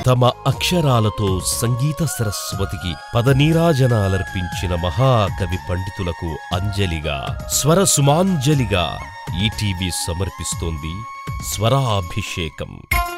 తమ అక్షరాలతో సంగీత సరస్వతికి పదనీరాజనాలర్పించిన మహాకవి పండితులకు అంజలిగా, స్వర సుమాంజలిగా ఈటీవీ సమర్పిస్తోంది స్వరాభిషేకం.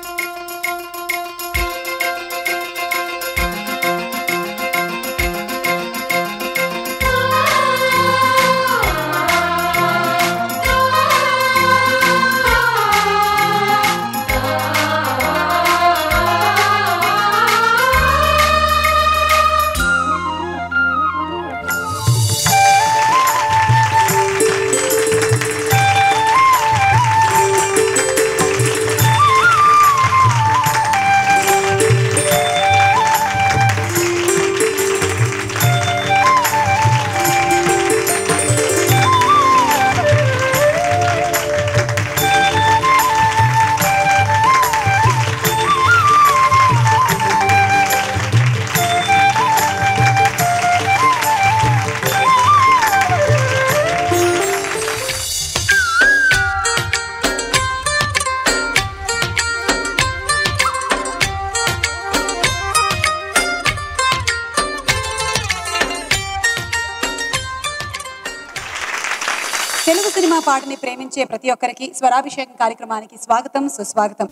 తెలుగు సినిమా పాటని ప్రేమించే ప్రతి ఒక్కరికి స్వరాభిషేకం కార్యక్రమానికి స్వాగతం, సుస్వాగతం.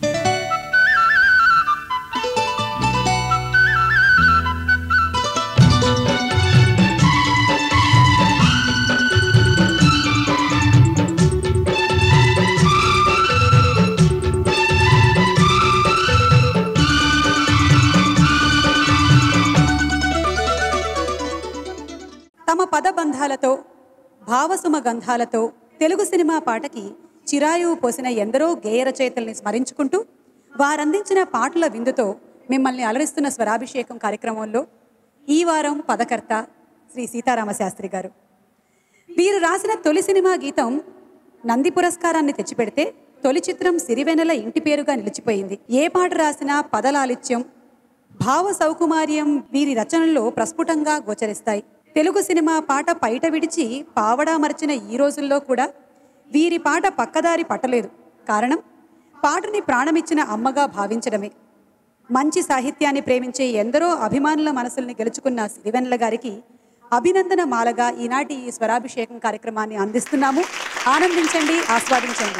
తమ పదబంధాలతో, భావసుమ గంధాలతో తెలుగు సినిమా పాటకి చిరాయువు పోసిన ఎందరో గేయ రచయితల్ని స్మరించుకుంటూ వారందించిన పాటల విందుతో మిమ్మల్ని అలరిస్తున్న స్వరాభిషేకం కార్యక్రమంలో ఈ వారం పదకర్త శ్రీ సీతారామశాస్త్రి గారు. వీరు రాసిన తొలి సినిమా గీతం నంది పురస్కారాన్ని తెచ్చిపెడితే తొలి చిత్రం సిరివెన్నెల ఇంటి పేరుగా నిలిచిపోయింది. ఏ పాట రాసినా పదలాలిత్యం, భావ సౌకుమార్యం వీరి రచనల్లో ప్రస్ఫుటంగా గోచరిస్తాయి. తెలుగు సినిమా పాట పైట విడిచి పావడా మర్చిన ఈ రోజుల్లో కూడా వీరి పాట పక్కదారి పట్టలేదు. కారణం పాటని ప్రాణమిచ్చిన అమ్మగా భావించడమే. మంచి సాహిత్యాన్ని ప్రేమించే ఎందరో అభిమానుల మనసుల్ని గెలుచుకున్న సిరివెన్నెల గారికి అభినందన మాలగా ఈనాటి ఈ స్వరాభిషేకం కార్యక్రమాన్ని అందిస్తున్నాము. ఆనందించండి, ఆస్వాదించండి.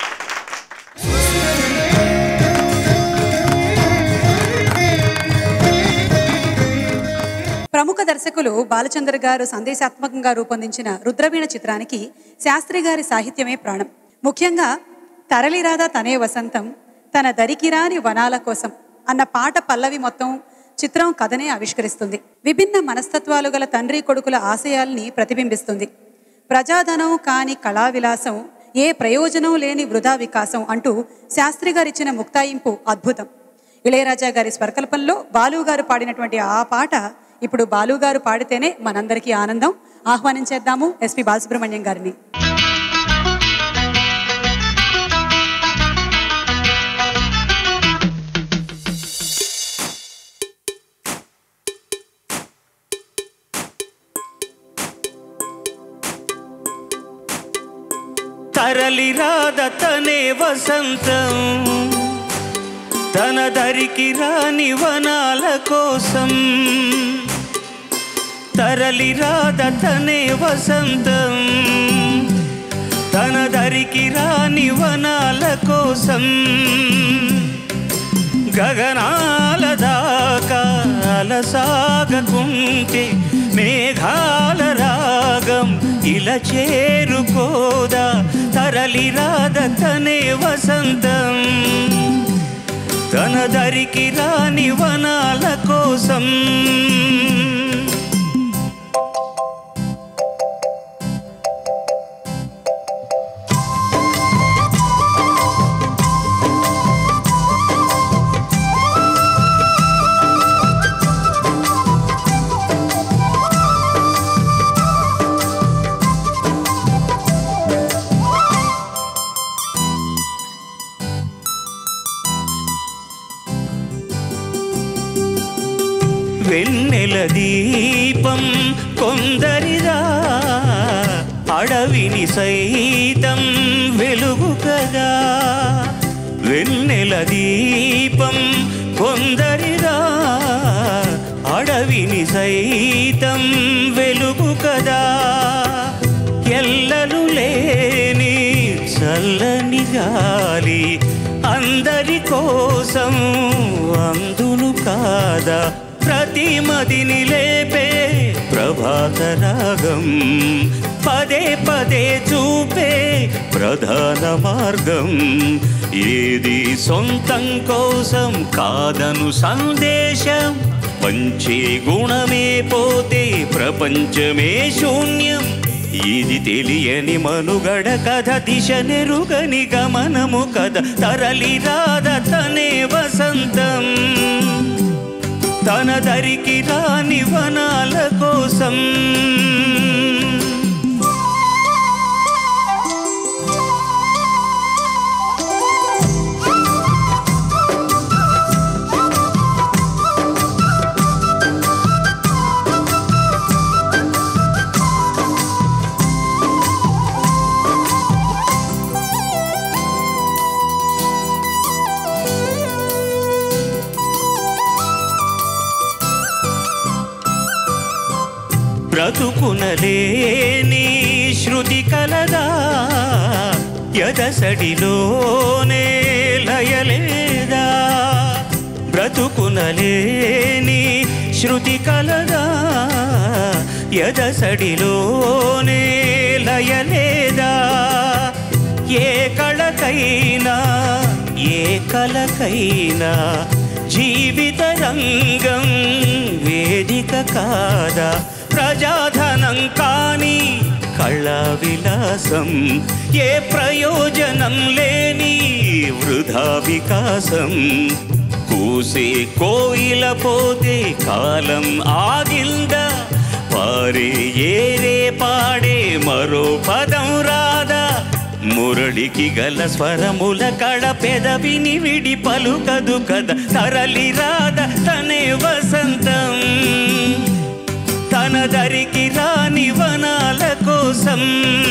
ప్రముఖ దర్శకులు బాలచంద్ర గారు సందేశాత్మకంగా రూపొందించిన రుద్రవీణ చిత్రానికి శాస్త్రి గారి సాహిత్యమే ప్రాణం. ముఖ్యంగా తరలిరాదా తనే వసంతం, తన దరికిరాని వనాల కోసం అన్న పాట పల్లవి మొత్తం చిత్రం కథనే ఆవిష్కరిస్తుంది. విభిన్న మనస్తత్వాలు గల తండ్రి కొడుకుల ఆశయాల్ని ప్రతిబింబిస్తుంది. ప్రజాధనం కాని కళా విలాసం, ఏ ప్రయోజనం లేని వృధా వికాసం అంటూ శాస్త్రి గారిచ్చిన ముక్తాయింపు అద్భుతం. ఇళయరాజా గారి స్వరకల్పంలో బాలు గారు పాడినటువంటి ఆ పాట ఇప్పుడు బాలు గారు పాడితేనే మనందరికీ ఆనందం. ఆహ్వానించేద్దాము ఎస్పి బాలసుబ్రహ్మణ్యం గారిని. తరలిరాద తనే వసంతం, తన దరికి రాని వనాల కోసం. తరలిరాద తనే వసంతం, తన దరికి రాని వనాల కోసం. గగనాల దాకా అలసాగకుంటే మేఘాల రాగం ఇలా చేరుకోదా. తరలిరాద తనే వసంతం, తన దరికి రాని వనాల కోసం. వెన్నెల దీపం కొందరిదా, అడవిని సైతం వెలుగు కదా. వెన్నెల దీపం కొందరిదా అడవిని సైతం వెలుగు కదా, ఎల్లలు లేని చల్లని గాలి అందరి కోసం అందును కాదా, ప్రతి మదిని లేపే ప్రభాత రాగం పదే పదే చూపే ప్రధాన మార్గం, ఏది సొంతం కోసం కాదను సందేశం, పంచే గుణమే పోతే ప్రపంచమే శూన్యం, ఇది తెలియని మనుగడ కథ, దిశ నెరుగని గమనము కథ, తరలి రాద తనే వసంతం, తన దరికి రాని వనాల కోసం. బ్రతుకునలేని శృతి కలదా, ఎదసడిలోనే లయలేదా, బ్రతుకునలేని శృతి కలదా, ఎదసడిలోనే లయలేదా, ఏ కళకైనా ఏ కలకైనా జీవిత రంగం వేదిక కాదా, ప్రజాధనం కాని కళా విలాసం, ఏ ప్రయోజనం లేని వృధా వికాసం, కూసే కోయిల పోతే కాలం ఆగిందా, పారే ఏరే పాడే మరో పదం రాదా, మురళికి గల స్వరముల కళ పెదవిని విడి పలుకదు కద, తరలి రాద తనే వసంతం, తన దరికి రాని వనాల కోసం,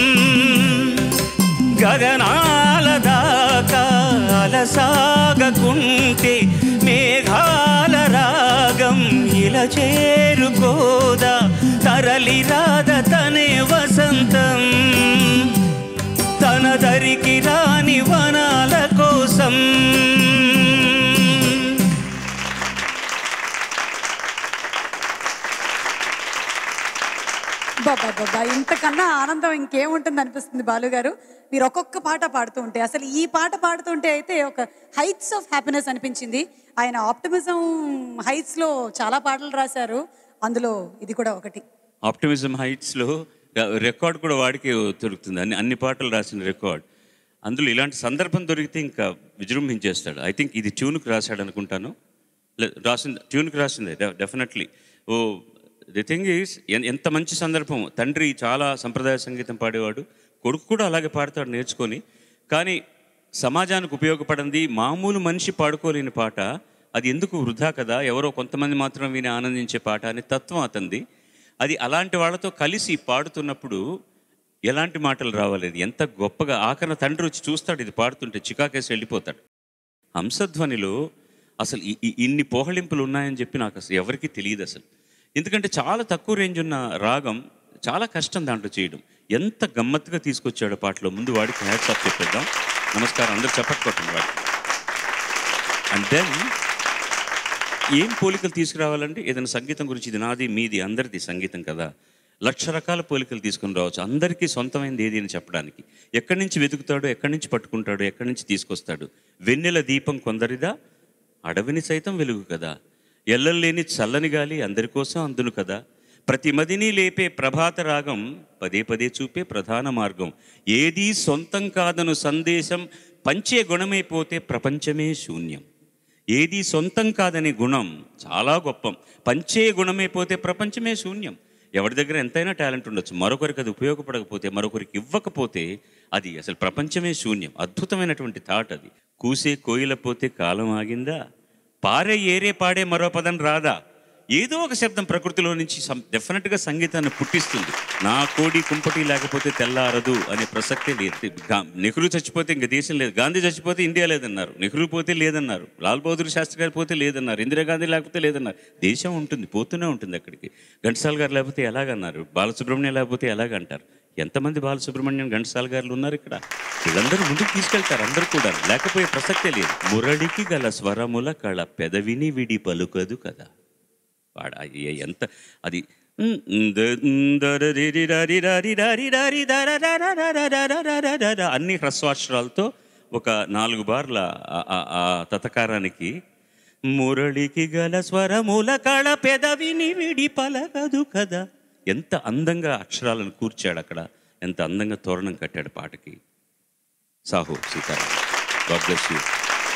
గగనాల దాకా అలసాగకుంటే మేఘాల రాగం ఇలా చేరుకోదా, తరలి రాద తనే వసంతం, తన దరికి రాని వనాల కోసం. బాబా ఇంతకన్నా ఆనందం ఇంకేముంటుంది అనిపిస్తుంది బాలుగారు. మీరు ఒక్కొక్క పాట పాడుతూ ఉంటే, అసలు ఈ పాట పాడుతుంటే అయితే ఒక హైట్స్ ఆఫ్ హ్యాపీనెస్ అనిపించింది. ఆయన ఆప్టిమిజం హైట్స్లో చాలా పాటలు రాశారు, అందులో ఇది కూడా ఒకటి. ఆప్టిమిజం హైట్స్లో రికార్డ్ కూడా వాడికి దొరుకుతుంది, అన్ని పాటలు రాసిన రికార్డ్. అందులో ఇలాంటి సందర్భం దొరికితే ఇంకా విజృంభించేస్తాడు. ఐ థింక్ ఇది ట్యూన్కి రాశాడు అనుకుంటాను, రాసింది ట్యూన్కి రాసిందే డెఫినెట్లీ. ది థింగ్ ఈజ్ ఎంత మంచి సందర్భం. తండ్రి చాలా సంప్రదాయ సంగీతం పాడేవాడు, కొడుకు కూడా అలాగే పాడతాడు నేర్చుకొని. కానీ సమాజానికి ఉపయోగపడింది మామూలు మనిషి పాడుకోలేని పాట, అది ఎందుకు వృధా కదా, ఎవరో కొంతమంది మాత్రం విని ఆనందించే పాట అనే తత్వం అతంది. అది అలాంటి వాళ్ళతో కలిసి పాడుతున్నప్పుడు ఎలాంటి మాటలు రావాలి, ఎంత గొప్పగా. ఆఖరణ తండ్రి వచ్చి చూస్తాడు ఇది పాడుతుంటే, చికాకేసి వెళ్ళిపోతాడు. హంసధ్వనిలో అసలు ఇన్ని పోహళింపులు ఉన్నాయని చెప్పి నాకు అసలు ఎవరికీ తెలియదు అసలు. ఎందుకంటే చాలా తక్కువ రేంజ్ ఉన్న రాగం, చాలా కష్టం దాంట్లో చేయడం. ఎంత గమ్మత్తుగా తీసుకొచ్చాడు పాటలో. ముందు వాడికి హ్యాట్స్ ఆఫ్ చెప్పేద్దాం. నమస్కారం, అందరూ చెప్పట్టుకోండి వాడికి. అండ్ దెన్ ఏం పోలికలు తీసుకురావాలంటే, ఏదైనా సంగీతం గురించి ఇది నాది మీది అందరిది సంగీతం కదా, 1,00,000 రకాల పోలికలు తీసుకుని రావచ్చు. అందరికీ సొంతమైనది ఏది అని చెప్పడానికి. ఎక్కడి నుంచి వెతుకుతాడో, ఎక్కడి నుంచి పట్టుకుంటాడో, ఎక్కడి నుంచి తీసుకొస్తాడు. వెన్నెల దీపం కొందరిదా, అడవిని సైతం వెలుగు కదా, ఎల్లలేని చల్లని గాలి అందరి కోసం అందును కదా, ప్రతి మదిని లేపే ప్రభాత రాగం పదే పదే చూపే ప్రధాన మార్గం, ఏదీ సొంతం కాదను సందేశం, పంచే గుణమైపోతే ప్రపంచమే శూన్యం. ఏది సొంతం కాదనే గుణం చాలా గొప్పం, పంచే గుణమైపోతే ప్రపంచమే శూన్యం. ఎవరి దగ్గర ఎంతైనా టాలెంట్ ఉండొచ్చు, మరొకరికి అది ఉపయోగపడకపోతే, మరొకరికి ఇవ్వకపోతే అది అసలు ప్రపంచమే శూన్యం. అద్భుతమైనటువంటి థాట్ అది. కూసే కోయిల పోతే కాలం ఆగిందా, పారే ఏరే పాడే మరో పదం రాదా, ఏదో ఒక శబ్దం ప్రకృతిలో నుంచి డెఫినెట్గా సంగీతాన్ని పుట్టిస్తుంది. నా కోడి కుంపటి లేకపోతే తెల్లారదు అనే ప్రసక్తే లేదు. నెహ్రూ చచ్చిపోతే ఇంక దేశం లేదు, గాంధీ చచ్చిపోతే ఇండియా లేదన్నారు, నెహ్రూ పోతే లేదన్నారు, లాల్ బహదూర్ శాస్త్రి గారు పోతే లేదన్నారు, ఇందిరాగాంధీ లేకపోతే లేదన్నారు. దేశం ఉంటుంది, పోతూనే ఉంటుంది అక్కడికి. ఘంటసాల గారు లేకపోతే ఎలాగన్నారు, బాలసుబ్రహ్మణ్యం లేకపోతే ఎలాగంటారు. ఎంతమంది బాలసుబ్రహ్మణ్యం ఘంటసాల గారు ఉన్నారు ఇక్కడ. వీళ్ళందరూ ముందుకు తీసుకెళ్తారు, అందరూ కూడా. లేకపోయే ప్రసక్తే లేదు. మురళికి గల స్వరముల కళ పెదవిని విడి పలుకదు కదా. ఎంత అది అన్ని హ్రస్వాక్షరాలతో ఒక 4 బార్ల తతకారానికి మురళికి గల స్వరముల కళ పెదవిని విడి పలకదు కదా. ఎంత అందంగా అక్షరాలను కూర్చాడు అక్కడ, ఎంత అందంగా తోరణం కట్టాడు పాటకి. సాహు సీతారాం, గాడ్ బ్లెస్ యూ.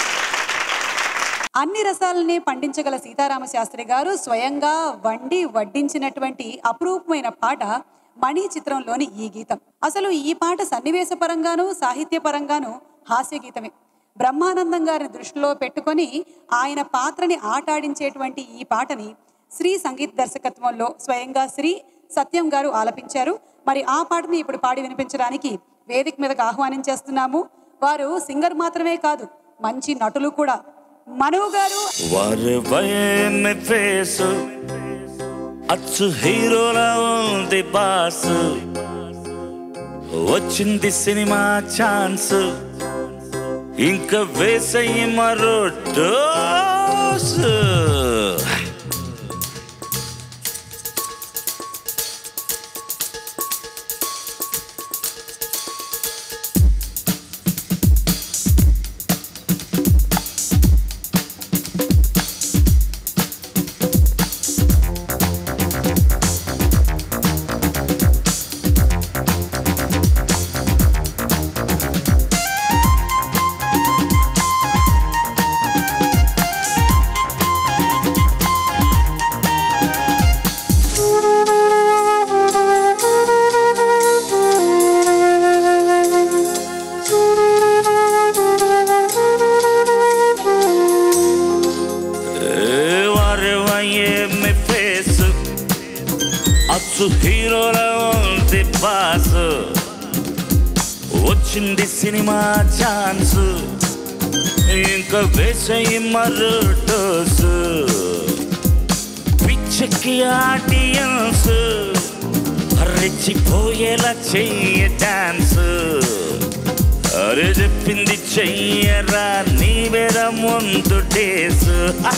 అన్ని రసాలని పండించగల సీతారామ శాస్త్రి గారు స్వయంగా వండి వడ్డించినటువంటి అపురూపమైన పాట మణి చిత్రంలోని ఈ గీతం. అసలు ఈ పాట సన్నివేశపరంగాను సాహిత్యపరంగాను హాస్య గీతమే. బ్రహ్మానందం గారిని దృష్టిలో పెట్టుకొని ఆయన పాత్రని ఆటాడించేటువంటి ఈ పాటని శ్రీ సంగీత దర్శకత్వంలో స్వయంగా శ్రీ సత్యం గారు ఆలపించారు. మరి ఆ పాటని ఇప్పుడు పాడి వినిపించడానికి వేదిక మీదకు ఆహ్వానించేస్తున్నాము. వారు సింగర్ మాత్రమే కాదు, మంచి నటులు కూడా. మనో గారు అచ్చు హీరోలా ఉంది బాస్, వచ్చింది సినిమా ఛాన్స్, ఇంకా వేసయ్యి మరో డోస్. హీరోలా ఉంది బాస్, వచ్చింది సినిమా ఛాన్స్, ఇంకా వేసయ్యి మరో డోసు. పిచ్చెక్కి ఆడియన్స్ రెచ్చిపోయేలా చెయ్య డాన్స్, అరే చెప్పింది చెయ్యరా నీ వేర ముందు డేసు.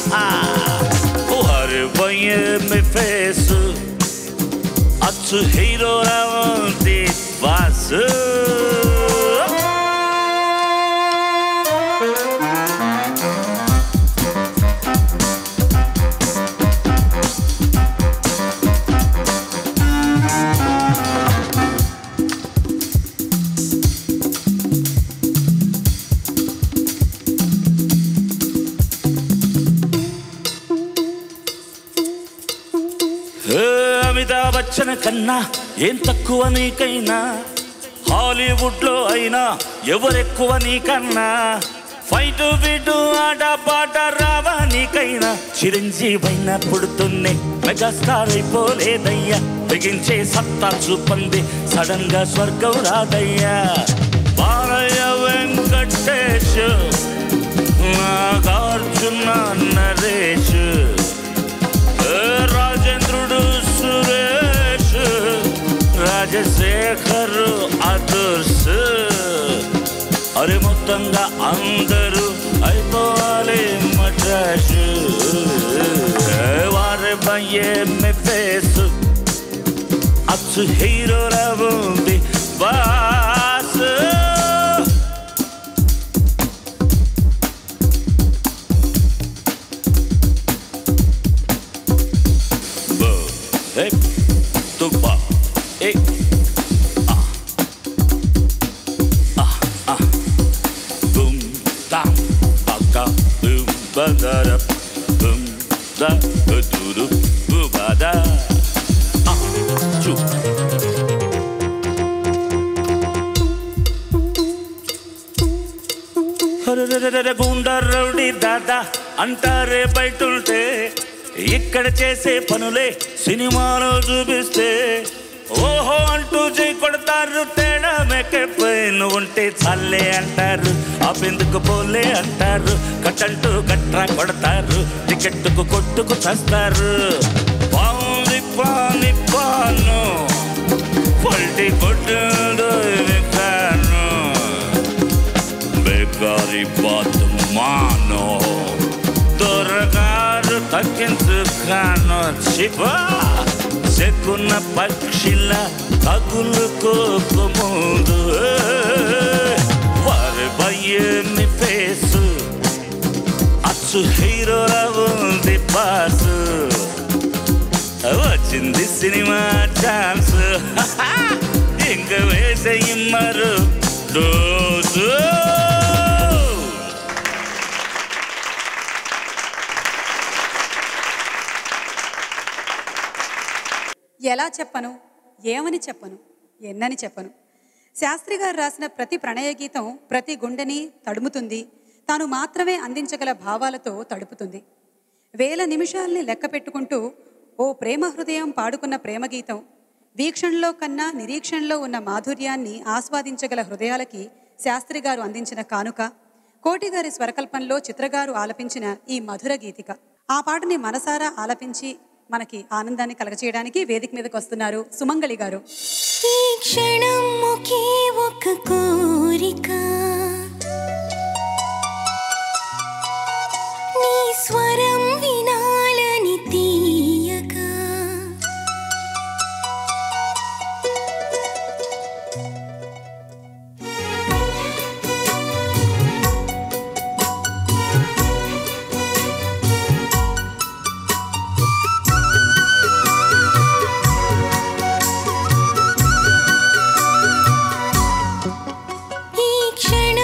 అరే పోయే మీ ఫేసు అచ్చు హీరోలా ఉంది బాసు. అమితాబ్ బచ్చన్ కన్నా ఏం తక్కువ నీకైనా, హాలీవుడ్లో అయినా ఎవరెక్కువ నీకన్నా, ఫైటు బిటు ఆట పాట రావా నీకైనా, చిరంజీవైనా పుడుతున్నే మెగాస్టార్ అయిపోలేదయ్యా, బిగించే సత్తా చూపంది సడన్ గా స్వర్గం రాదయ్యా. బాలయ్య వెంకటేష్, నాగార్జున నరేష్, రాజేంద్రుడు సురేష్, రాజశేఖర్ అదుర్స్, అరే మొత్తంగా అందరూ అయిపోవాలి మద్రాస్. వారి భయే ఫేస్ అచ్చు హీరోలా ఉంది boss. Hey, tuba, hey, boom, da, baka, boom, badara, boom, da, duru, bubada, choo. గుండా రౌడీ దాదా అంటారే బయటుంటే, ఇక్కడ చేసే పనులే సినిమాలో చూపిస్తే ఓహో అంటూ జై కొడతారు. తేడా మేకప్ నువ్వు ఉంటే చల్లే అంటారు, ఆపెందుకు పోలే అంటారు, కట్టంటూ గట్రా కొడతారు, టికెట్టుకు కొట్టుకు చస్తారు. బాగుంది పాని పాను పల్టి కొట్టు కాను బేకారి బాతు మానో దొరగారు తగ్గించు కాను శివా చెక్కున్న పక్షిల తగులుకోకు ముందు వారి భయమి ఫేసు అచ్చు హీరోల ఉంది పాసు వచ్చింది సినిమా ఛాన్స్ ఇంక వేసేయమ్మరు డోసు. ఎలా చెప్పను, ఏమని చెప్పను, ఎన్నని చెప్పను. శాస్త్రి గారు రాసిన ప్రతి ప్రణయ గీతం ప్రతి గుండెని తడుముతుంది, తాను మాత్రమే అందించగల భావాలతో తడుపుతుంది. వేల నిమిషాల్ని లెక్క పెట్టుకుంటూ ఓ ప్రేమ హృదయం పాడుకున్న ప్రేమ గీతం వీక్షణలో కన్నా నిరీక్షణలో ఉన్న మాధుర్యాన్ని ఆస్వాదించగల హృదయాలకి శాస్త్రి గారు అందించిన కానుక. కోటిగారి స్వరకల్పంలో చిత్రగారు ఆలపించిన ఈ మధుర గీతిక. ఆ పాటని మనసారా ఆలపించి మనకి ఆనందాన్ని కలగచేయడానికి వేదిక మీదకి వస్తున్నారు సుమంగళి గారు. ఈ క్షణం ఒకే ఒక కోరిక, నీ స్వరం వినాలని తీయగా, ఈ క్షణం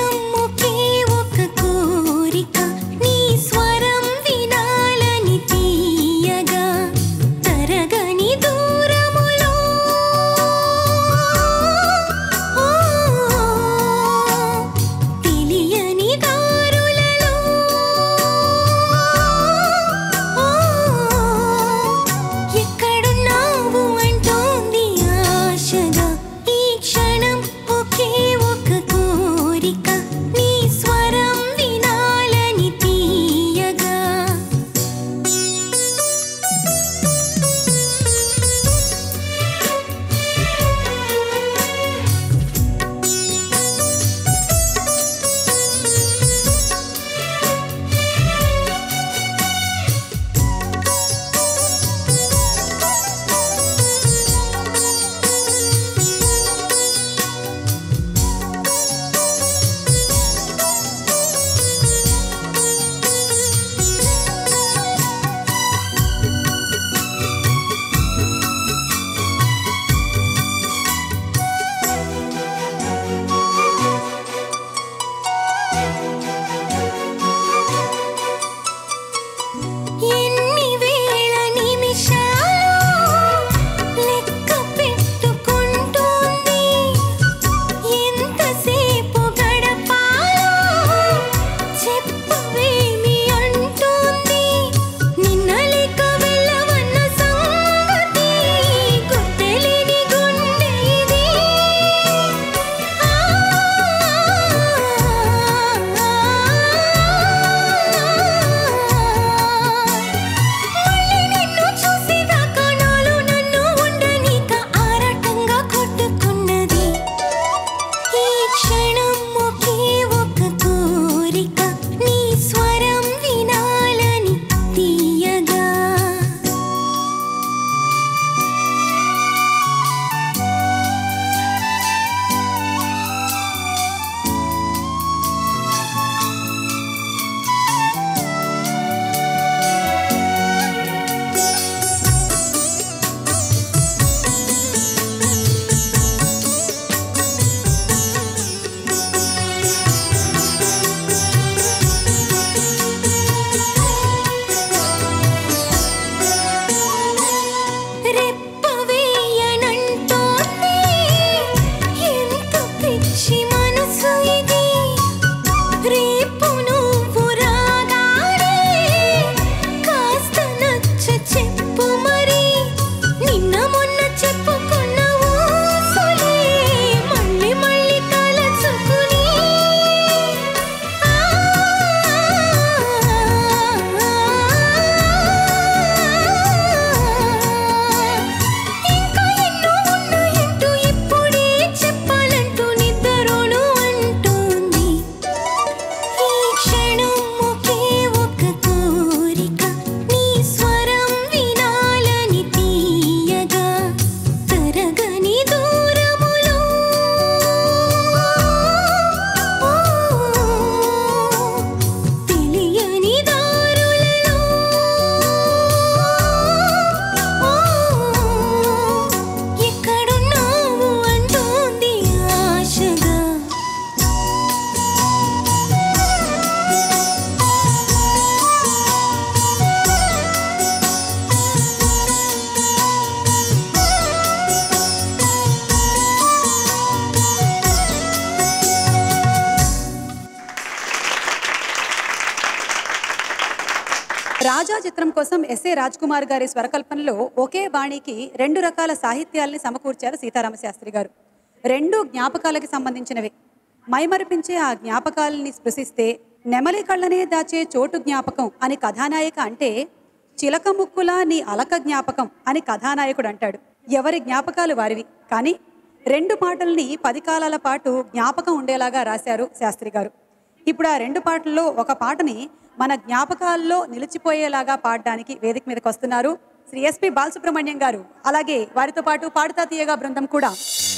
రాజా చిత్రం కోసం ఎస్ఏ రాజ్ కుమార్ గారి స్వరకల్పనలో ఒకే బాణీకి 2 రకాల సాహిత్యాల్ని సమకూర్చారు సీతారామ శాస్త్రి గారు. 2 జ్ఞాపకాలకి సంబంధించినవి. మైమరిపించే ఆ జ్ఞాపకాలని స్పృశిస్తే నెమలి కళ్ళనే దాచే చోటు జ్ఞాపకం అని కథానాయిక అంటే, చిలక ముక్కులా నీ అలక జ్ఞాపకం అని కథానాయకుడు అంటాడు. ఎవరి జ్ఞాపకాలు వారివి. కానీ 2 పాటల్ని 10 కాలాల పాటు జ్ఞాపకం ఉండేలాగా రాశారు శాస్త్రి గారు. ఇప్పుడు ఆ 2 పాటల్లో ఒక పాటని మన జ్ఞాపకాల్లో నిలిచిపోయేలాగా పాడడానికి వేదిక మీదకి వస్తున్నారు శ్రీ ఎస్పి బాలసుబ్రహ్మణ్యం గారు. అలాగే వారితో పాటు పాడుతా తీయగా బృందం కూడా.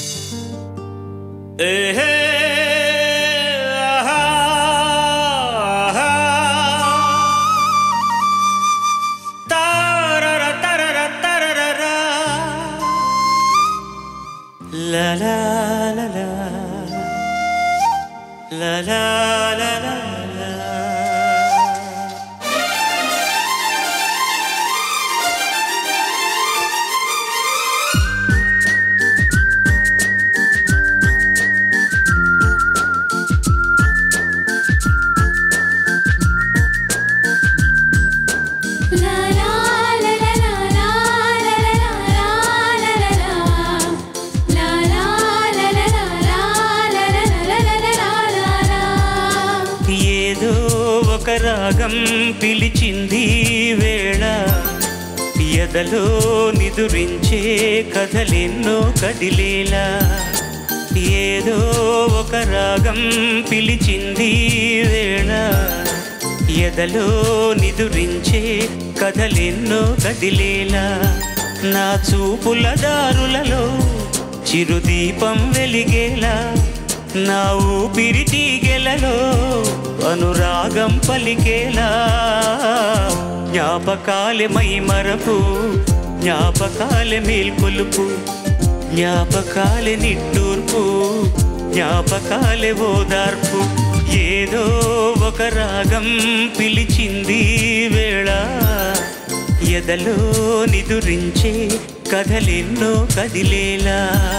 La la la la la la la la la. రాగం పిలిచింది వేళ, ఎదలో నిదురించే కథలెన్నో కదిలేలా. ఏదో ఒక రాగం పిలిచింది వేళ, ఎదలో నిదురించే కథలెన్నో కదిలేలా. నా చూపుల దారులలో చిరుదీపం వెలిగేలా, నా ఊపిరి తీగెలలో అనురాగం పలికేలా. జ్ఞాపకాలే మైమరపు, జ్ఞాపకాలే మేల్కొలుపు, జ్ఞాపకాలే నిట్టూర్పు, జ్ఞాపకాలే ఓదార్పు. ఏదో ఒక రాగం పిలిచింది వేళ, ఎదలో నిదురించే కథలెన్నో కదిలేలా.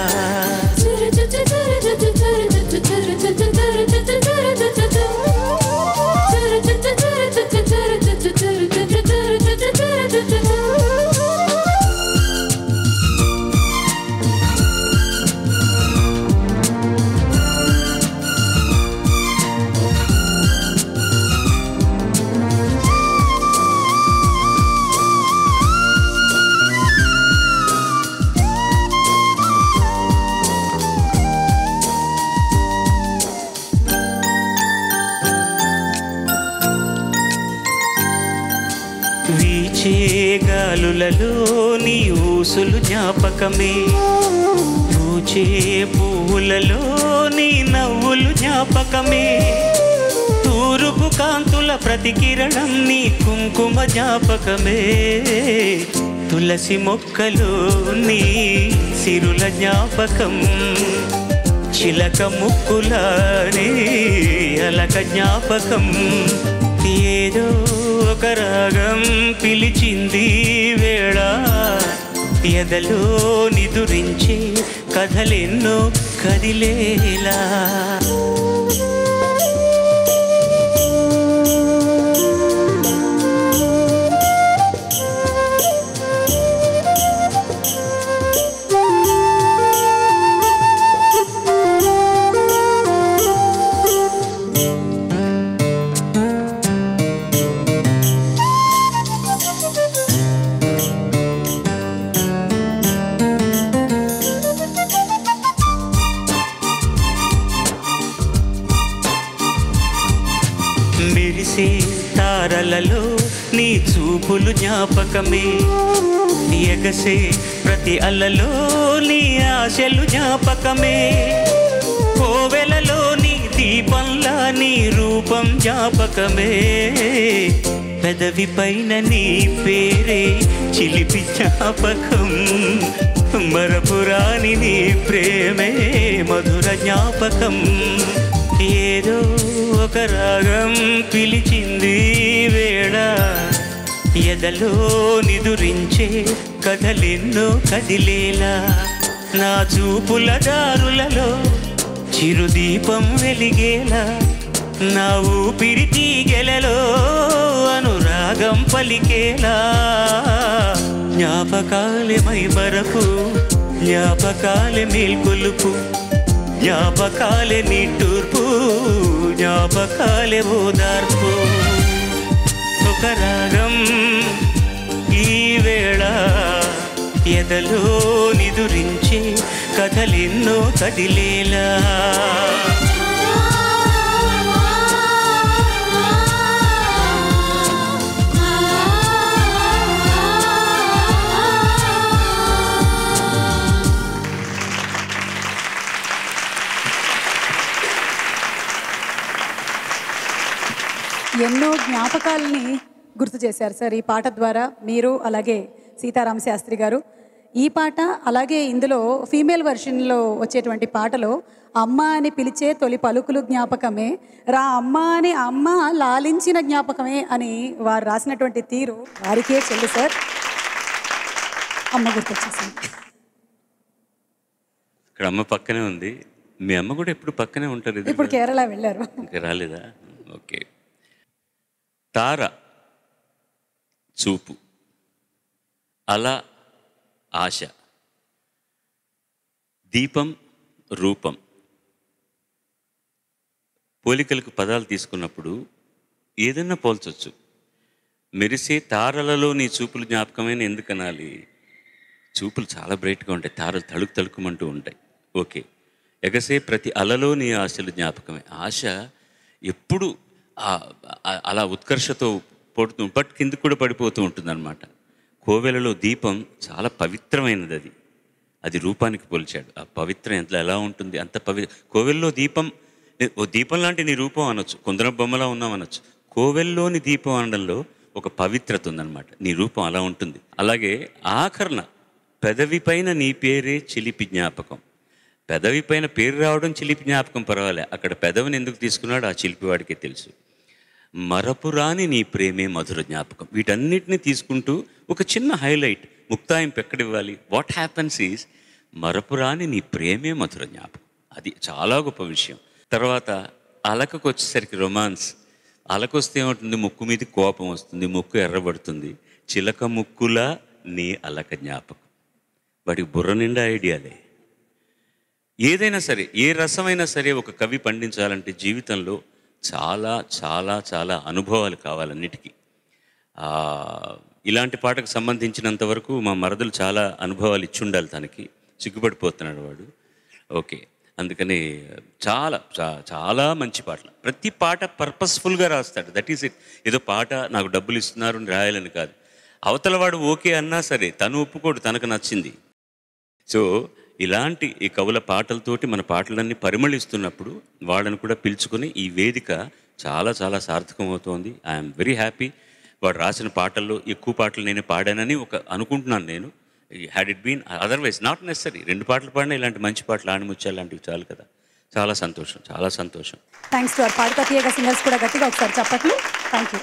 గాలులలో నీ ఊసులు జ్ఞాపకమే, పూచే పువ్వులలో నీ నవ్వులు జ్ఞాపకమే. తూరుపు కాంతుల ప్రతికిరణం నీ కుంకుమ జ్ఞాపకమే. తులసి మొక్కలో నీ సిరుల జ్ఞాపకం, చిలక ముక్కుల నీ అలక జ్ఞాపకం. ఏదో ఒక రాగం పిలిచింది వేళ, ఎదలో నిదురించే కథలెన్నో కదిలేలా. మెరిసే తారలలో నీ చూపులు జ్ఞాపకమే, ఎగసే ప్రతి అలలో నీ ఆశలు జ్ఞాపకమే. కోవెలలో నీ దీపంలా నీ రూపం జ్ఞాపకమే. పెదవి పైన నీ పేరే చిలిపి జ్ఞాపకం, మరపురాని నీ ప్రేమే మధుర జ్ఞాపకం. ఏదో ఒక రాగం పిలిచింది వేళ, ఎదలో నిదురించే కథలెన్నో కదిలేలా. నా చూపుల దారులలో చిరుదీపం వెలిగేలా, నా ఊపిరి తీగెలలో అనురాగం రాగం పలికేలా జ్ఞాపకాలే మైమరపు జ్ఞాపకాలే మేల్కొలుపు జ్ఞాపకాలే నిట్టూర్పు జ్ఞాపకాలే ఓదార్పు ఒక రాగం ఈ వేళ ఎదలో నిదురించే కథలెన్నో కదిలేలా ఎన్నో జ్ఞాపకాలని గుర్తు చేశారు సార్ ఈ పాట ద్వారా మీరు, అలాగే సీతారామ శాస్త్రి గారు. ఈ పాట అలాగే ఇందులో ఫీమేల్ వర్షన్లో వచ్చేటువంటి పాటలో అమ్మ అని పిలిచే తొలి పలుకులు జ్ఞాపకమే, రా అమ్మ అని అమ్మ లాలించిన జ్ఞాపకమే అని వారు రాసినటువంటి తీరు వారికే చెల్లు సార్. అమ్మ గుర్తొచ్చేసింది. ఇక్కడ అమ్మ పక్కనే ఉంది. మీ అమ్మ కూడా ఎప్పుడు పక్కనే ఉంటారు. ఇప్పుడు కేరళ వెళ్ళారు. ఇంకా రాలేదా? ఓకే. తార చూపు, అల ఆశ, దీపం రూపం. పోలికలకు పదాలు తీసుకున్నప్పుడు ఏదన్నా పోల్చొచ్చు. మెరిసే తారలలో నీ చూపులు జ్ఞాపకమైన ఎందుకు అనాలి? చూపులు చాలా బ్రైట్గా ఉంటాయి, తారలు తళుకు తళుకుమంటూ ఉంటాయి. ఓకే. ఎగసే ప్రతి అలలో నీ ఆశలు జ్ఞాపకమే. ఆశ ఎప్పుడు అలా ఉత్కర్షతో పడుతూ బట్ కిందకు కూడా పడిపోతూ ఉంటుందన్నమాట. కోవెలలో దీపం చాలా పవిత్రమైనది. అది రూపానికి పోల్చాడు. ఆ పవిత్రం ఎంత ఎలా ఉంటుంది, అంత కోవెల్లో దీపం, ఓ దీపం లాంటి నీ రూపం అనొచ్చు, కొందర బొమ్మలా ఉన్నాం అనొచ్చు. కోవెల్లోని దీపం అనడంలో ఒక పవిత్రత ఉందన్నమాట. నీ రూపం అలా ఉంటుంది. అలాగే ఆఖరణ పెదవి పైన నీ పేరే చిలిపి జ్ఞాపకం. పెదవి పైన పేరు రావడం చిలిపి జ్ఞాపకం పర్వాలే, అక్కడ పెదవిని ఎందుకు తీసుకున్నాడు ఆ చిలిపివాడికే తెలుసు. మరపురాని నీ ప్రేమే మధుర జ్ఞాపకం. వీటన్నిటిని తీసుకుంటూ ఒక చిన్న హైలైట్, ముక్తాయింపు ఎక్కడివ్వాలి? వాట్ హ్యాపన్స్ ఈజ్ మరపురాని నీ ప్రేమే మధుర జ్ఞాపకం. అది చాలా గొప్ప విషయం. తర్వాత అలకకు వచ్చేసరికి రొమాన్స్. అలకొస్తే ఏమవుతుంది? ముక్కు మీద కోపం వస్తుంది, ముక్కు ఎర్రబడుతుంది. చిలక ముక్కులా నీ అలక జ్ఞాపకం. వాడికి బుర్ర నిండా ఐడియాలే. ఏదైనా సరే, ఏ రసమైనా సరే ఒక కవి పండించాలంటే జీవితంలో చాలా చాలా చాలా అనుభవాలు కావాలన్నిటికీ. ఇలాంటి పాటకు సంబంధించినంత వరకు మా మరదలు చాలా అనుభవాలు ఇచ్చి ఉండాలి. తనకి సిగ్గుపడిపోతున్నాడు వాడు. ఓకే. అందుకని చాలా చాలా మంచి పాటలు. ప్రతి పాట పర్పస్ఫుల్గా రాస్తాడు. That is it. ఏదో పాట నాకు డబ్బులు ఇస్తున్నారు అని రాయాలని కాదు. అవతల వాడు ఓకే అన్నా సరే తను ఒప్పుకోడు, తనకు నచ్చింది. సో ఇలాంటి ఈ కవుల పాటలతోటి మన పాటలన్నీ పరిమళిస్తున్నప్పుడు వాళ్ళని కూడా పిలుచుకొని ఈ వేదిక చాలా చాలా సార్థకం అవుతోంది. I'm very happy. వాడు రాసిన పాటల్లో ఎక్కువ పాటలు నేను పాడానని అనుకుంటున్నాను నేను. Had it been otherwise not necessary 2 పాటలు పాడినా ఇలాంటి మంచి పాటలు ఆణిముత్యాలు లాంటివి చాలు కదా. చాలా సంతోషం, చాలా సంతోషం. థ్యాంక్స్ టు అవర్ పాడతా తీయగా సింగర్స్ కూడా గట్టిగా ఒకసారి చప్పట్లు. Thank you.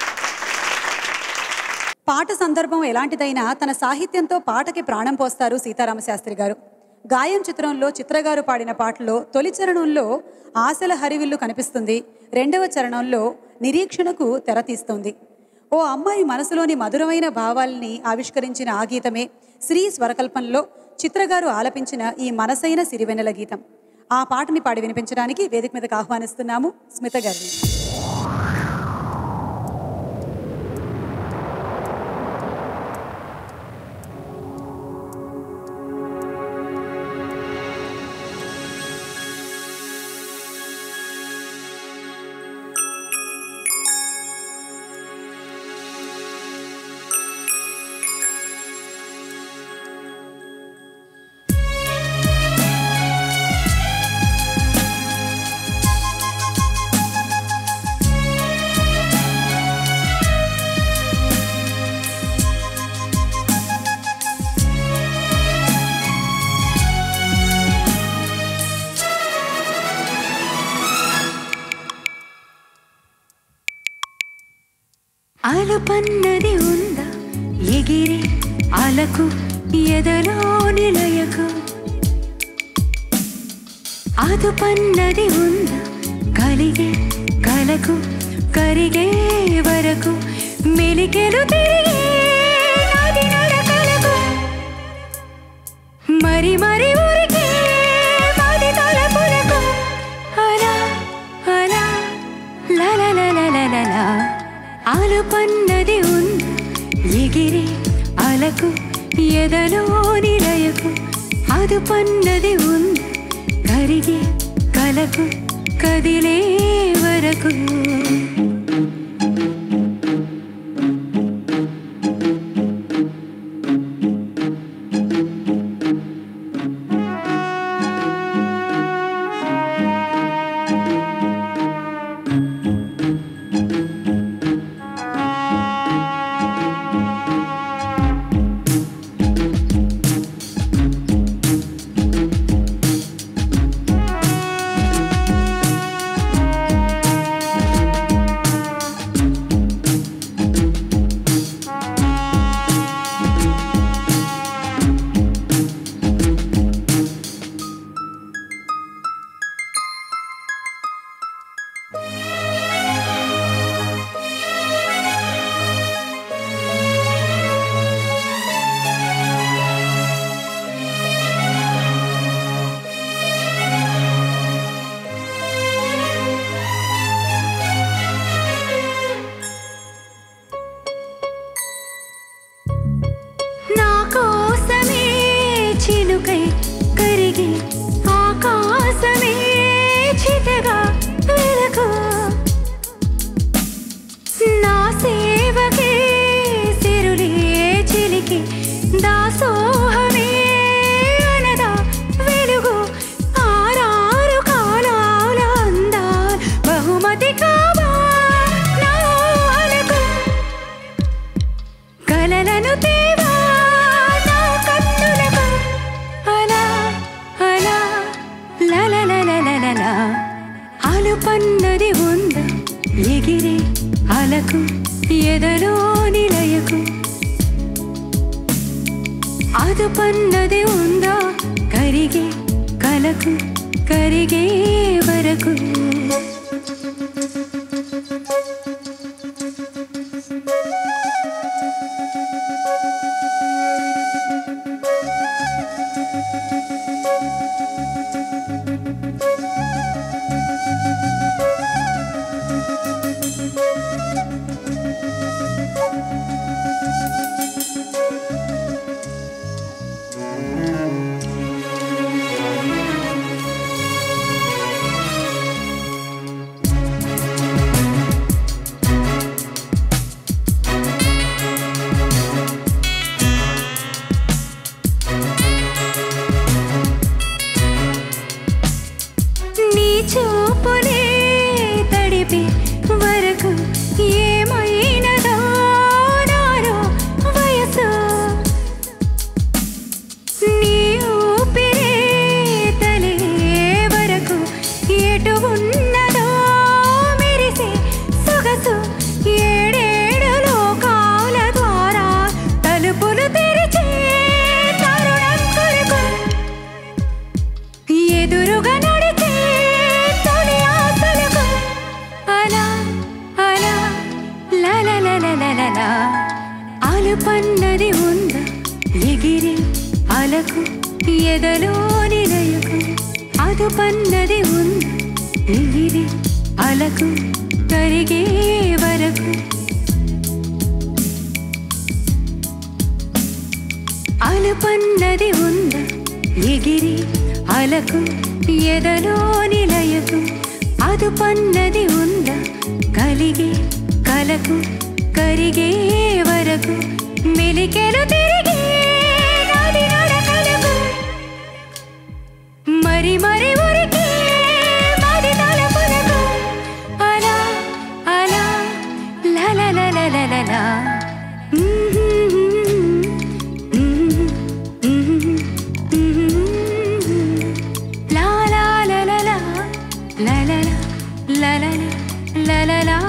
పాట సందర్భం ఎలాంటిదైనా తన సాహిత్యంతో పాటకి ప్రాణం పోస్తారు సీతారామ శాస్త్రి గారు. గాయం చిత్రంలో చిత్రగారు పాడిన పాటలో తొలి చరణంలో ఆశల హరివిల్లు కనిపిస్తుంది, 2వ చరణంలో నిరీక్షణకు తెర తీస్తుంది. ఓ అమ్మాయి మనసులోని మధురమైన భావాల్ని ఆవిష్కరించిన ఆ గీతమే శ్రీ స్వరకల్పంలో చిత్రగారు ఆలపించిన ఈ మనసైన సిరివెన్నెల గీతం. ఆ పాటని పాడి వినిపించడానికి వేదిక మీదకి ఆహ్వానిస్తున్నాము స్మిత గారిని. అలపన్నది ఉందా ఎగిరే అలకు ఎదలో నిలయకు, అదుపన్నది ఉందా కలిగే కలకు కరిగే వరకు మెలికెలు తిరిగే నది నడకలకు మరి మరి ఊరికే మది తలపులకు అలా అలా లలలలలలలా ఆలుపన్నది ఉంది ఎగిరి అలకు ఎదలో నిలయకు అదుపన్నది ఉంది కరిగే కలకు కదిలే వరకు ఆలుపన్నది ఉందా ఎగిరే అలకు ఎదలో నిలయకు అదుపన్నది ఉందా కరిగే కలకు కరిగే వరకు చూపులే తడిపి వరకు ఏమైనదో నాలో వయసు నీ ఊపిరే తలే వరకు ఎటు ఉన్నదో మెరిసే సొగసు ఏడేడు లోకాల ద్వారా తలుపులు తెరిచే తరుణం కొరకు ఎదురుగా ఆలుపన్నది ఉందా ఎగిరి అలకు ఎదలో నిలయకు అదుపన్నది ఉందా ఎగిరి అలకు కరిగే వరకు ఆలుపన్నది ఉందా ఎగిరి అలకు ఎదలో నిలయకు అదుపన్నది ఉందా కలిగే కలకు కరిగే వరకు మెలికెలు తిరిగే నది నడకలకు మరి మరి ఊరికే మది తలపులకు అలా అలా లలలలలలా లా లా లా లా లా లా లా లా లా లా లా.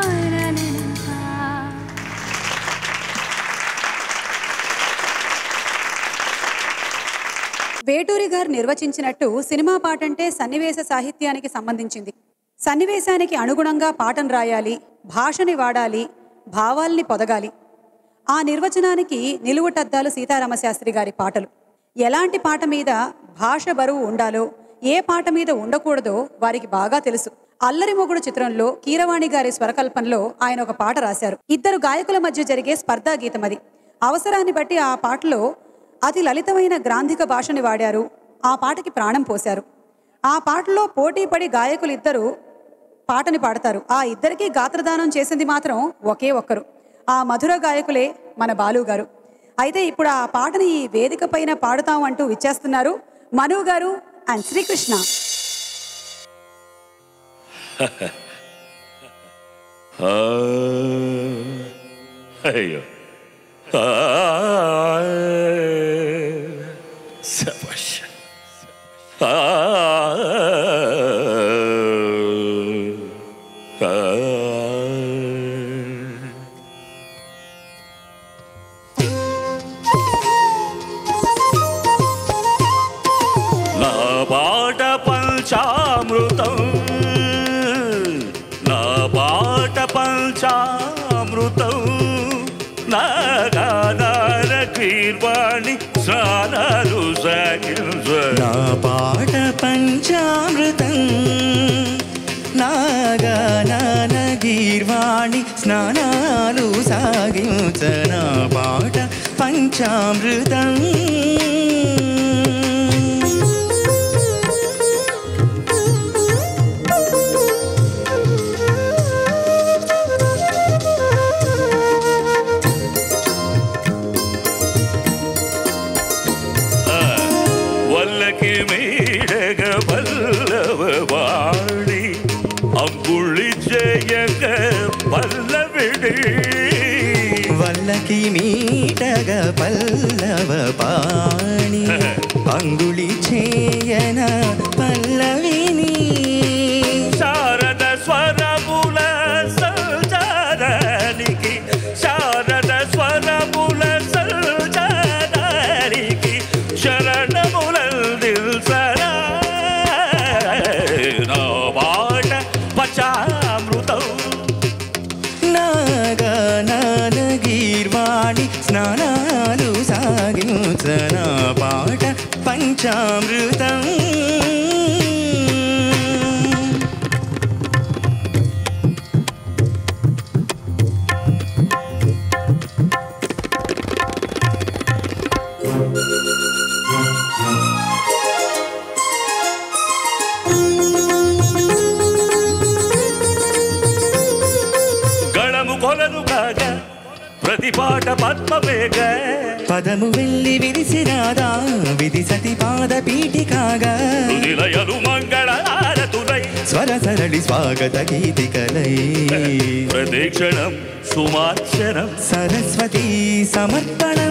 వేటూరి గారు నిర్వచించినట్టు సినిమా పాట అంటే సన్నివేశ సాహిత్యానికి సంబంధించింది. సన్నివేశానికి అనుగుణంగా పాటను రాయాలి, భాషని వాడాలి, భావాల్ని పొదగాలి. ఆ నిర్వచనానికి నిలువుటద్దాలు సీతారామశాస్త్రి గారి పాటలు. ఎలాంటి పాట మీద భాష బరువు ఉండాలో, ఏ పాట మీద ఉండకూడదో వారికి బాగా తెలుసు. అల్లరి మొగుడు చిత్రంలో కీరవాణి గారి స్వరకల్పనలో ఆయన ఒక పాట రాశారు. ఇద్దరు గాయకుల మధ్య జరిగే స్పర్ధా గీతం అది. అవసరాన్ని బట్టి ఆ పాటలో అతి లలితమైన గ్రాంధిక భాషని వాడారు. ఆ పాటకి ప్రాణం పోశారు. ఆ పాటలో పోటీపడి గాయకులిద్దరూ పాటని పాడతారు. ఆ ఇద్దరికీ గాత్రదానం చేసింది మాత్రం ఒకే ఒక్కరు. ఆ మధుర గాయకులే మన బాలు గారు. అయితే ఇప్పుడు ఆ పాటని ఈ వేదిక పైన పాడుతాం అంటూ విచ్చేస్తున్నారు మను గారు అండ్ శ్రీకృష్ణ. అయ్యో శభాష్. నా పాట పంచామృతం, నా పాట పంచామృతం, నా గానాల కీర్వాణి స్నానాలు సాగించ. నా పాట పంచామృతం, నా గానాల గీర్వాణి స్నానాలు సాగించ. నా పాట పంచామృతం. వల్లకి మీడగ పల్లవ వాణి అంగుళి చేయగ పల్లవిడి. వల్లకి మీటగ పల్లవ పాణి అంగుళి చేయన పల్లవిని. శారద స్వరముల సంచారానికి, శారద స్వరముల సంచారానికి శరణములందిల్సరా. నా పాట పంచామృతం, నా గానాల గీర్వాణి స్నానాలు సాగించ. నా పాట పంచామృతం. గళము కొలను కాగా ప్రతి పాట పద్మవేగ. పదము వెళ్ళి విరిసిరాదా విధి సతి పాద పీఠికాగా. నిలయలు మంగళ ఆరతులై స్వర సరళి స్వాగత గీతికలై. ప్రదక్షిణం సుమార్చనం సరస్వతీ సమర్పణం.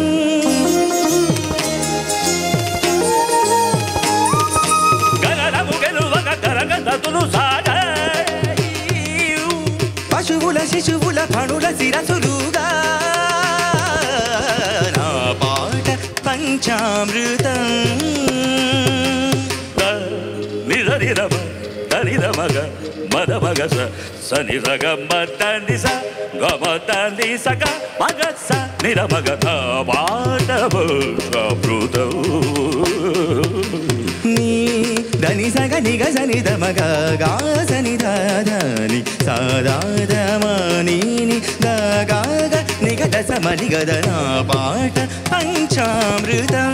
గగనము గెలువగ కరగతులు సాగ. పశువుల శిశువుల ఫణుల శిరసులుగా. నా పాట పంచామృతం. నిరమ దనిరమగ మద మగ సని సగ మదని స గమ దని సగ మగ స నిరమగ పాట పంచామృతం. నీ దని సగ నిగ సని దమగ గా సని దాని సాదాదమని గా నిగ దశ మని గద. నా పాట పంచామృతం.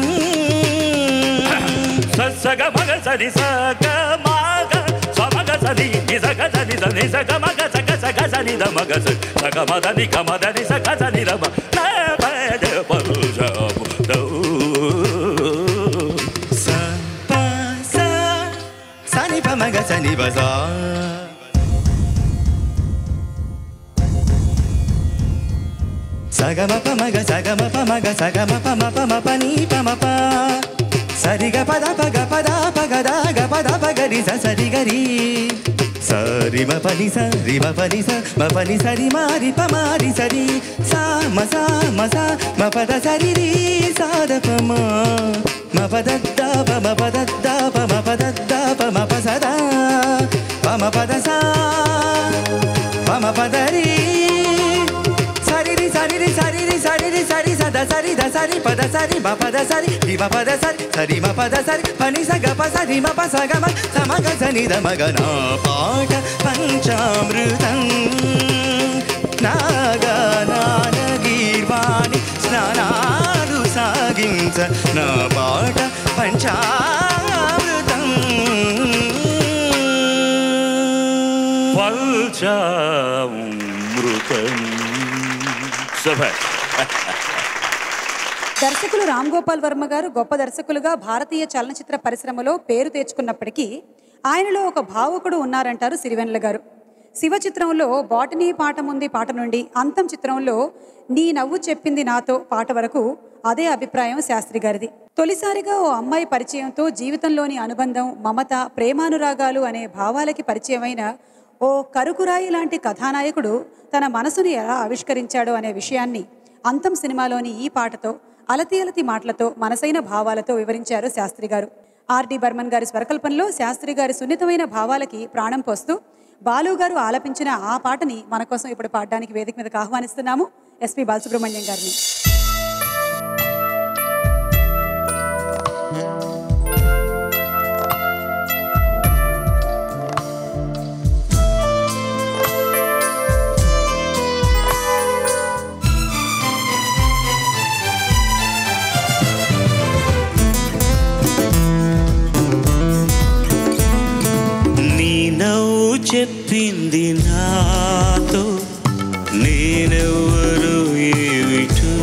సగ మగ సని సగ మగ సమగ సని నిసగ సని సని సగ మగ సగ సగ సని దమగ సగ మదని కమదని సగ సని రమ నా పాట పంచామృతం. సని పమగ సని బజా. సగమ పమగ సగమ పమగ సగమ పమ పమ పని పమ ప. సరిగ పద పగ పద పగద గ పద పగరి స సరి గరి. సరి మ పని సరి మ పని స మ పని సరి మారి పమారి సరి. సా మ మ పద సరి రి సాద పమ మ పద ద ప మ పద ద ప మ పద ద ప మ ప సదా ప మ పద సా ప మ పద రి సద సరి ద సరి పద సరి మ పద సరి రి మ పద సరి సరి మ పద సరి పని స గ ప సరి మ ప స గ మ స మ గ స ని ద మ గ నా పాట పంచామృతం నాగానాల గీర్వాణి స్నానాలు సాగించ నా పాట పంచామృతం పంచామృతం. దర్శకులు రామ్ గోపాల్ వర్మ గారు గొప్ప దర్శకులుగా భారతీయ చలనచిత్ర పరిశ్రమలో పేరు తెచ్చుకున్నప్పటికీ ఆయనలో ఒక భావుకుడు ఉన్నారంటారు సిరివెన్నెల గారు. శివ చిత్రంలో బాటనీ పాఠముంది పాట నుండి అంతం చిత్రంలో నీ నవ్వు చెప్పింది నాతో పాట వరకు అదే అభిప్రాయం శాస్త్రి గారిది. తొలిసారిగా ఓ అమ్మాయి పరిచయంతో జీవితంలోని అనుబంధం, మమత, ప్రేమానురాగాలు అనే భావాలకి పరిచయమైన ఓ కరుకురాయి లాంటి కథానాయకుడు తన మనసుని ఎలా ఆవిష్కరించాడో అనే విషయాన్ని అంతం సినిమాలోని ఈ పాటతో అలతి అలతి మాటలతో మనసైన భావాలతో వివరించారు శాస్త్రి గారు. ఆర్డి బర్మన్ గారి స్వరకల్పనలో శాస్త్రి గారి సున్నితమైన భావాలకి ప్రాణం పోస్తూ బాలు గారు ఆలపించిన ఆ పాటని మన కోసం ఇప్పుడు పాడడానికి వేదిక మీదకి ఆహ్వానిస్తున్నాము ఎస్పి బాలసుబ్రహ్మణ్యం గారిని. చెప్పింది నాతో నేనెవరు ఏమిటో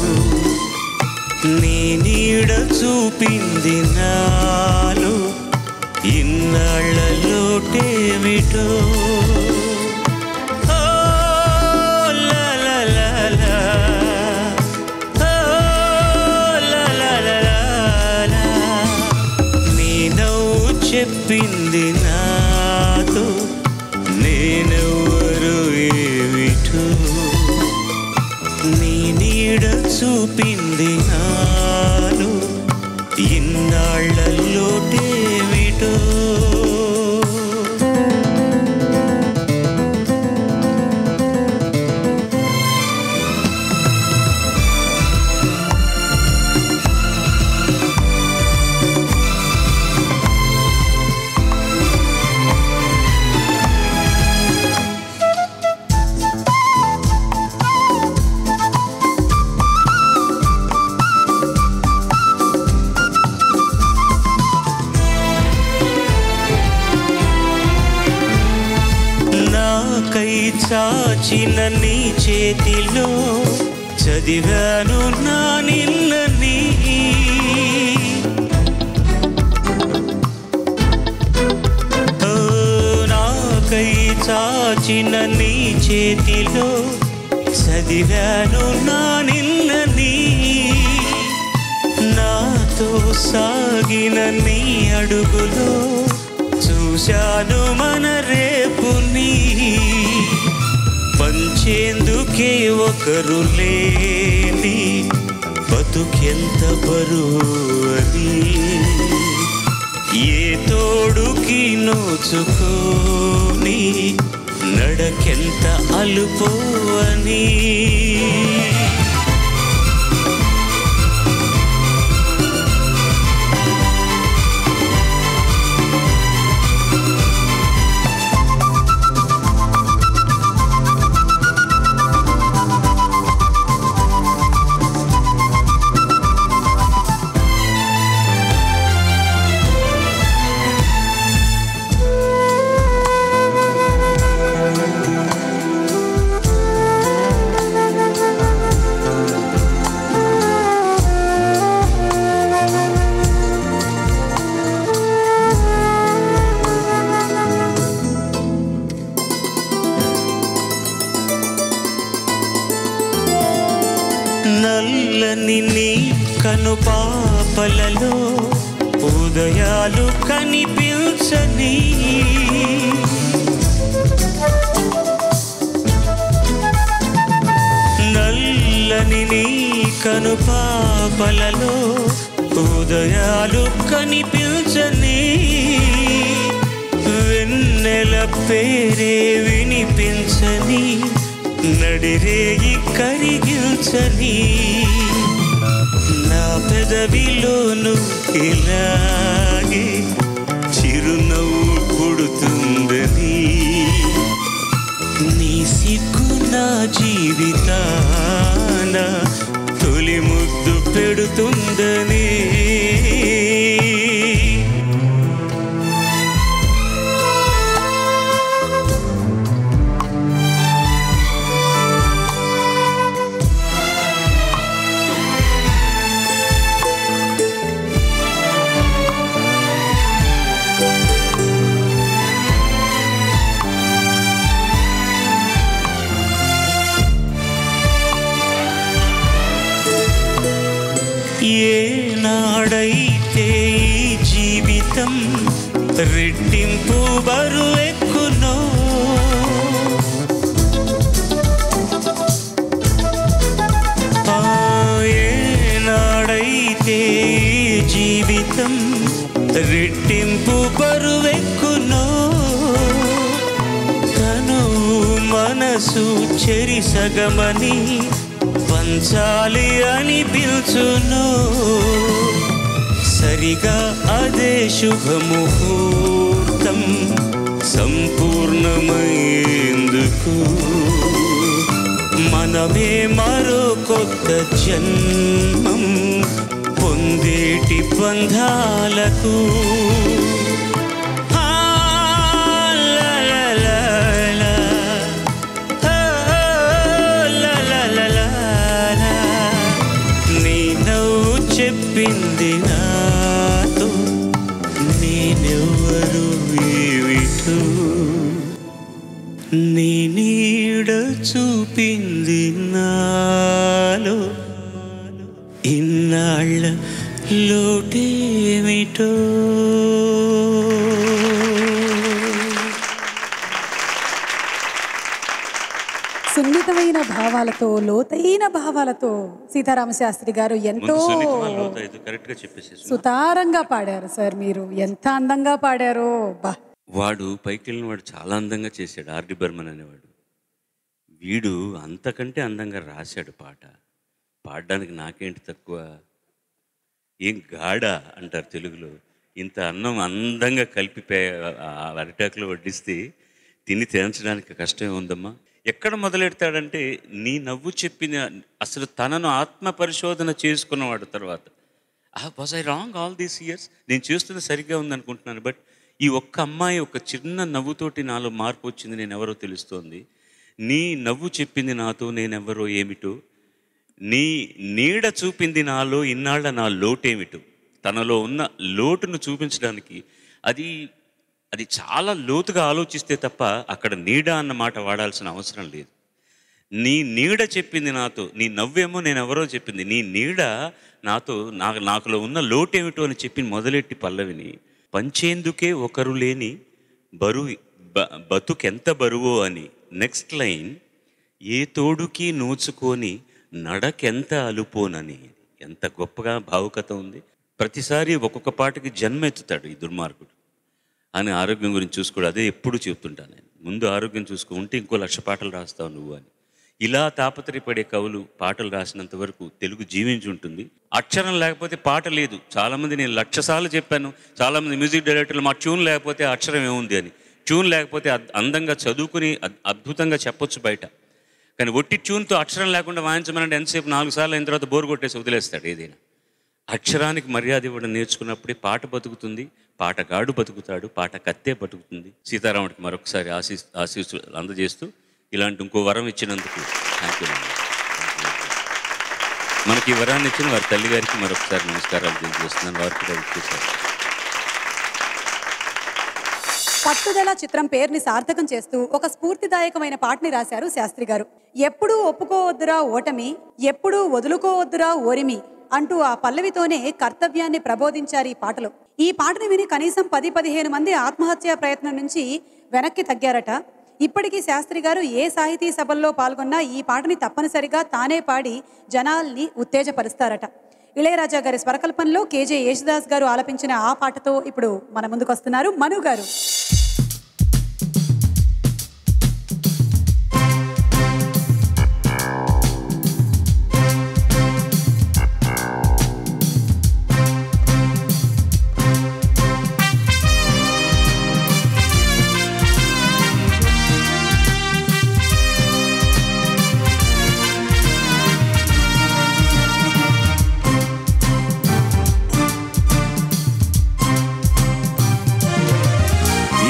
నీ నీడ చూపింది నాలో ఇన్నాళ్ళలోటేమిటో నీ నవ్వు చెప్పింది నాతో నేనెవరు ఏమిటో నీ నీడ చూపింది నాలో ఇన్నాళ్ళలోటేమిటో చాచిన నీ చేతిలో చదివాను నా నిన్నని నాకై చాచిన నీ చేతిలో చదివాను నా నిన్నని నాతో సాగిన నీ అడుగులో చూశాను మన రేపుని పంచేందుకే ఒకరు లేని బతుకెంత బరువు అని ఏ తోడుకి నోచుకోని నడకెంత అలుపో అని నల్లని నీ కనుపాపలలో ఉదయాలు కనిపించని నల్లని నీ కనుపాపలలో ఉదయాలు కనిపించని వెన్నెల పేరే వినిపించని నడిరేగి కరిగించని నా పెదవిలోను ఇలాగే చిరునవ్వు పుడుతుందని నీ సిగ్గు నా జీవితాన తొలి ముద్దు పెడుతుందని ఏనాడైతే ఈ జీవితం రెట్టింపు బరువెక్కునో ఏనాడైతే ఈ జీవితం రెట్టింపు బరువెక్కునో తను మనసు చెరిసగమని పంచాలి అని పిలుచును సరిగా అదే శుభముహూర్తం సంపూర్ణమయ్యేందుకు మనమే మరో కొత్త జన్మం పొందేటి బంధాలకు చెప్పింది నాతో నేనెవరు ఏమిటో నీ నీడ చూపింది నాలో ఇన్నాళ్ళ లోటేమిటో సున్నితమైన భావాలతో లోతైన భావాలతో సీతారామ శాస్త్రి గారు ఎంతో సుతారంగా పాడారు సార్. మీరు ఎంత అందంగా పాడారో. బా వాడు పైకి వెళ్ళిన వాడు చాలా అందంగా చేశాడు. ఆర్డి బర్మన్ అనేవాడు. వీడు అంతకంటే అందంగా రాశాడు పాట. పాడడానికి నాకేంటి తక్కువ, ఏం గాడ అంటారు తెలుగులో. ఇంత అన్నం అందంగా కలిపి అరిటాకులో వడ్డిస్తే తిని తేల్చడానికి కష్టమే ఉందమ్మా. ఎక్కడ మొదలెడతాడంటే నీ నవ్వు చెప్పిన అసలు తనను ఆత్మ పరిశోధన చేసుకున్నవాడు. తర్వాత was I wrong all these years, నేను చేస్తున్న సరిగ్గా ఉందనుకుంటున్నాను, బట్ ఈ ఒక్క అమ్మాయి ఒక చిన్న నవ్వుతోటి నాలో మార్పు వచ్చింది, నేను ఎవరో తెలుస్తోంది. నీ నవ్వు చెప్పింది నాతో నేనెవరో ఏమిటో, నీ నీడ చూపింది నాలో ఇన్నాళ్ళ నా లోటేమిటో. తనలో ఉన్న లోటును చూపించడానికి అది చాలా లోతుగా ఆలోచిస్తే తప్ప అక్కడ నీడ అన్న మాట వాడాల్సిన అవసరం లేదు. నీ నీడ చెప్పింది నాతో, నీ నవ్వేమో నేను ఎవరో చెప్పింది, నీ నీడ నాతో నాకులో ఉన్న లోటేమిటో అని చెప్పి మొదలెట్టి పల్లవిని పంచేందుకే ఒకరు లేని బతుకెంత బరువో అని. నెక్స్ట్ లైన్ ఏ తోడుకి నోచుకొని నడకెంత అలుపోనని. ఎంత గొప్పగా భావుకత ఉంది. ప్రతిసారి ఒక్కొక్క పాటకి జన్మెత్తుతాడు ఈ దుర్మార్గుడు అని. ఆరోగ్యం గురించి చూసుకోడు, అదే ఎప్పుడు చెప్తుంటాను నేను. ముందు ఆరోగ్యం చూసుకుంటే ఇంకో 1,00,000 పాటలు రాస్తావు నువ్వు అని. ఇలా తాపత్రయపడే కవులు పాటలు రాసినంత వరకు తెలుగు జీవించి ఉంటుంది. అక్షరం లేకపోతే పాట లేదు. చాలామంది నేను 1,00,000 సార్లు చెప్పాను, చాలామంది మ్యూజిక్ డైరెక్టర్లు మా ట్యూన్ లేకపోతే అక్షరం ఏముంది అని. ట్యూన్ లేకపోతే అందంగా చదువుకుని అద్భుతంగా చెప్పొచ్చు బయట, కానీ ఒట్టి ట్యూన్తో అక్షరం లేకుండా వాయించమనంటే ఎంతసేపు 4 సార్లు అయిన తర్వాత బోరు కొట్టేసి వదిలేస్తాడు ఏదైనా. అక్షరానికి మర్యాద ఇవ్వడం నేర్చుకున్నప్పుడే పాట బతుకుతుంది, పాటగాడు బతుకుతాడు, పాట కత్తే బతుకుతుంది. సీతారాముడికి మరొకసారి ఆశీస్సులు అందజేస్తూ ఇలాంటి ఇంకో వరం ఇచ్చినందుకు థ్యాంక్ యూ. మనకి ఈ వరాన్ని ఇచ్చిన వారి తల్లి గారికి మరొకసారి నమస్కారాలు తెలియజేస్తున్నాను. వారు కూడా ఇచ్చేశారు. పట్టుదల చిత్రం పేరుని సార్థకం చేస్తూ ఒక స్ఫూర్తిదాయకమైన పాటని రాశారు శాస్త్రి గారు. ఎప్పుడూ ఒప్పుకోవద్దురా ఓటమి, ఎప్పుడూ వదులుకోవద్దురా ఓరిమి అంటూ ఆ పల్లవితోనే కర్తవ్యాన్ని ప్రబోధించారు ఈ పాటలో. ఈ పాటను విని కనీసం 10-15 మంది ఆత్మహత్యా ప్రయత్నం నుంచి వెనక్కి తగ్గారట. ఇప్పటికీ శాస్త్రి గారు ఏ సాహితీ సభల్లో పాల్గొన్నా ఈ పాటని తప్పనిసరిగా తానే పాడి జనాల్ని ఉత్తేజపరుస్తారట. ఇళయరాజా గారి స్వరకల్పనలో కేజే యేసుదాస్ గారు ఆలపించిన ఆ పాటతో ఇప్పుడు మన ముందుకు వస్తున్నారు మను గారు.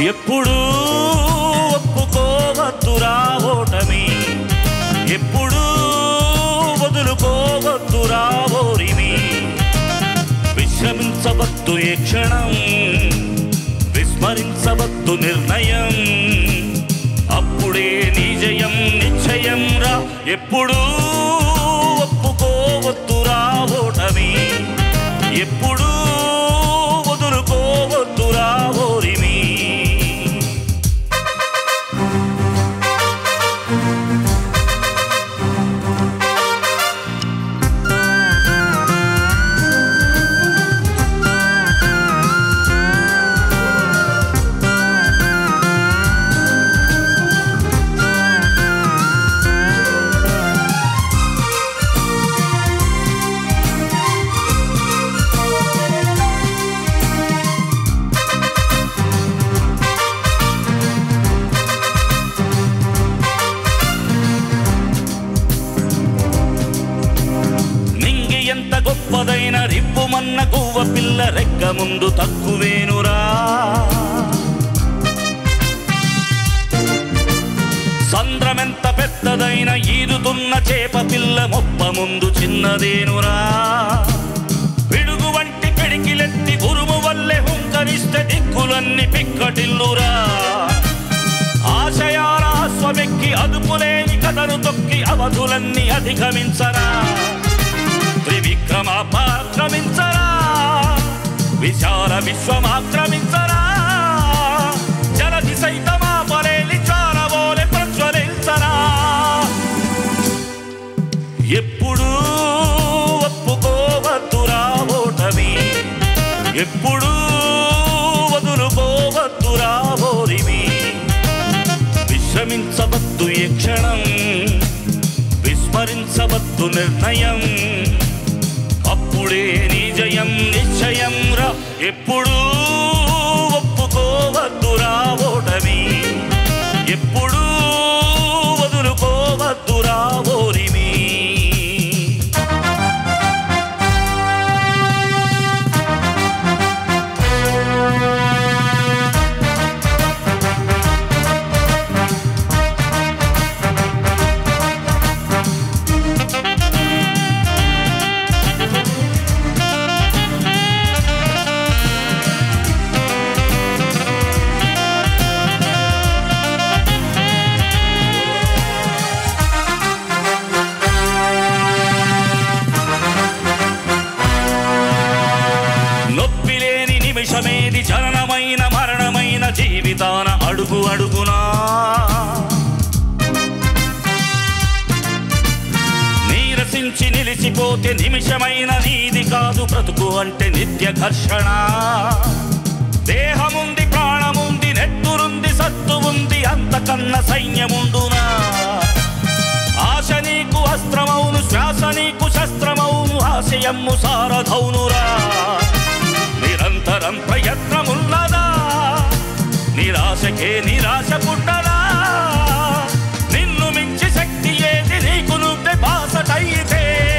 ఎప్పుడు ఒప్పుకోవద్దురా ఓటమి, ఎప్పుడు వదులుకోవద్దురా ఓరిమి. విశ్రమించవద్దు ఏ క్షణం, విస్మరించవద్దు నిర్ణయం, అప్పుడే నీ జయం నిశ్చయం రా. ఎప్పుడు ఒప్పుకోవద్దురా ఓటమి, ఎప్పుడు వదులుకోవద్దురా ఓరిమి. గొప్పదైన రిప్పుమన్న గువ్వ పిల్ల రెక్క ముందు తక్కువేనురా. సంద్రమెంత పెద్దదైన ఈదుతున్న చేప పిల్ల మొప్ప ముందు చిన్నదేనురా. పిడుగు వంటి పిడికిలెత్తి ఉరుము వల్లే హుంకరిస్తే దిక్కులన్నీ పిక్కటిల్లురా. ఆశయాల స్వమెక్కి అదుపులేని కథను తొక్కి అవధులన్నీ అధిగమించరా. త్రివిక్రమాక్రమించరా, విశాల విశ్వమాక్రమించరా. జలధి సైతమా పరేలి చారబోలే ప్రజ్వలించరా. ఎప్పుడు ఒప్పుకోవద్దురా ఓటమి, ఎప్పుడు వదులుకోవద్దురా ఓరిమి. విశ్రమించవద్దు ఏ క్షణం, విస్మరించవద్దు నిర్ణయం, అప్పుడే నీ జయం నిశ్చయం రా. ఎప్పుడు ఒప్పుకోవద్దురా ఓటమి, ఎప్పుడు వదులుకోవద్దురా ఓరిమి. నిమిషమేది జననమైన మరణమైన జీవితాన అడుగు అడుగునా. నీరసించి నిలిచిపోతే నిమిషమైన నీది కాదు బ్రతుకు అంటే నిత్య ఘర్షణ. దేహముంది, ప్రాణముంది, నెట్టురుంది, సత్తు ఉంది, అంతకన్నా సైన్యముండునా. ఆశ నీకు అస్త్రమౌను, శ్వాస నీకు శస్త్రమౌను, ఆశయమ్ము సారథౌనురా. నిరంతరం ప్రయత్నమున్నదా, నిరాశకే నిరాశ పుట్టదా. నిన్ను మించి శక్తి ఏది, నీకు నువ్వే బాసటైతే.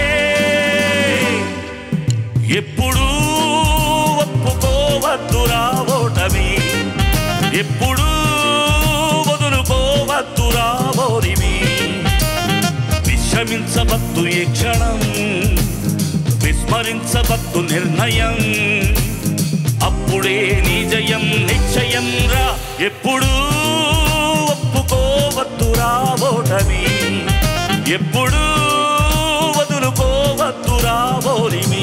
ఎప్పుడు ఒప్పుకోవద్దురా ఓటమి, ఎప్పుడు వదులుకోవద్దురా ఓరిమి. విశ్రమించవద్దు ఏ క్షణం, విస్మరించవద్దు నిర్ణయం, అప్పుడే నీ జయం నిశ్చయం రా. ఎప్పుడు ఒప్పుకోవద్దురా ఓటమి, ఎప్పుడు వదులుకోవద్దురా ఓరిమి.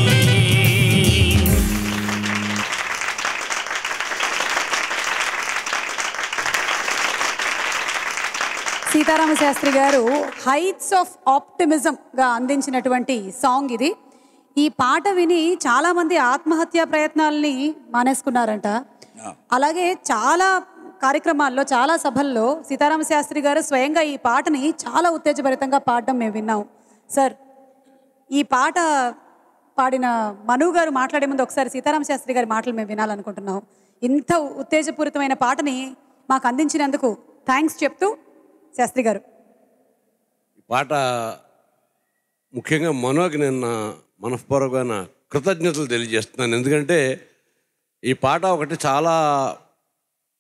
సీతారామ శాస్త్రి గారు హైట్స్ ఆఫ్ ఆప్టిమిజంగా అందించినటువంటి సాంగ్ ఇది. ఈ పాట విని చాలా మంది ఆత్మహత్యా ప్రయత్నాలని మానేసుకున్నారంట. అలాగే చాలా కార్యక్రమాల్లో, చాలా సభల్లో సీతారామ శాస్త్రి గారు స్వయంగా ఈ పాటని చాలా ఉత్తేజభరితంగా పాడడం మేము విన్నాం. సార్, ఈ పాట పాడిన మను గారు మాట్లాడే ముందు ఒకసారి సీతారామ శాస్త్రి గారి మాటలు మేము వినాలనుకుంటున్నాం. ఇంత ఉత్తేజపూరితమైన పాటని మాకు అందించినందుకు థ్యాంక్స్ చెప్తూ శాస్త్రి గారు. ఈ పాట ముఖ్యంగా మనోకి నేను మనఃపూర్వకమైన కృతజ్ఞతలు తెలియజేస్తున్నాను. ఎందుకంటే ఈ పాట ఒకటి చాలా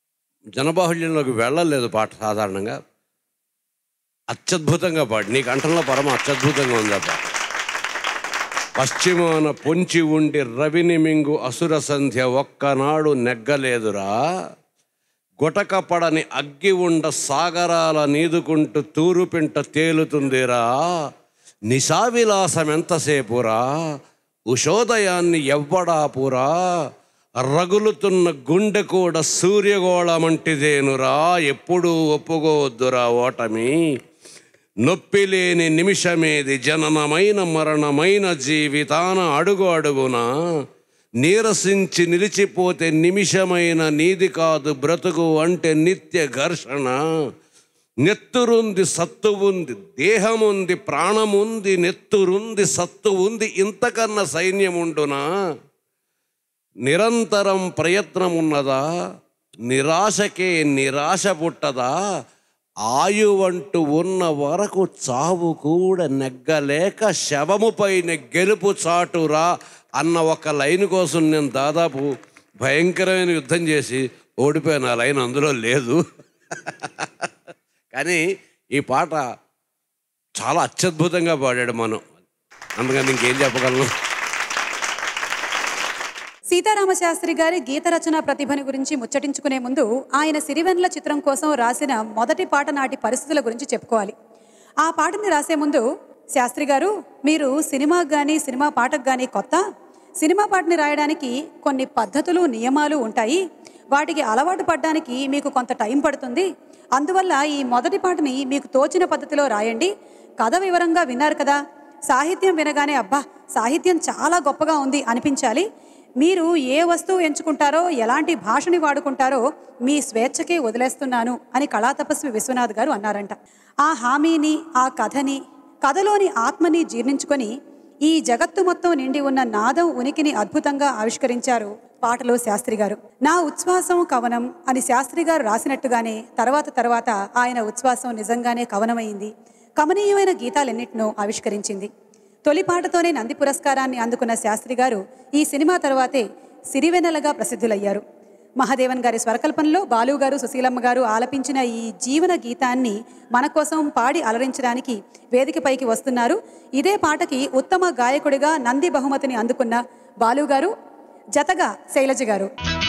జనబాహుళ్యంలోకి వెళ్ళలేదు పాట సాధారణంగా. అత్యద్భుతంగా పాడు, నీ కంఠంలో పరమ అత్యద్భుతంగా ఉంది ఆ పాట. పశ్చిమాన పొంచి ఉండి రవిని మింగు అసుర సంధ్య ఒక్కనాడు నెగ్గలేదురా, గుటకపడని అగ్గి ఉండ సాగరాల నీదుకుంటూ తూరుపింట తేలుతుందిరా, నిశావిలాసం ఎంతసేపురా, ఉషోదయాన్ని ఎవ్వడాపురా, రగులుతున్న గుండె కూడా సూర్యగోళమంటిదేనురా, ఎప్పుడూ ఒప్పుకోవద్దురా ఓటమి, నొప్పి లేని నిమిషమేది, జననమైన మరణమైన జీవితాన అడుగు అడుగున నీరసించి నిలిచిపోతే నిమిషమైన నీది కాదు బ్రతుకు అంటే నిత్య ఘర్షణ, నెత్తురుంది సత్తు ఉంది, దేహముంది ప్రాణముంది, నెత్తురుంది సత్తు ఉంది, ఇంతకన్నా సైన్యముండునా, నిరంతరం ప్రయత్నమున్నదా, నిరాశకే నిరాశ పుట్టదా, ఆయువంటూ ఉన్న వరకు చావు కూడా నెగ్గలేక శవముపైన గెలుపు చాటురా అన్న ఒక లైన్ కోసం నేను దాదాపు భయంకరమైన యుద్ధం చేసి ఓడిపోయాను. ఆ లైన్ అందులో లేదు. కానీ ఈ పాట చాలా అత్యద్భుతంగా పాడాడు మనం, అందుకని ఇంకేం చెప్పగలను. సీతారామశాస్త్రి గారి గీత రచన ప్రతిభని గురించి ముచ్చటించుకునే ముందు ఆయన సిరివెన్నెల చిత్రం కోసం రాసిన మొదటి పాట నాటి పరిస్థితుల గురించి చెప్పుకోవాలి. ఆ పాటని రాసే ముందు, శాస్త్రి గారు మీరు సినిమాకు కానీ సినిమా పాటకు కానీ కొత్త, సినిమా పాటని రాయడానికి కొన్ని పద్ధతులు నియమాలు ఉంటాయి, వాటికి అలవాటు పడడానికి మీకు కొంత టైం పడుతుంది, అందువల్ల ఈ మొదటి పాటని మీకు తోచిన పద్ధతిలో రాయండి, కథ వివరంగా విన్నారు కదా, సాహిత్యం వినగానే అబ్బా సాహిత్యం చాలా గొప్పగా ఉంది అనిపించాలి, మీరు ఏ వస్తువు ఎంచుకుంటారో ఎలాంటి భాషని వాడుకుంటారో మీ స్వేచ్ఛకే వదిలేస్తున్నాను అని కళాతపస్వి విశ్వనాథ్ గారు అన్నారంట. ఆ హామీని, ఆ కథని, కథలోని ఆత్మని జీర్ణించుకొని ఈ జగత్తు మొత్తం నిండి ఉన్న నాదం ఉనికిని అద్భుతంగా ఆవిష్కరించారు పాటలో శాస్త్రి గారు. నా ఉచ్ఛ్వాసం కవనం అని శాస్త్రి గారు రాసినట్టుగానే తర్వాత ఆయన ఉచ్ఛ్వాసం నిజంగానే కవనమైంది, కమనీయమైన గీతాలెన్నిటినో ఆవిష్కరించింది. తొలి పాటతోనే నంది పురస్కారాన్ని అందుకున్న శాస్త్రి గారు ఈ సినిమా తర్వాతే సిరివెన్నెలగా ప్రసిద్ధులయ్యారు. మహాదేవన్ గారి స్వరకల్పనలో బాలు గారు, సుశీలమ్మ గారు ఆలపించిన ఈ జీవన గీతాన్ని మన కోసం పాడి అలరించడానికి వేదికపైకి వస్తున్నారు. ఇదే పాటకి ఉత్తమ గాయకుడిగా నంది బహుమతిని అందుకున్న బాలు గారు, జతగా శైలజ గారు.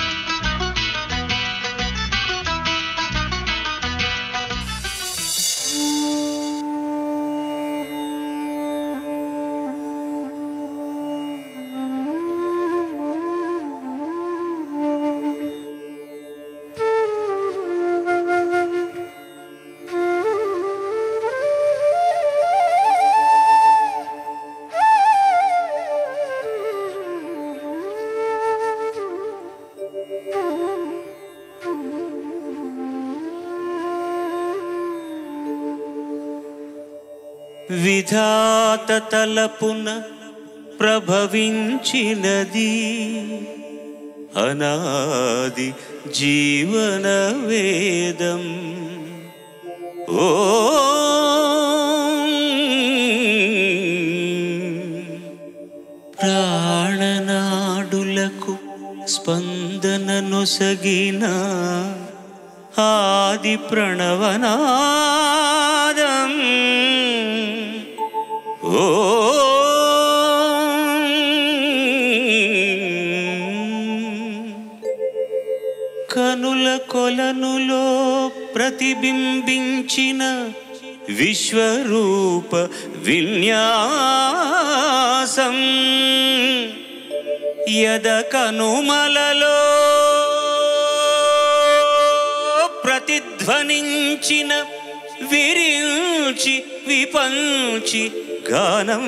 విధాత తలపున ప్రభవించినది అనాది జీవన వేదం. ఓ ప్రాణనాడులకు స్పందన నొసగిన ఆది ప్రణవనాదం. ఓ కనుల కొలనులో ప్రతిబింబించిన విశ్వరూప విన్యాసం. యద కనుమలలో ప్రతిధ్వనించిన విరించి విపంచి గానం.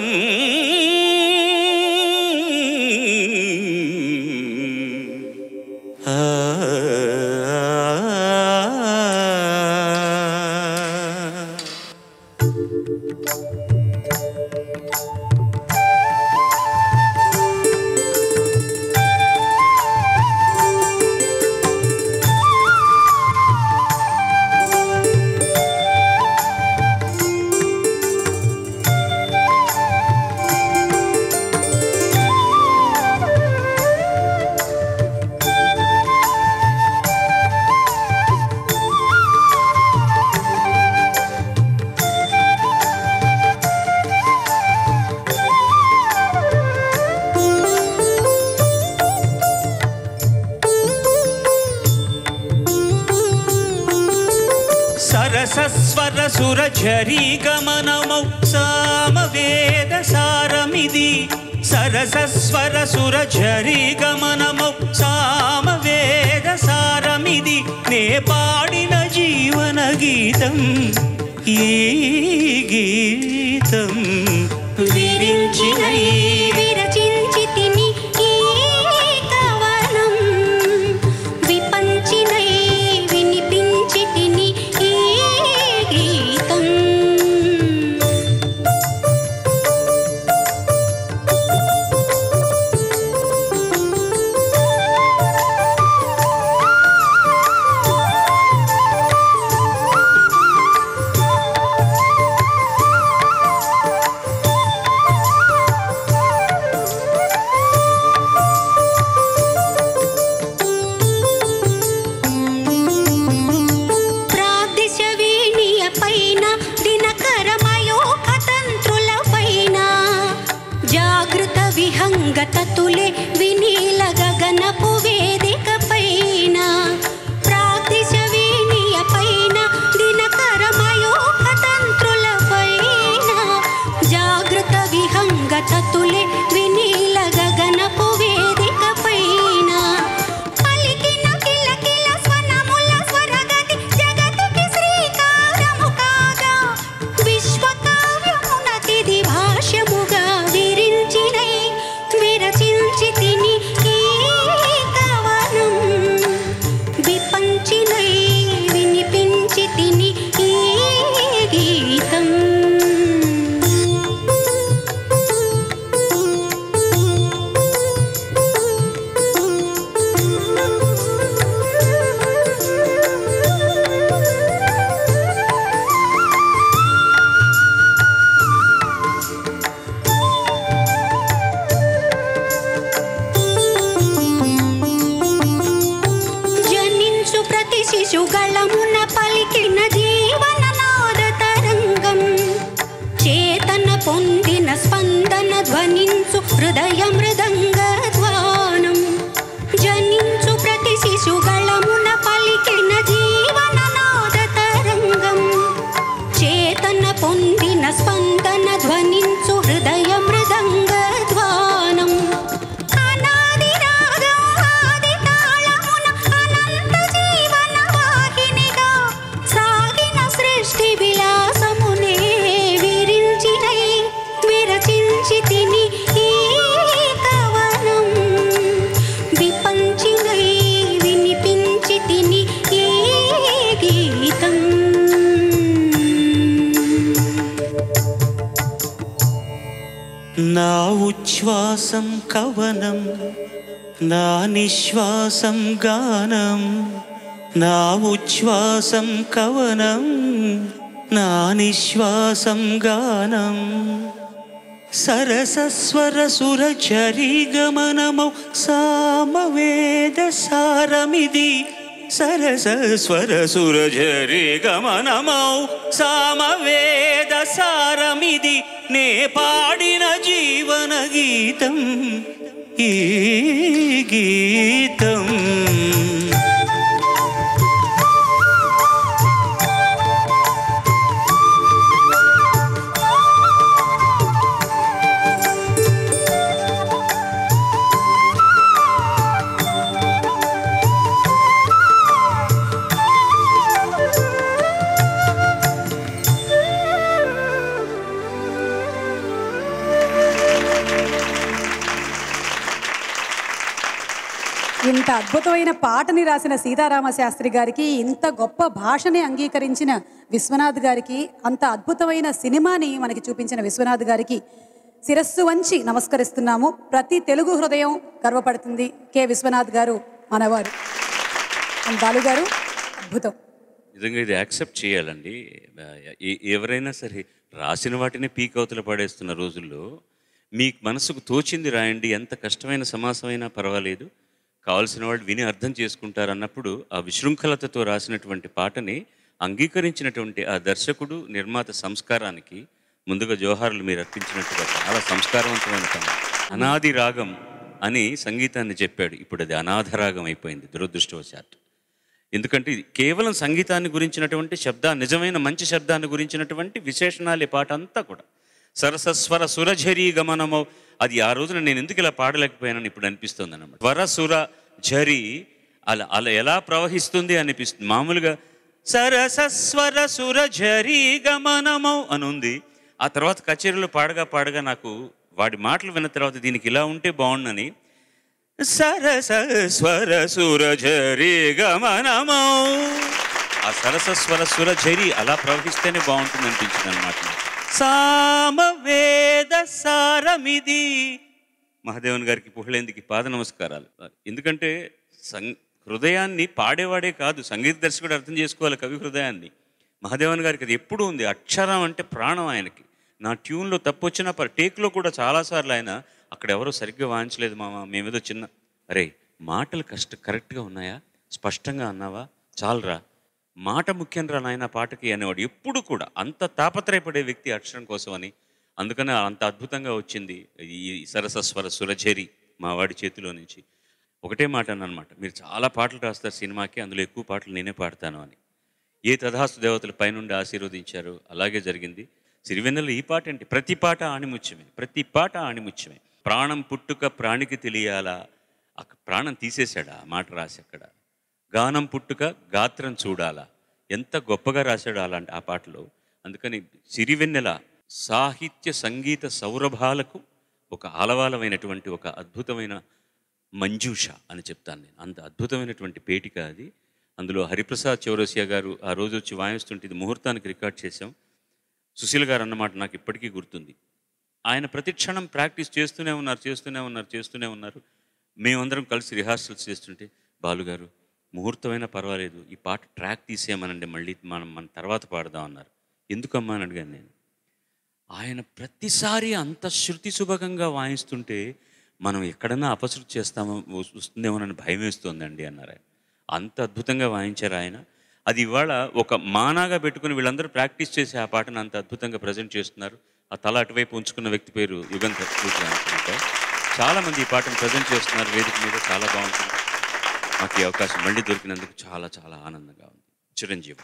సరసస్వర సురఝరీ గమనమౌ సామవేద సారమిది సరసస్వర సురఝరీ గమనమౌ సామవేద సారమిది నే పాడిన జీవన గీతం ఈ గీతం విరించినై విరచించితిని ఈ కవనం విపంచినై వినిపించితిని ఈ గీతం విహంగతతులే వినీల గగనపు వేదిక పైన ప్రాగ్దిశ వీణియ పైన దినకరమయోహతంత్రుల పైన జాగృత విహంగతతులే వినీల గగనపు వేదిక పైన పలికిన కిలకిల స్వనముల స్వరగతి జగతికి శ్రీకారము కాగా విశ్వకావ్యమునకిది భాష్యముగా విరించినై విరచించితిని ఈ కవనం విపంచినై వినిపించితిని ఈ గీతం జనించు ప్రతి శిశుగళమున పలికిన జీవననాద తరంగం చేతన పొందిన స్పందన ధ్వనించు హృదయ మృదంగ ధ్వానం జనించు ప్రతి శిశుగళమున పలికిన జీవననాద తరంగం చేతన పొందిన స్పందన ధ్వనించు హృదయ మృదంగ ధ్వానం అనాది రాగం ఆది తాళమున అనంత జీవన వాహినిగా సాగిన సృష్టి విలాసమునే విరించినై విరచించితిని ఈ కవనం విపంచినై వినిపించితిని ఈ గీతం నా ఉచ్ఛ్వాసం కవనం నా నిశ్వాసం గానం నా ఉచ్ఛ్వాసం కవనం నా నిశ్వాసం గానం సరసస్వర సురఝరీ గమనమౌ సామవేద సారమిది సరసస్వర సురఝరీ గమనమౌ సామవేద సారమిది నే పాడిన జీవన గీతం ఈ గీతం ఇంత అద్భుతమైన పాటని రాసిన సీతారామ శాస్త్రి గారికి, ఇంత గొప్ప భాషని అంగీకరించిన విశ్వనాథ్ గారికి, అంత అద్భుతమైన సినిమాని మనకి చూపించిన విశ్వనాథ్ గారికి శిరస్సు వంచి నమస్కరిస్తున్నాము. ప్రతి తెలుగు హృదయం గర్వపడుతుంది. కె విశ్వనాథ్ గారు మనవారు. బాలు గారు అద్భుతం. నిజంగా ఇది యాక్సెప్ట్ చేయాలండి. ఎవరైనా సరే రాసిన వాటిని పీక్ అవతల పడేస్తున్న రోజుల్లో మీ మనసుకు తోచింది రాయండి, ఎంత కష్టమైన సమాసమైనా పర్వాలేదు, కావాల్సిన వాళ్ళు విని అర్థం చేసుకుంటారు అన్నప్పుడు ఆ విశృంఖలతతో రాసినటువంటి పాటని అంగీకరించినటువంటి ఆ దర్శకుడు నిర్మాత సంస్కారానికి ముందుగా జోహార్లు మీరు అర్పించినట్టుగా చాలా సంస్కారవంతమైన పని. అనాది రాగం అని సంగీతాన్ని చెప్పాడు, ఇప్పుడు అది అనాథ రాగం అయిపోయింది దురదృష్టవశాత్తు. ఎందుకంటే ఇది కేవలం సంగీతాన్ని గురించినటువంటి నిజమైన మంచి శబ్దాన్ని గురించినటువంటి విశేషణాలు ఈ పాట అంతా కూడా. సరసస్వర సురఝరీ గమనమో, అది ఆ రోజున నేను ఎందుకు ఇలా పాడలేకపోయానని ఇప్పుడు అనిపిస్తుంది అన్నమాట. స్వర సుర ఝరి అలా అలా ఎలా ప్రవహిస్తుంది అనిపిస్తుంది. మామూలుగా సరసస్వర సురఝరీ గమనమో అని ఉంది. ఆ తర్వాత కచేరీలో పాడగా నాకు వాడి మాటలు విన్న తర్వాత దీనికి ఇలా ఉంటే బాగుండని సరసస్వర సురఝరీ గమనమో, ఆ సరసస్వర సురఝరి అలా ప్రవహిస్తేనే బాగుంటుంది అనిపించింది అనమాట. సామవేద సారమిది. మహాదేవన్ గారికి పుహ్ళేందుకి పాద నమస్కారాలు. ఎందుకంటే హృదయాన్ని పాడేవాడే కాదు, సంగీత దర్శకుడు అర్థం చేసుకోవాలి కవి హృదయాన్ని. మహాదేవన్ గారికి అది ఎప్పుడూ ఉంది. అక్షరం అంటే ప్రాణం ఆయనకి. నా ట్యూన్లో తప్పు వచ్చినా టేక్లో కూడా చాలాసార్లు ఆయన అక్కడ ఎవరో సరిగ్గా వాయించలేదు మామ, మేమేదో చిన్న అరే మాటలు కరెక్ట్గా ఉన్నాయా, స్పష్టంగా అన్నావా, చాలరా, మాట ముఖ్యం రా నాయన పాటకి అనేవాడు. ఎప్పుడు కూడా అంత తాపత్రయపడే వ్యక్తి అక్షరం కోసం అని. అందుకనే అంత అద్భుతంగా వచ్చింది ఈ సరసస్వర సురఝరి మా వాడి చేతిలో నుంచి. ఒకటే మాట అన్నమాట, మీరు చాలా పాటలు రాస్తారు సినిమాకి, అందులో ఎక్కువ పాటలు నేనే పాడతాను అని. ఏ తథాస్తు దేవతలు పైనుండి ఆశీర్వదించారు, అలాగే జరిగింది. సిరివెన్నెల ఈ పాట ఏంటి, ప్రతి పాట ఆణిముత్యమే, ప్రతి పాట ఆణిముత్యమే. ప్రాణం పుట్టుక ప్రాణికి తెలియాలా, ప్రాణం తీసేశాడు ఆ మాట రాసి అక్కడ. గానం పుట్టుక గాత్రం చూడాలా, ఎంత గొప్పగా రాశాడు అలాంటి ఆ పాటలో. అందుకని సిరివెన్నెల సాహిత్య సంగీత సౌరభాలకు ఒక ఆలవాలమైనటువంటి ఒక అద్భుతమైన మంజూష అని చెప్తాను నేను. అంత అద్భుతమైనటువంటి పేటిక అది. అందులో హరిప్రసాద్ చౌరసియా గారు ఆ రోజు వచ్చి వాయిస్తుంటే ఇది ముహూర్తానికి రికార్డ్ చేశాం. సుశీల గారు అన్నమాట నాకు ఇప్పటికీ గుర్తుంది. ఆయన ప్రతిక్షణం ప్రాక్టీస్ చేస్తూనే ఉన్నారు. మేమందరం కలిసి రిహార్సల్స్ చేస్తుంటే, బాలుగారు ముహూర్తమైనా పర్వాలేదు, ఈ పాట ట్రాక్ తీసేయమనండి, మళ్ళీ మన తర్వాత పాడదాం అన్నారు. ఎందుకమ్మా అని అడిగాను నేను. ఆయన ప్రతిసారి అంత శృతి సుభగంగా వాయిస్తుంటే మనం ఎక్కడన్నా అపశృతి వస్తుందేమోనని భయం వేస్తుందండి అన్నారు ఆయన. అంత అద్భుతంగా వాయించారు ఆయన. అది ఇవాళ ఒక మానాగా పెట్టుకుని వీళ్ళందరూ ప్రాక్టీస్ చేసి ఆ పాటను అంత అద్భుతంగా ప్రజెంట్ చేస్తున్నారు. ఆ తల అటువైపు ఉంచుకున్న వ్యక్తి పేరు యుగంధర్ అనుకుంటా. చాలామంది ఈ పాటను ప్రజెంట్ చేస్తున్నారు వేదిక మీద. చాలా బాగుంటుంది. మాకు ఈ అవకాశం మళ్ళీ దొరికినందుకు చాలా చాలా ఆనందంగా ఉంది. చిరంజీవి.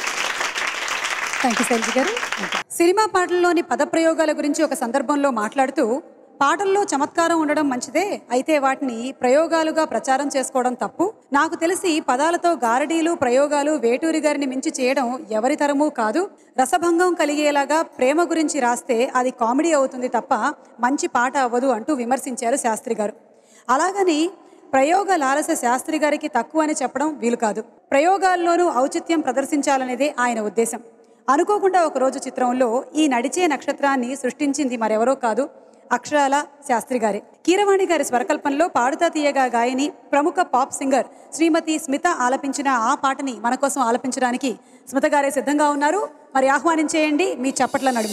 థ్యాంక్ యూ శైలజ గారు. సినిమా పాటల్లోని పదప్రయోగాల గురించి ఒక సందర్భంలో మాట్లాడుతూ, పాటల్లో చమత్కారం ఉండడం మంచిదే, అయితే వాటిని ప్రయోగాలుగా ప్రచారం చేసుకోవడం తప్పు. నాకు తెలిసి పదాలతో గారడీలు ప్రయోగాలు వేటూరి గారిని మించి చేయడం ఎవరి తరమూ కాదు. రసభంగం కలిగేలాగా ప్రేమ గురించి రాస్తే అది కామెడీ అవుతుంది తప్ప మంచి పాట అవ్వదు అంటూ విమర్శించారు శాస్త్రి గారు. అలాగని ప్రయోగ లాలస శాస్త్రి గారికి తక్కువ అని చెప్పడం వీలు కాదు. ప్రయోగాల్లోనూ ఔచిత్యం ప్రదర్శించాలనేదే ఆయన ఉద్దేశం. అనుకోకుండా ఒకరోజు చిత్రంలో ఈ నడిచే నక్షత్రాన్ని సృష్టించింది మరెవరో కాదు, అక్షరాల శాస్త్రి గారి. కీరవాణి గారి స్వరకల్పనలో పాడుతా తీయగా గాయని ప్రముఖ పాప్ సింగర్ శ్రీమతి స్మిత ఆలపించిన ఆ పాటని మన కోసం ఆలపించడానికి స్మిత గారే సిద్ధంగా ఉన్నారు. మరి ఆహ్వానించేయండి మీ చప్పట్ల నడుమ.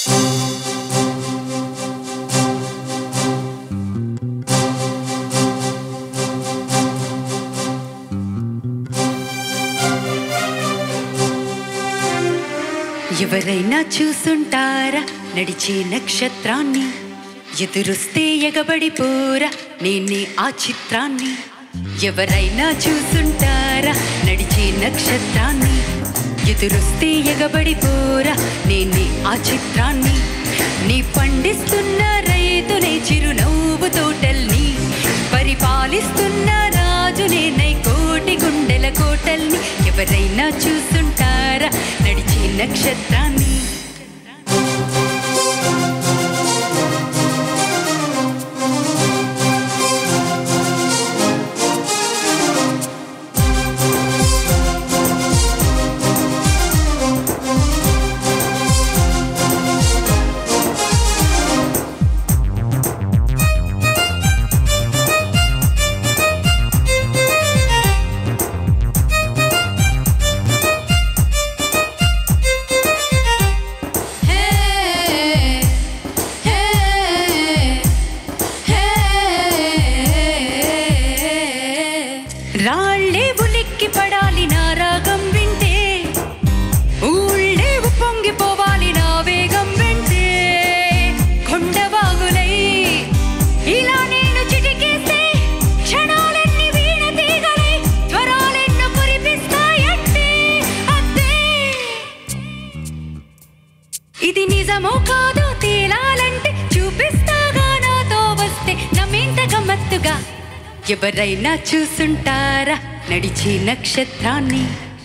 ఎవరైనా చూసుంటారా నడిచే నక్షత్రాన్ని, ఎదురొస్తే ఎగబడిపోరా నేనే ఆ చిత్రాన్ని. ఎవరైనా చూసుంటారా నడిచే నక్షత్రాన్ని, ఎదురొస్తే ఎగబడిపోరా నేనే ఆ చిత్రాన్ని. నీ పండిస్తున్న రైతునే చిరునవ్వు తోటల్ని, పరిపాలిస్తున్న రాజునే నై కోటి గుండెల కోటల్ని. ఎవరైనా చూసుంటారా నడిచే నక్షత్రాన్ని. రాళ్ళే ఉలిక్కి పడాలి నా రాగం వింటే, ఊళ్ళే ఉప్పొంగిపోవాలి నా వేగం వింటే. కొండవాగులై ఇలా నేను చిటికేస్తే క్షణాలెన్ని వీణ తీగలై, త్వరాలెన్నో కురిపిస్తే నిజమో కాదో తేలాలంటే చూపిస్తాగా నాతో వస్తే నమ్మేంత గమ్మత్తుగా ఎవరైనా చూసుంటారా నడిచే నక్షత్రాన్ని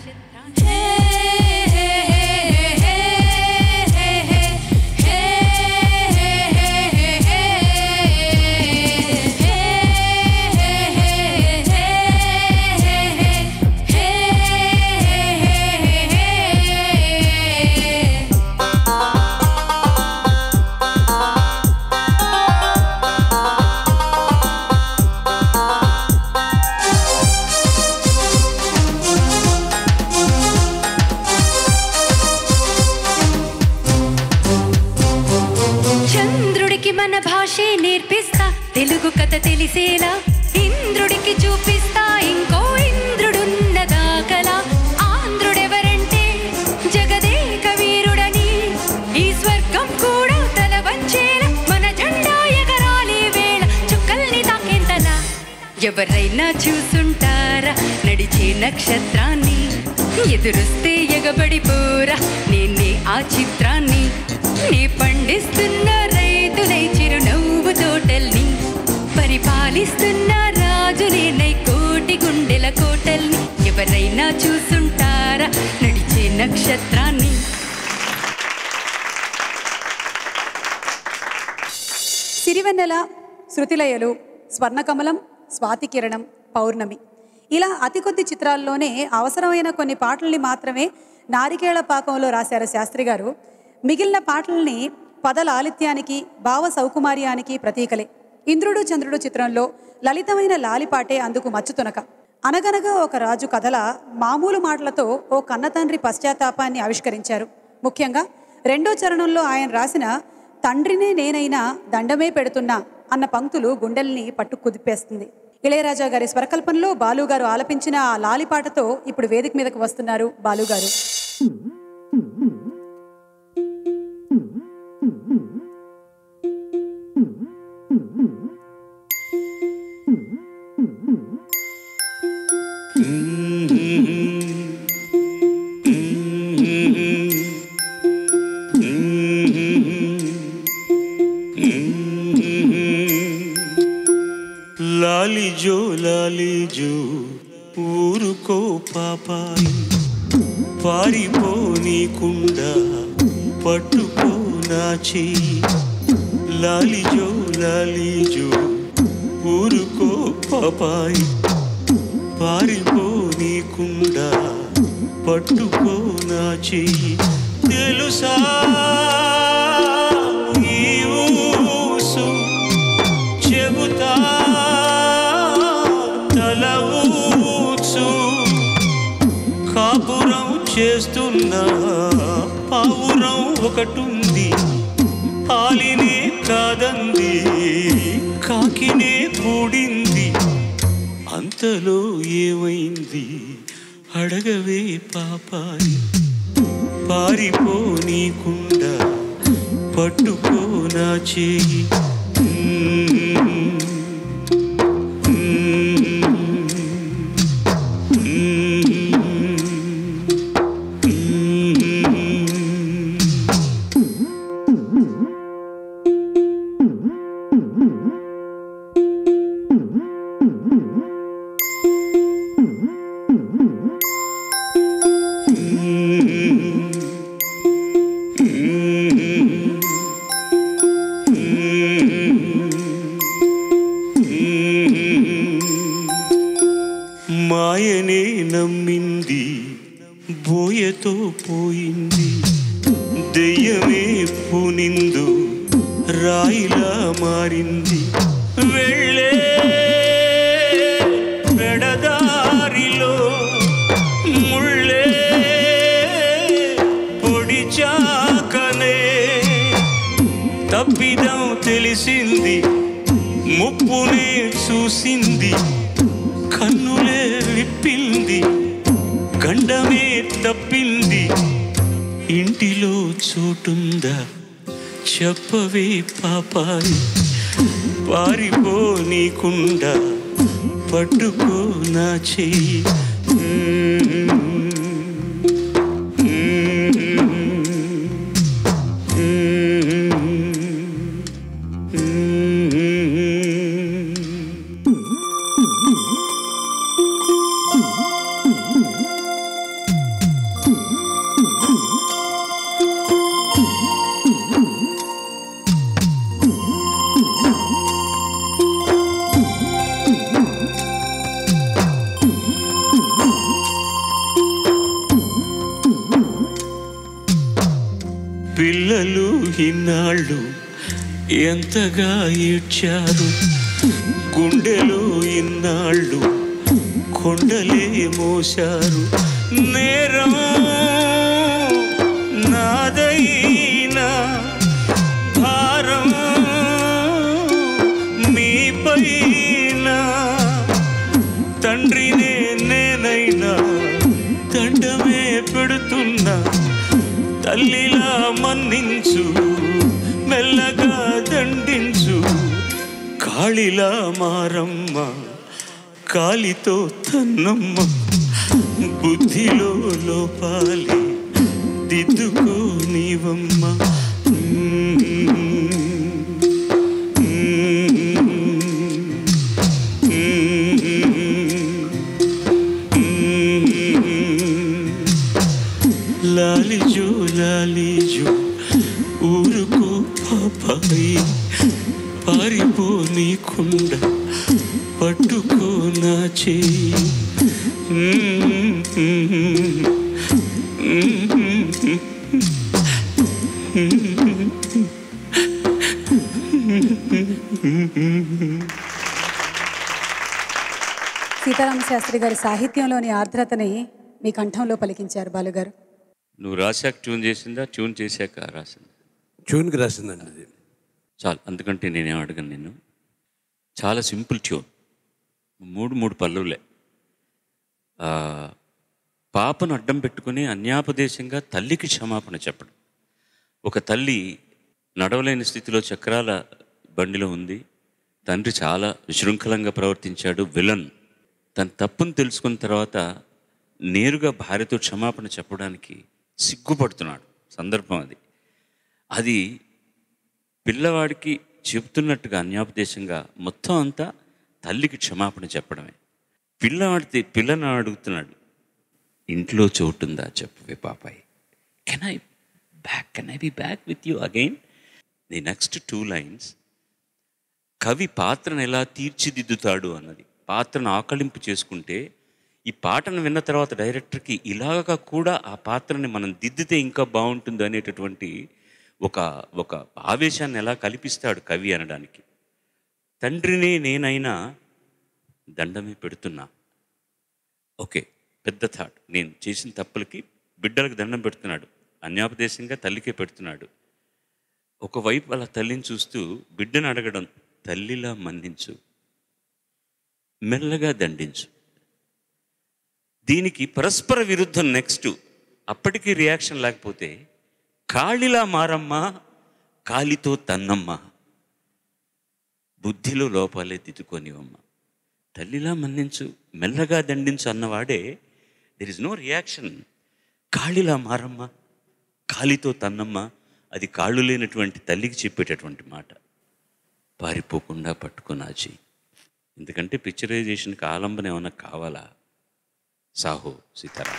మన భాషే నేర్పిస్తా తెలుగు కథ తెలిసేలా ఇంద్రుడికి చూపిస్తా ఇంకో ఇంద్రుడున్నదా కల ఆంధ్రుడెవరంటే జగదేక వీరుడని ఈ స్వర్గం కూడా తల వంచేలా మన జెండా ఎగరాలి వేళ చుక్కల్ని తాకేంతలా ఎవరైనా చూసుంటారా నడిచే నక్షత్రాన్ని ఎదురొస్తే ఎగబడిపోరా నేనే ఆ చిత్రాన్ని నీ పండిస్తున్న రైతులై చిరునవ్వు తోటల్ని పరిపాలిస్తున్న రాజులేనై కోటి గుండెల కోటల్ని ఎవరైనా చూసుంటారా నడిచే నక్షత్రాన్ని సిరివెన్నెల, శృతిలయలు, స్వర్ణకమలం, స్వాతికిరణం, పౌర్ణమి ఇలా అతి కొద్ది చిత్రాల్లోనే అవసరమైన కొన్ని పాటల్ని మాత్రమే నారికేళ పాకంలో రాశారు శాస్త్రి గారు. మిగిలిన పాటల్ని పదలాలిత్యానికి భావ సౌకుమార్యానికి ప్రతీకలే. ఇంద్రుడు చంద్రుడు చిత్రంలో లలితమైన లాలిపాటే అందుకు మచ్చుతునక. అనగనగా ఒక రాజు కథల మామూలు మాటలతో ఓ కన్నతండ్రి పశ్చాత్తాపాన్ని ఆవిష్కరించారు. ముఖ్యంగా రెండో చరణంలో ఆయన రాసిన తండ్రినే నేనైనా దండమే పెడుతున్నా అన్న పంక్తులు గుండెల్ని పట్టు కుదిపేస్తుంది. ఇళయరాజా గారి స్వరకల్పనలో బాలుగారు ఆలపించిన ఆ లాలిపాటతో ఇప్పుడు వేదిక మీదకు వస్తున్నారు బాలుగారు. లాలిజో ఊరుకో పాపాయి పారిపోనీకుండా పట్టుకో నా చెయ్యి లాలిజో ఊరుకో పాపాయి పారిపోనీకుండా పట్టుకో నా చెయ్యి తెలుసా ఈ ఊసు చెబుతా కాపురం చేస్తున్న పావురం ఒకటుంది ఆలినే కాదంది కాకినే కూడింది అంతలో ఏమైంది అడగవే పాపాయి పారిపోనీకుండా పట్టుకో నా చెయ్యి మాయనే నమ్మింది బోయతో పోయింది దెయ్యమే పూనిందు రాయిలా మారింది వెళ్ళే పెడదారిలో ముళ్ళే పొడిచాకనే తప్పిదం తెలిసింది ముప్పునే చూసింది కన్నులే విప్పింది గండమే తప్పింది ఇంటిలో చోటుందా చెప్పవే పాపాయి పారిపోనీకుండా పట్టుకో నా చెయ్యి పిల్లలు ఇన్నాళ్ళు ఎంతగా ఏడ్చారు, గుండెలో ఇన్నాళ్ళు కొండలే మోశారు. నేరం నాదైనా భారం మీపైన, తండ్రినే నేనైనా దండమే పెడుతున్నా. తల్లిలా మన్నించు, మెల్లగా దండించు. కాళిలా మారమ్మ, కాలితో తన్నమ్మ. బుద్ధిలో లోపాలి దిద్దుకో నీవమ్మ. లాలిజో లాలిజో ఊరుకో పాపాయి, పారిపో నీకుండా పట్టుకో నా చేయి. సీతారామ శాస్త్రి గారి సాహిత్యంలోని ఆర్ద్రతని మీ కంఠంలో పలికించారు బాలుగారు. నువ్వు రాశాక ట్యూన్ చేసిందా, ట్యూన్ చేశాక రాసిందా? ట్యూన్కి రాసిందండి అది. చాలు, అందుకంటే నేనేం అడగను నిన్ను. చాలా సింపుల్ ట్యూన్, మూడు పల్లవులే. పాపను అడ్డం పెట్టుకుని అన్యాపదేశంగా తల్లికి క్షమాపణ చెప్పడం. ఒక తల్లి నడవలేని స్థితిలో చక్రాల బండిలో ఉంది, తండ్రి చాలా విశృంఖలంగా ప్రవర్తించాడు, విలన్. తన తప్పును తెలుసుకున్న తర్వాత నేరుగా భార్యతో క్షమాపణ చెప్పడానికి సిగ్గుపడుతున్నాడు సందర్భం అది. అది పిల్లవాడికి చెబుతున్నట్టుగా అన్యాపదేశంగా మొత్తం అంతా తల్లికి క్షమాపణ చెప్పడమే. పిల్లని అడుగుతున్నాడు, ఇంట్లో చోటుందా చెప్పవే పాపాయి, can I be back with you again. The next 2 lines కవి పాత్రను ఎలా తీర్చిదిద్దుతాడు అన్నది. పాత్రను ఆకళింపు చేసుకుంటే ఈ పాటను విన్న తర్వాత డైరెక్టర్కి ఇలాగా కూడా ఆ పాత్రని మనం దిద్దితే ఇంకా బాగుంటుంది అనేటటువంటి ఒక ఆవేశాన్ని ఎలా కల్పిస్తాడు కవి అనడానికి. తండ్రినే నేనైనా దండమే పెడుతున్నా. ఓకే, పెద్ద థాట్. నేను చేసిన తప్పులకి బిడ్డలకు దండం పెడుతున్నాడు, అన్యాపదేశంగా తల్లికే పెడుతున్నాడు. ఒకవైపు అలా తల్లిని చూస్తూ బిడ్డను అడగడం, తల్లిలా మన్నించు, మెల్లగా దండించు. దీనికి పరస్పర విరుద్ధం నెక్స్ట్. అప్పటికీ రియాక్షన్ లేకపోతే కాళిలా మారమ్మ, కాలితో తన్నమ్మ. బుద్ధిలో లోపాలే దిద్దుకోనివమ్మ. తల్లిలా మన్నించు, మెల్లగా దండించు అన్నవాడే దెర్ ఇస్ నో రియాక్షన్. కాళిలా మారమ్మ, కాలితో తన్నమ్మ, అది కాళ్ళు లేనటువంటి తల్లికి చెప్పేటటువంటి మాట. పారిపోకుండా పట్టుకున్నా చెయ్యి. ఎందుకంటే పిక్చరైజేషన్కి ఆలంబన ఏమైనా కావాలా? సాహో సీతారాం.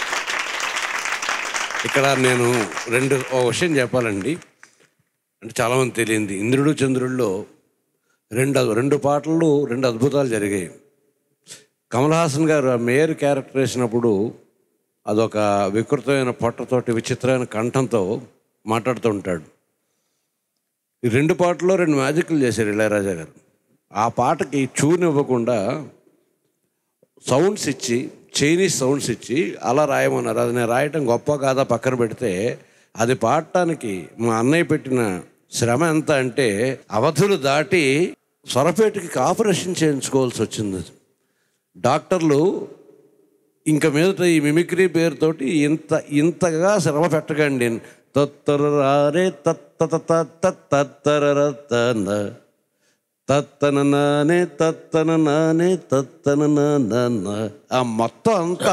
ఇక్కడ నేను ఒక విషయం చెప్పాలండి. అంటే చాలామంది తెలియంది, ఇంద్రుడు చంద్రుల్లో రెండు పాటలు 2 అద్భుతాలు జరిగాయి. కమల్ హాసన్ గారు ఆ మేయర్ క్యారెక్టర్ వేసినప్పుడు అదొక వికృతమైన పొట్టతోటి విచిత్రమైన కంఠంతో మాట్లాడుతూ ఉంటాడు. ఈ 2 పాటల్లో 2 మ్యాజిక్లు చేశారు ఇళయరాజా గారు. ఆ పాటకి ట్యూన్ ఇవ్వకుండా సౌండ్స్ ఇచ్చి, చైనీస్ సౌండ్స్ ఇచ్చి అలా రాయమన్నారు. అది నేను రాయటం గొప్ప కాదా పక్కన పెడితే, అది పాడటానికి మా అన్నయ్య పెట్టిన శ్రమ ఎంత అంటే అవధులు దాటి స్వరపేటకి ఆపరేషన్ చేయించుకోవాల్సి వచ్చింది. డాక్టర్లు ఇంక మీదట ఈ మిమిక్రీ పేరుతోటి ఇంతగా శ్రమ పెట్టకండి, తత్తరరే తత్తననే తత్తననే తత్తన ఆ మొత్తం అంతా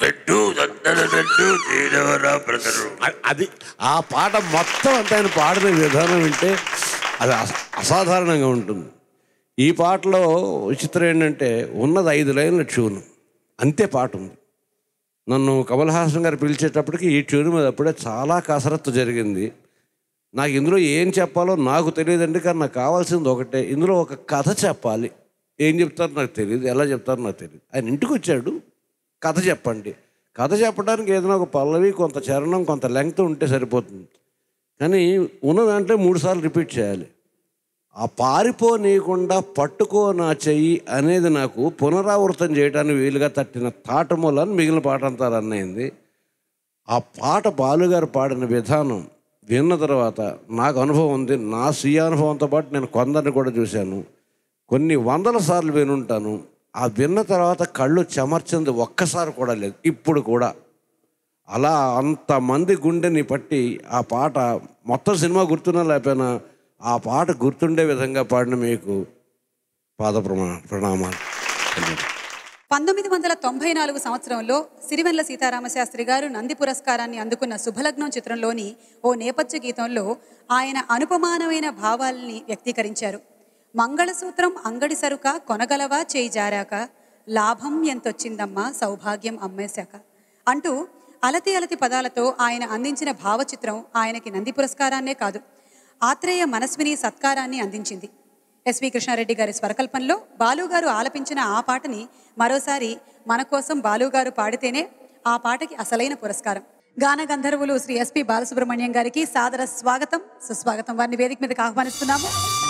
అది ఆ పాట మొత్తం అంతా ఆయన పాడిన విధానం వింటే అది అసాధారణంగా ఉంటుంది. ఈ పాటలో విచిత్రం ఏంటంటే ఉన్నది 5 లైన్ల ట్యూన్, అంతే పాట ఉంది. నన్ను కమల్ హాసన్ గారు పిలిచేటప్పటికి ఈ ట్యూన్ మీద అప్పుడే చాలా కసరత్తు జరిగింది. నాకు ఇందులో ఏం చెప్పాలో నాకు తెలియదండి, కానీ నాకు కావాల్సింది ఒకటే, ఇందులో ఒక కథ చెప్పాలి. ఏం చెప్తారో నాకు తెలియదు, ఎలా చెప్తారో నాకు తెలియదు. ఆయన ఇంటికి వచ్చాడు, కథ చెప్పండి. కథ చెప్పడానికి ఏదైనా ఒక పల్లవి, కొంత చరణం, కొంత లెంగ్త్ ఉంటే సరిపోతుంది. కానీ ఉన్న దాంట్లో 3 సార్లు రిపీట్ చేయాలి. ఆ పారిపోనీయకుండా పట్టుకో నా చెయ్యి అనేది నాకు పునరావృతం చేయడానికి వీలుగా తట్టిన తాటమూలని మిగిలిన పాట అంతా రన్ అయింది. ఆ పాట బాలుగారు పాడిన విధానం విన్న తర్వాత నాకు అనుభవం ఉంది. నా స్వీయ అనుభవంతో పాటు నేను కొందరిని కూడా చూశాను. కొన్ని 100 సార్లు వినుంటాను. ఆ విన్న తర్వాత కళ్ళు చెమర్చింది ఒక్కసారి కూడా లేదు ఇప్పుడు కూడా. అలా అంతమంది గుండెని పట్టి ఆ పాట మొత్తం సినిమా గుర్తున్నా లేకపోయినా ఆ పాట గుర్తుండే విధంగా పాడిన మీకు పాద ప్రణామాలు. 1994 సంవత్సరంలో సిరివెన్నెల సీతారామశాస్త్రి గారు నంది పురస్కారాన్ని అందుకున్న శుభలగ్నం చిత్రంలోని ఓ నేపథ్య గీతంలో ఆయన అనుపమానమైన భావాల్ని వ్యక్తీకరించారు. మంగళసూత్రం అంగడి సరుక కొనగలవా చేయి జారాక, లాభం ఎంతొచ్చిందమ్మా సౌభాగ్యం అమ్మేశాక అంటూ అలతి అలతి పదాలతో ఆయన అందించిన భావచిత్రం ఆయనకి నంది పురస్కారాన్నే కాదు, ఆత్రేయ మనస్విని సత్కారాన్ని అందించింది. ఎస్వి కృష్ణారెడ్డి గారి స్వరకల్పంలో బాలుగారు ఆలపించిన ఆ పాటని మరోసారి మన కోసం బాలుగారు పాడితేనే ఆ పాటకి అసలైన పురస్కారం. గాన గంధర్వులు శ్రీ ఎస్పి బాలసుబ్రహ్మణ్యం గారికి సాదర స్వాగతం, సుస్వాగతం. వారిని వేదిక మీదకి ఆహ్వానిస్తున్నాము.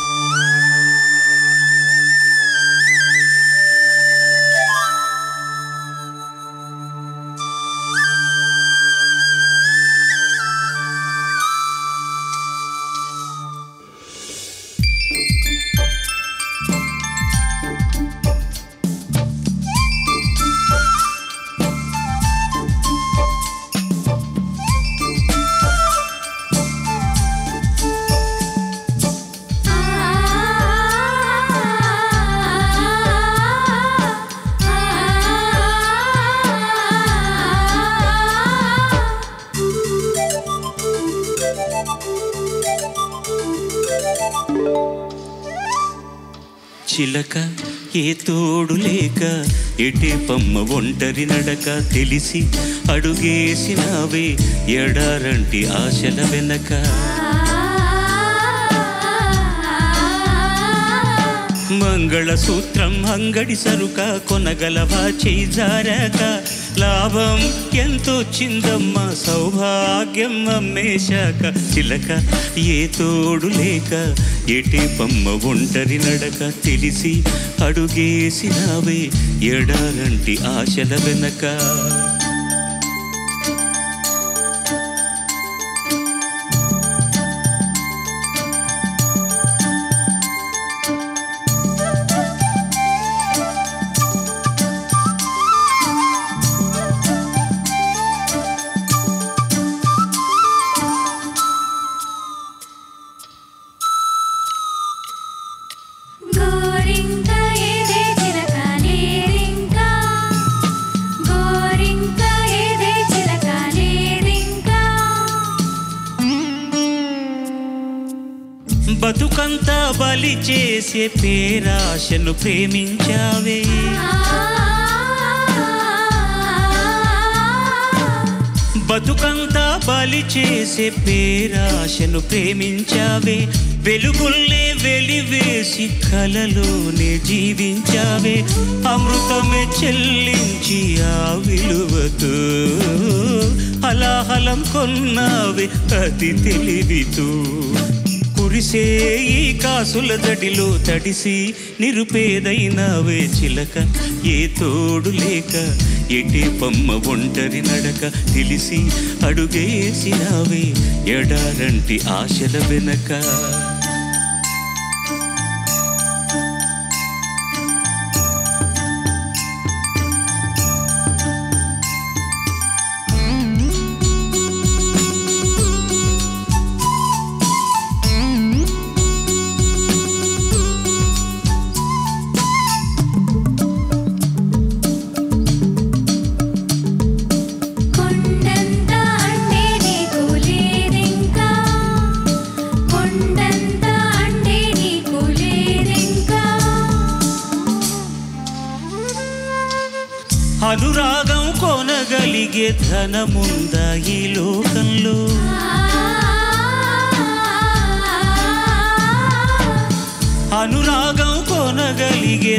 చిలక ఏ తోడు లేక ఎటే పమ్మ ఒంటరి నడక తెలిసి అడుగేసినావే ఎడారంటి ఆశల వెనక. మంగళసూత్రం అంగడి సరుక కొనగలవా చేయి జారాక, లాభం ఎంతొచ్చిందమ్మా సౌభాగ్యం అమ్మేశాక. చిలక ఏ తోడు లేక ఎటే పమ్మ ఒంటరి నడక తెలిసి అడుగేసినావే ఎడారంటి ఆశల వెనక. బతుకంతా బలి చేసే పేరాశను ప్రేమించావే, బతుకంతా బలి చేసే పేరాశను ప్రేమించావే. వెలుగుల్నే వెలివేసి కలలోనే జీవించావే. అమృతమే చెల్లించి ఆ విలువతో హలాహలం కొన్నావే అతి తెలివితో. కురిసే ఈ కాసుల దడిలో తడిసి నిరుపేదైనావే. చిలక ఏ తోడు లేక ఎటే పమ్మ ఒంటరి నడక తెలిసి అడుగేసినావే ఎడారంటి ఆశల వెనక. అనురాగం కొనగలిగే ధనముందా ఈ లోకంలో, అనురాగం కొనగలిగే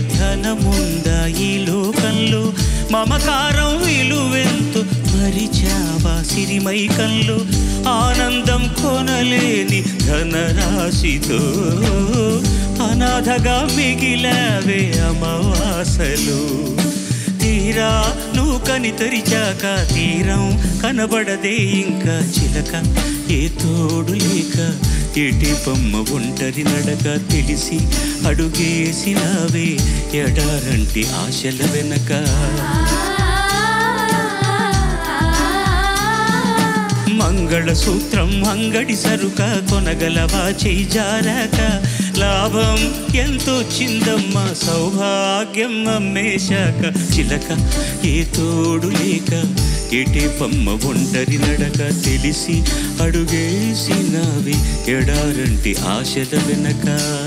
ధనముందా ఈ లోకంలో. మమకారం విలువెంతో మరిచావా సిరిమైకంలో ఆనందం కొనలేని ధనరాశితో అనాథగా మిగిలావే అమావాసలు. తీరా నువ్వు కని తెరిచాక తీరం కనబడదే ఇంకా చిలక. ఏ తోడు లేక ఏటి బొమ్మ ఒంటరి నడక తెలిసి అడుగేసినావే ఎడారంటి ఆశల వెనక. మంగళసూత్రం అంగడి సరుక కొనగలవా చేయి జారాక. లాభం ఎంతో చిందమ్మ సౌభాగ్యం అమ్మేశాక. చిలక ఏ తోడు లేక ఏటి బొమ్మ ఒంటరి నడక తెలిసి అడుగేసినావి ఎడారంటి ఆశల వెనక.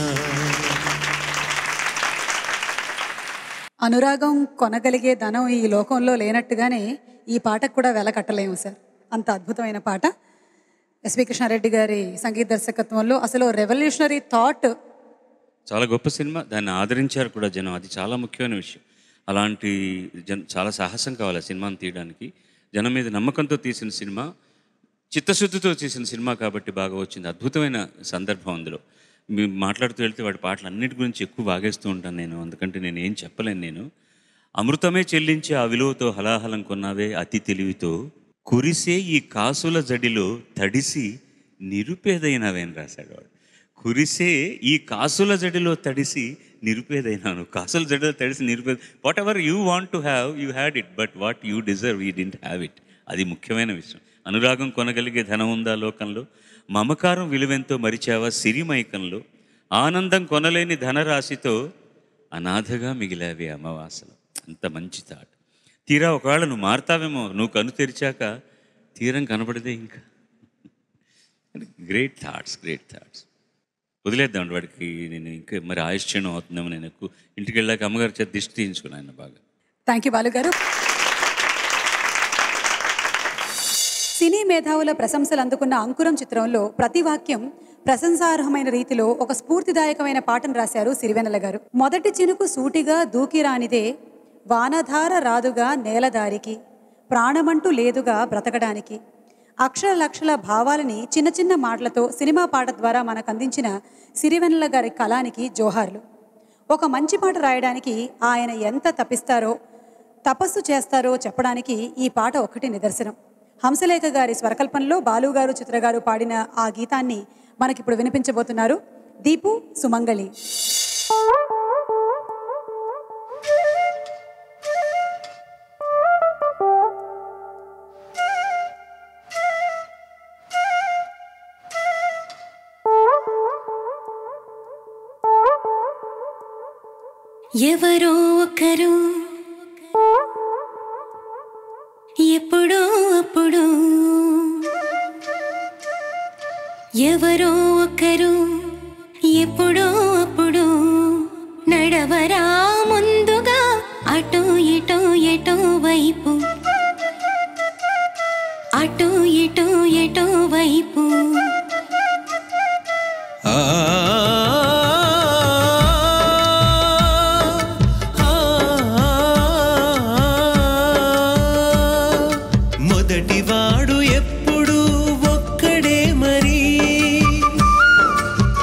అనురాగం కొనగలిగే ధనం ఈ లోకంలో లేనట్టుగానే ఈ పాటకు కూడా వెల కట్టలేము సార్. అంత అద్భుతమైన పాట. ఎస్వి కృష్ణారెడ్డి గారి సంగీత దర్శకత్వంలో అసలు రెవల్యూషనరీ థాట్. చాలా గొప్ప సినిమా, దాన్ని ఆదరించారు కూడా జనం, అది చాలా ముఖ్యమైన విషయం. అలాంటి చాలా సాహసం కావాలి ఆ సినిమాని తీయడానికి. జనం మీద నమ్మకంతో తీసిన సినిమా, చిత్తశుద్ధితో తీసిన సినిమా కాబట్టి బాగా వచ్చింది. అద్భుతమైన సందర్భం అందులో. మేము మాట్లాడుతూ వెళ్తే వాడి పాటలు అన్నిటి గురించి ఎక్కువ బాగేస్తూ ఉంటాను నేను, అందుకంటే నేను ఏం చెప్పలేను. నేను అమృతమే చెల్లించి ఆ విలువతో హలాహలం కొన్నావే అతి తెలివితో, కురిసే ఈ కాసుల జడిలో తడిసి నిరుపేదైనవేని రాశాడు వాడు. కురిసే ఈ కాసుల జడిలో తడిసి నిరుపేదైనాను. కాసుల జడిలో తడిసి నిరుపేద. Whatever you want to have you had it, but what you deserve you didn't have it. అది ముఖ్యమైన విషయం. అనురాగం కొనగలిగే ధనం ఉందా లోకంలో, మమకారం విలువెంతో మరిచావా సిరిమైకంలో, ఆనందం కొనలేని ధనరాశితో అనాథగా మిగిలావి అమావాసలు. అంత మంచి థాట్. తీరా ఒకవేళ నువ్వు మారుతావేమో, నువ్వు కను తెరిచాక తీరం కనపడదే ఇంకా. Great thoughts, great thoughts. వదిలేద్దాం వాడికి. నేను ఇంకా మరి ఆయుష్యం అవుతుందేమో. నేను ఎక్కువ ఇంటికి వెళ్ళాక అమ్మగారి చేత దిష్టి తీయించుకున్నాను బాగా. థ్యాంక్ యూ బాలు గారు. సినీ మేధావుల ప్రశంసలు అందుకున్న అంకురం చిత్రంలో ప్రతి వాక్యం ప్రశంసార్హమైన రీతిలో ఒక స్ఫూర్తిదాయకమైన పాటను రాశారు సిరివెన్నెల గారు. మొదటి చినుకు సూటిగా దూకిరానిదే, వానధార రాదుగా నేలదారికి, ప్రాణమంటూ లేదుగా బ్రతకడానికి. అక్షర లక్షల భావాలని చిన్న చిన్న మాటలతో సినిమా పాట ద్వారా మనకు అందించిన సిరివెన్నెల గారి కళానికి జోహార్లు. ఒక మంచి పాట రాయడానికి ఆయన ఎంత తపస్సు చేస్తారో చెప్పడానికి ఈ పాట ఒక్కటి నిదర్శనం. హంసలేఖ గారి స్వరకల్పనలో బాలు గారు, చిత్ర గారు పాడిన ఆ గీతాన్ని మనకిప్పుడు వినిపించబోతున్నారు దీపు సుమంగళి. ఎవరో ఒకరు ఎప్పుడో అప్పుడు, ఎవరో ఒకరు ఎప్పుడో అప్పుడు నడవరా ముందుగా అటో ఇటో ఎటో వైపు, అటో ఇటో ఎటో వైపు. మొదటివాడు ఎప్పుడు ఒక్కడే మరి,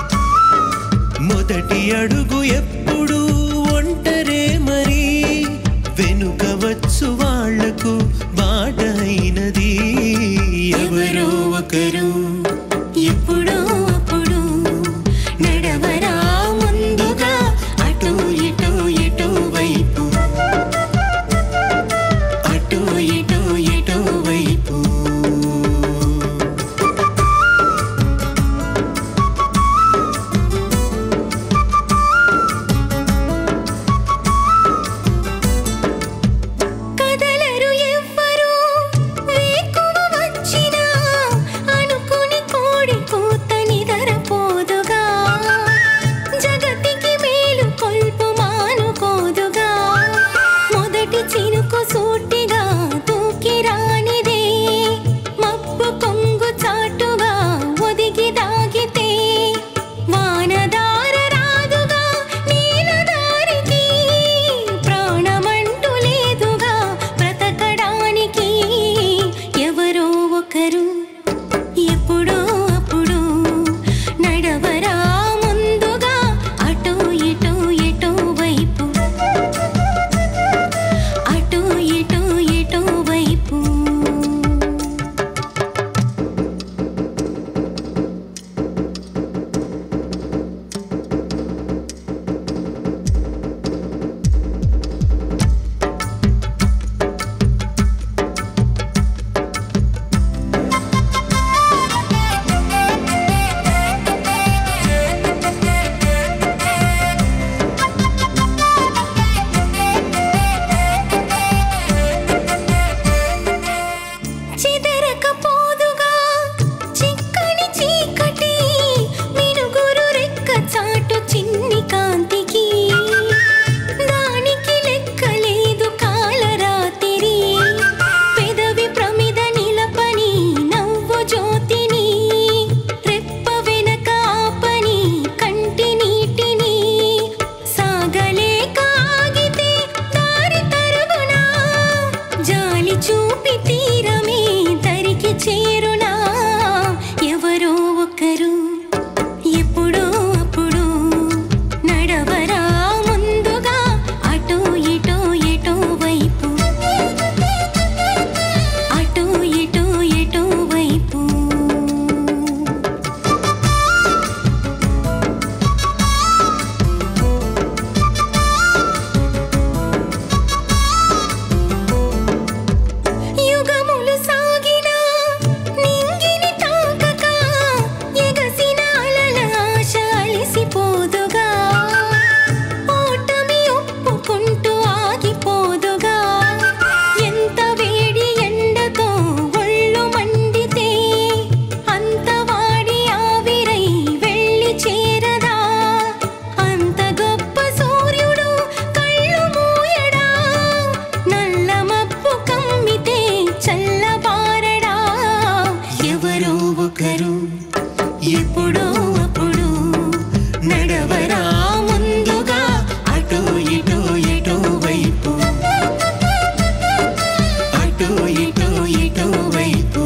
ఇటు ఇటు వైపు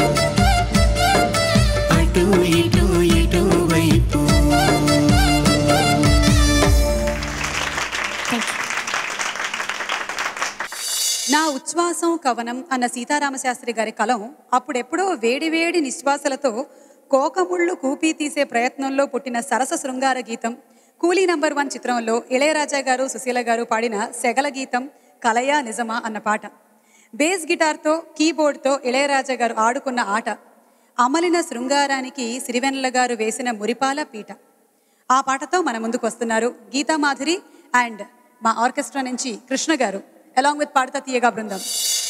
అటు ఇటు ఇటు వైపు. నా ఉచ్ఛ్వాసం కవనం అన్న సీతారామశాస్త్రి గారి కలం అప్పుడెప్పుడో వేడివేడి నిశ్వాసలతో కోకముళ్ళు కూపీ తీసే ప్రయత్నంలో పుట్టిన సరస శృంగార గీతం కూలీ నంబర్ 1 చిత్రంలో ఇళయరాజా గారు సుశీల గారు పాడిన సెగల గీతం కలయా నిజమా అన్న పాట. బేస్ గిటార్తో కీబోర్డ్తో ఇళయరాజా గారు ఆడుకున్న ఆట అమలిన శృంగారానికి సిరివెన్నెల గారు వేసిన మురిపాల పీట. ఆ పాటతో మన ముందుకు వస్తున్నారు గీతా మాధురి అండ్ మా ఆర్కెస్ట్రా నుంచి కృష్ణ గారు అలాంగ్ విత్ పాడతా తీయగా బృందం.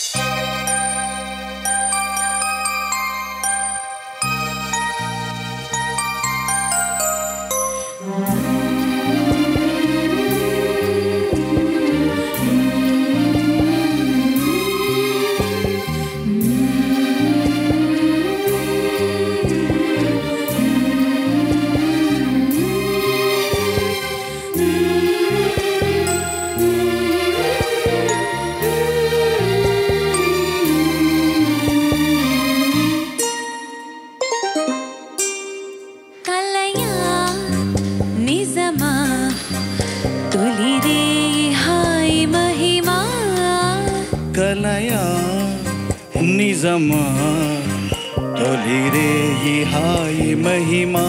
కలయా నిజమా తొలి రేయి హాయి మహిమా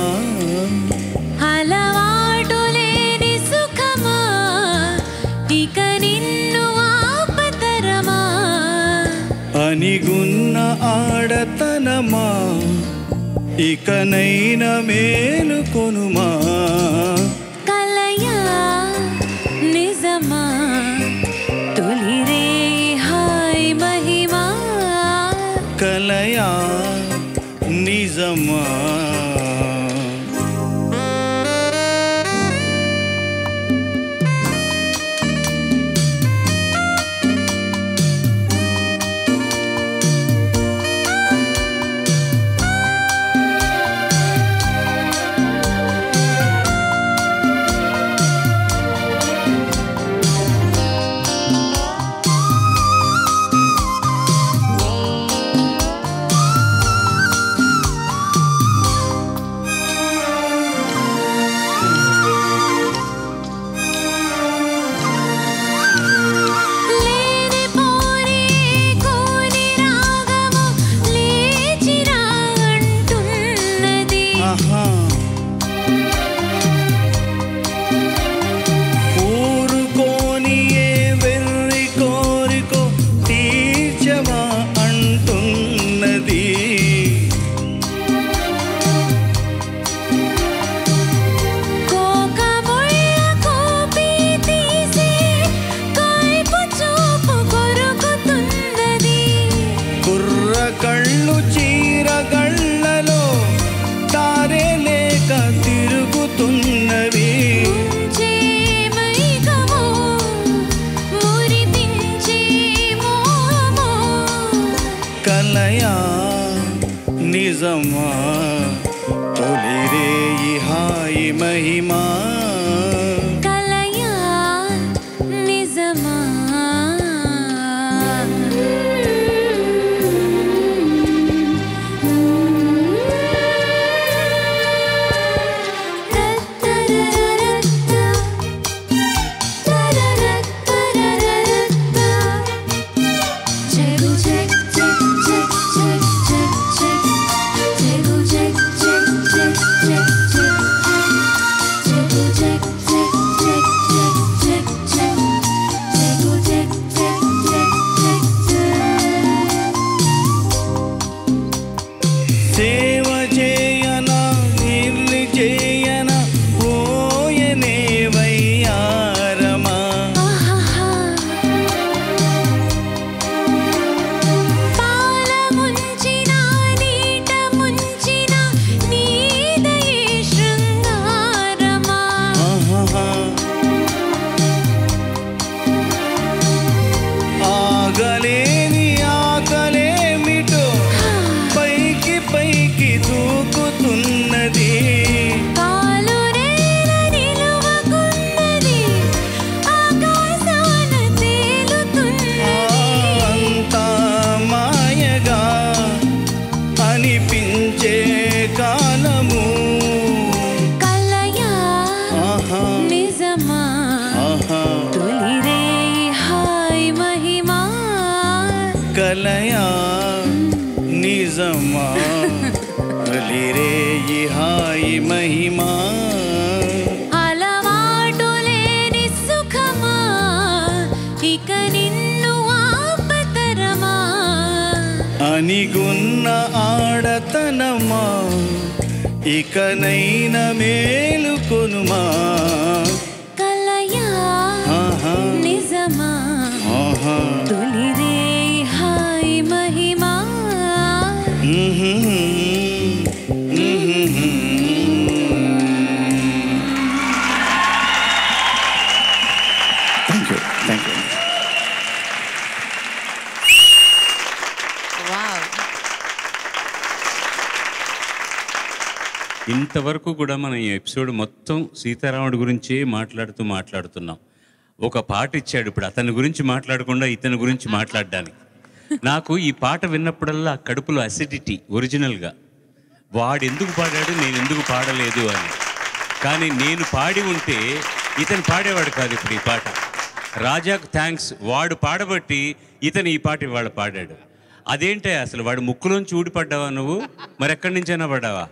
అలవాటు లేని సుఖమా ఇక నిన్ను ఆపతరమా అనిగున్న ఆడతనమా ఇకనైన మేలుకొనుమా కలయా నిజమా తొలి రేయి హాయి మహిమా కలయా నిజమా కళ్ళు చీరగళ్ళలో తారే లేక తిరుగుతున్నవి కలయా నిజమా తొలి రేయి హాయి మహిమా కలయా నిజమా నిజమా తొలిరే ఈ హాయి మహిమా అలవాటు లేని సుఖమా ఇక నిన్ను ఆపతరమా అనిగున్న ఆడతనమా ఇకనైన మేలుకొనుమా కలయా ఆహా నిజమా ఆహా తొలిరే హాయ్ మహిమా థ్యాంక్ యూ థ్యాంక్ యూ ఇంతవరకు కూడా మనం ఈ ఎపిసోడ్ మొత్తం సీతారాముడి గురించే మాట్లాడుతున్నాం. ఒక పాట ఇచ్చాడు, ఇప్పుడు అతని గురించి మాట్లాడకుండా ఇతని గురించి మాట్లాడడానికి. నాకు ఈ పాట విన్నప్పుడల్లా కడుపులో అసిడిటీ ఒరిజినల్గా, వాడు ఎందుకు పాడాడు నేను ఎందుకు పాడలేదు అని. కానీ నేను పాడి ఉంటే ఇతను పాడేవాడు కాదు. ఇప్పుడు ఈ పాట రాజాకు థ్యాంక్స్, వాడు పాడబట్టి ఇతను ఈ పాట ఇవాళ పాడాడు. అదేంటే అసలు వాడు ముక్కులోంచి ఊడిపడ్డావా నువ్వు? మరి ఎక్కడి నుంచైనా పడ్డావా?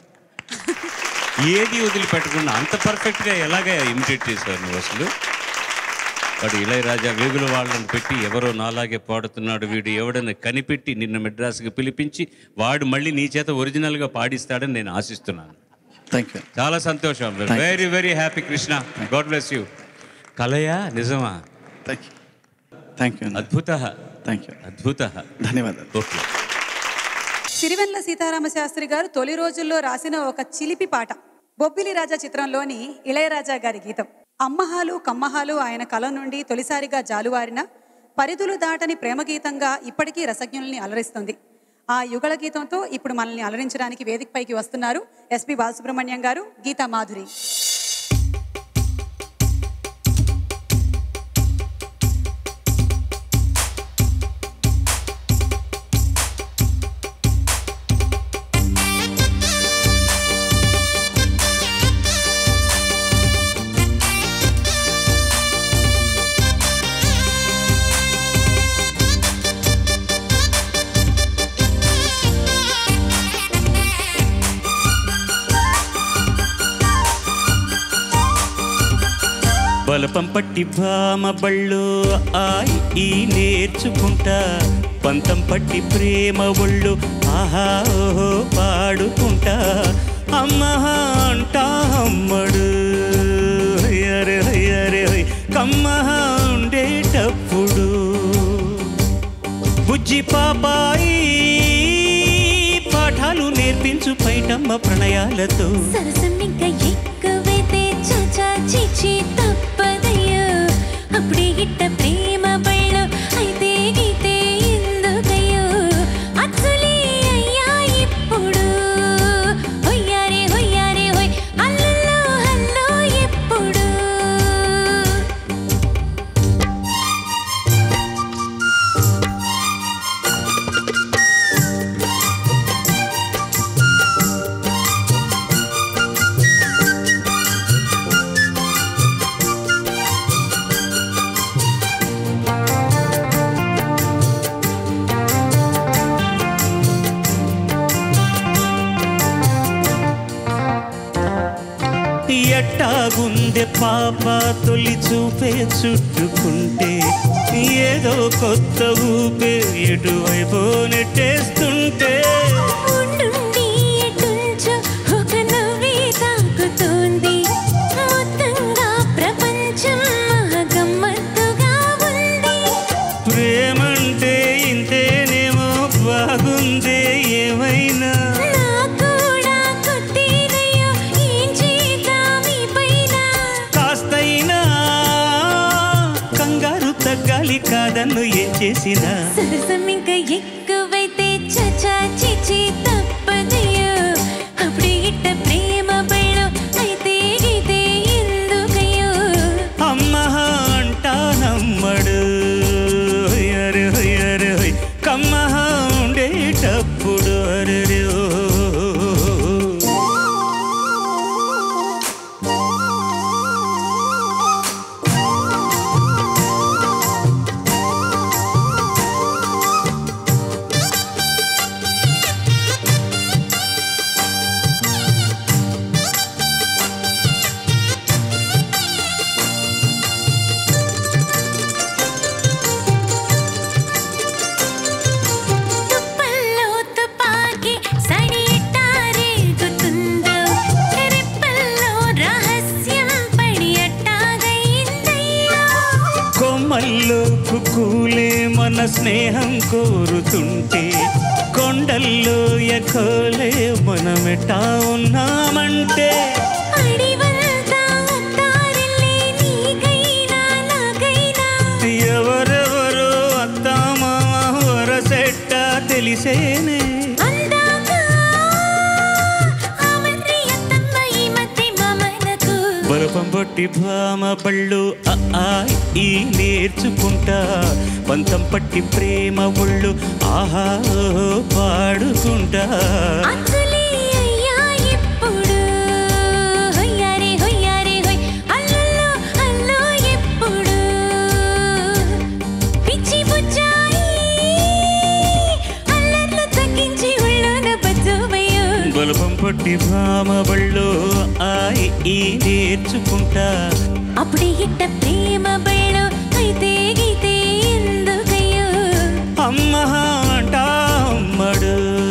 ఏది వదిలిపెట్టకుండా అంత పర్ఫెక్ట్గా ఎలాగా ఇమిటేట్ చేశావు నువ్వు అసలు? వాడు ఇళయరాజా వేగుల వాళ్ళని పెట్టి ఎవరో నాలాగే పాడుతున్నాడు వీడు ఎవడని కనిపెట్టి నిన్న మెడ్రాస్కి పిలిపించి వాడు మళ్ళీ నీ చేత ఒరిజినల్గా పాడిస్తాడని నేను ఆశిస్తున్నాను. Thank you. చాలా సంతోషం. Very very happy Krishna. God bless you. కలయా నిజమా? Thank you. Thank you. అద్భుత. Thank you. అద్భుత. ధన్యవాదాలు. ఓకే. సిరివెన్నెల సీతారామ శాస్త్రి గారు తొలి రోజుల్లో రాసిన ఒక చిలిపి పాట బొబ్బిలి రాజా చిత్రంలోని ఇళయరాజా గారి గీతం. అమ్మహాలు కమ్మహాలు ఆయన కలం నుండి తొలిసారిగా జాలువారిన పరిధులు దాటని ప్రేమ గీతంగా ఇప్పటికీ రసజ్ఞుల్ని అలరిస్తుంది. ఆ యుగళ గీతంతో ఇప్పుడు మనల్ని అలరించడానికి వేదికపైకి వస్తున్నారు ఎస్పి బాలసుబ్రహ్మణ్యం గారు, గీతా మాధురి. బలపం పట్టి భామ బళ్ళు ఆయి ఈ నేర్చుకుంటా, పంతం పట్టి ప్రేమ ఒళ్ళు ఆహా ఓహో పాడుకుంటా, అమ్మహా అంటా అమ్మడు అరే అరే కమ్మహా ఉండేటప్పుడు బుజ్జి పాపాయి పాఠాలు నేర్పించు పైటమ్మ ప్రణయాలతో. సరసం ఇంకా ఎక్కువైతే చాచా చీచి తప్పదయ్యో, అప్పుడే గిట్ట ప్రేమ బళ్ళు అయితే గీతే ఎందుకయ్యో, అచ్చులే అయ్యా ఇప్పుడు హొయ్యారే హొయ్యారే హొయ్ అల్లల్లో హల్లో ఎప్పుడు. ఎట్టాగుందె పాప తొలి చూపే చుట్టుకుంటే, ఏదో కొత్త ఊపే ఎటువైపో నెట్టేస్తుంటే, ఉండుండి ఎటుంచో ఒక నవ్వే తాకుతోంది, మొత్తంగా ప్రపంచం మహగమ్మత్తుగా ఉంది. ప్రేమంటే ఇంతేనేమో బాగుందే ఏమైనా, నా కూడా కొత్తేనయ్యో ఏం చేద్దాం ఈ పైన. కాస్తైనా కంగారు తగ్గాలి కాదన్ను ఏం చేసినా. సరసం ఇంకా ఎక్కువైతే చచా చిచి తప్పదయ్యో, అప్పుడే గిట్ట ప్రేమ బళ్ళు అయితే గీతే ఎందుకయ్యో. అమ్మహా అంటా నమ్మడు అరే అరే కమ్మహా ఉండేటప్పుడు అరే స్నేహం కోరుతుంటే కొండల్లో ఎకోలే మనమెటా ఉన్నామంటే ఎవరెవరో అత్తామా వరసెట్ట తెలిసేనే బలపం పట్టి భామ బళ్ళు ఈ నేర్చుకుంటా పంతం పట్టి ప్రేమ ఒళ్ళు ఆహా పాడుకుంటా బలపం పట్టి భామ బళ్ళు ఈ నేర్చుకుంటా అప్పుడే ఇట్ట ప్రేమ బళ్ళు అయితే గీతే ఎందుకయ్యో అమ్మ అంటా అమ్మడు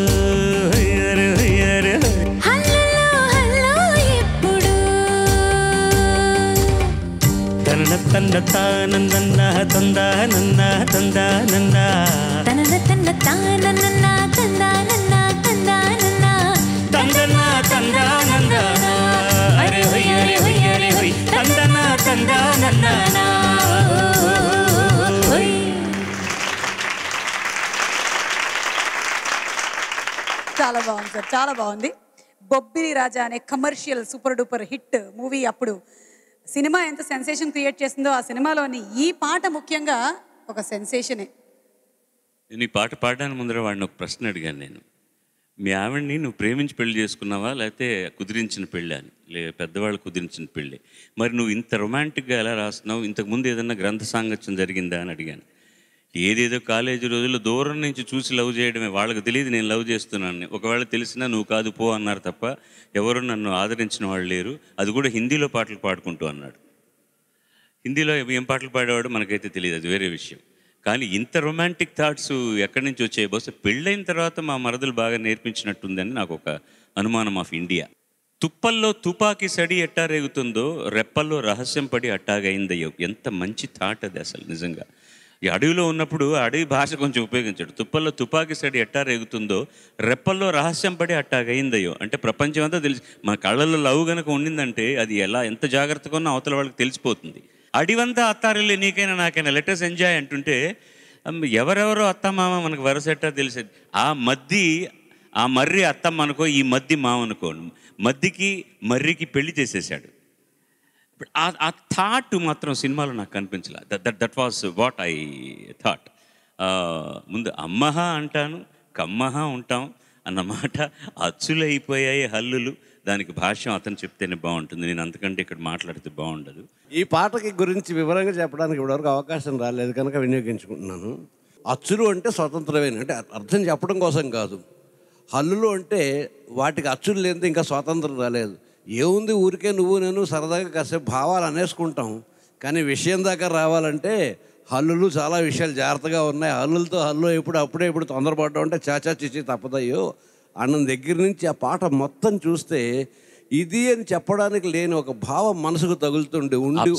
హల్లో హల్లో ఎప్పుడు తన తన్న తానన్న తందా నన్న తందా నన్న తన తన్న తానన్న తందా నన్న తందా నన్న తందనా తందా నంద అరే హొయ్ అరే హొయ్ అరే హొయ్ తందనా తందా నన్న చాలా బాగుంది సార్, చాలా బాగుంది. బొబ్బిలి రాజా అనే commercial super duper hit movie అప్పుడు సినిమా ఎంత సెన్సేషన్ క్రియేట్ చేసిందో ఆ సినిమాలోని ఈ పాట ముఖ్యంగా ఒక సెన్సేషనే. నేను ఈ పాట పాడడానికి ముందర వాడిని ఒక ప్రశ్న అడిగాను. నేను మీ ఆవిడ్ని నువ్వు ప్రేమించి పెళ్లి చేసుకున్నావా లేకపోతే కుదిరించిన పెళ్ళి అని, పెద్దవాళ్ళు కుదిరించిన పెళ్ళి, మరి నువ్వు ఇంత రొమాంటిక్గా ఎలా రాస్తున్నావు, ఇంతకుముందు ఏదన్నా గ్రంథ సాంగత్యం జరిగిందా అని అడిగాను. ఏదేదో కాలేజీ రోజుల్లో దూరం నుంచి చూసి లవ్ చేయడమే, వాళ్ళకి తెలియదు నేను లవ్ చేస్తున్నాను. ఒకవేళ తెలిసినా నువ్వు కాదు పో అన్నారు తప్ప ఎవరు నన్ను ఆదరించిన వాళ్ళు లేరు, అది కూడా హిందీలో పాటలు పాడుకుంటూ అన్నాడు. హిందీలో ఏం పాటలు పాడేవాడు మనకైతే తెలియదు, అది వేరే విషయం. కానీ ఇంత రొమాంటిక్ థాట్స్ ఎక్కడి నుంచి వచ్చాయి? బహుశా పెళ్ళైన తర్వాత మా మరదలు బాగా నేర్పించినట్టుందని నాకు ఒక అనుమానం ఆఫ్ ఇండియా. తుప్పల్లో తుపాకీ సడి ఎట్టా రేగుతుందో రెప్పల్లో రహస్యం పడి అట్టాగైందయ్యో. ఎంత మంచి థాట్ అది అసలు నిజంగా. ఈ అడవిలో ఉన్నప్పుడు అడవి భాష కొంచెం ఉపయోగించాడు. తుప్పల్లో తుపాకీ సడి ఎట్టా రేగుతుందో రెప్పల్లో రహస్యం పడి అట్టాగైందయ్యో. అంటే ప్రపంచం అంతా తెలిసి మన కళ్ళల్లో లవ్ కనుక ఉండిందంటే అది ఎలా ఎంత జాగ్రత్తగా ఉన్నా అవతల వాళ్ళకి తెలిసిపోతుంది. అడివంతా అత్తారిల్లి నీకైనా నాకైనా లెటర్స్ ఎంజాయ్ అంటుంటే ఎవరెవరో అత్తమామ మనకు వరసెట్టా తెలిసేది. ఆ మర్రి అత్తమ్మ అనుకో, ఈ మద్ది మామ అనుకో, మద్దికి మర్రికి పెళ్లి చేసేసాడు. ఆ థాట్ మాత్రం సినిమాలో నాకు కనిపించలే. That was what I thought. ముందు అమ్మహ అంటాను, కమ్మహ ఉంటాం అన్నమాట అచ్చులైపోయాయి హల్లులు. దానికి భాష్యం అతను చెప్తేనే బాగుంటుంది, నేను అంతకంటే ఇక్కడ మాట్లాడితే బాగుండదు. ఈ పాటకి గురించి వివరంగా చెప్పడానికి ఇప్పటివరకు అవకాశం రాలేదు కనుక వినియోగించుకుంటున్నాను. అచ్చులు అంటే స్వతంత్రమైన, అంటే అర్థం చెప్పడం కోసం కాదు. హల్లులు అంటే వాటికి అచ్చులు లేనిదే ఇంకా స్వాతంత్రం రాలేదు. ఏముంది, ఊరికే నువ్వు నేను సరదాగా కాసేపు భావాలు అనేసుకుంటాం. కానీ విషయం దాకా రావాలంటే హల్లులు చాలా విషయాలు జాగ్రత్తగా ఉన్నాయి. హల్లులతో హల్లు అప్పుడే తొందరపడ్డా అంటే చాచా చిచి తప్పదయ్యో అన్నం దగ్గర నుంచి ఆ పాట మొత్తం చూస్తే ఇది అని చెప్పడానికి లేని ఒక భావం మనసుకు తగులుతుండే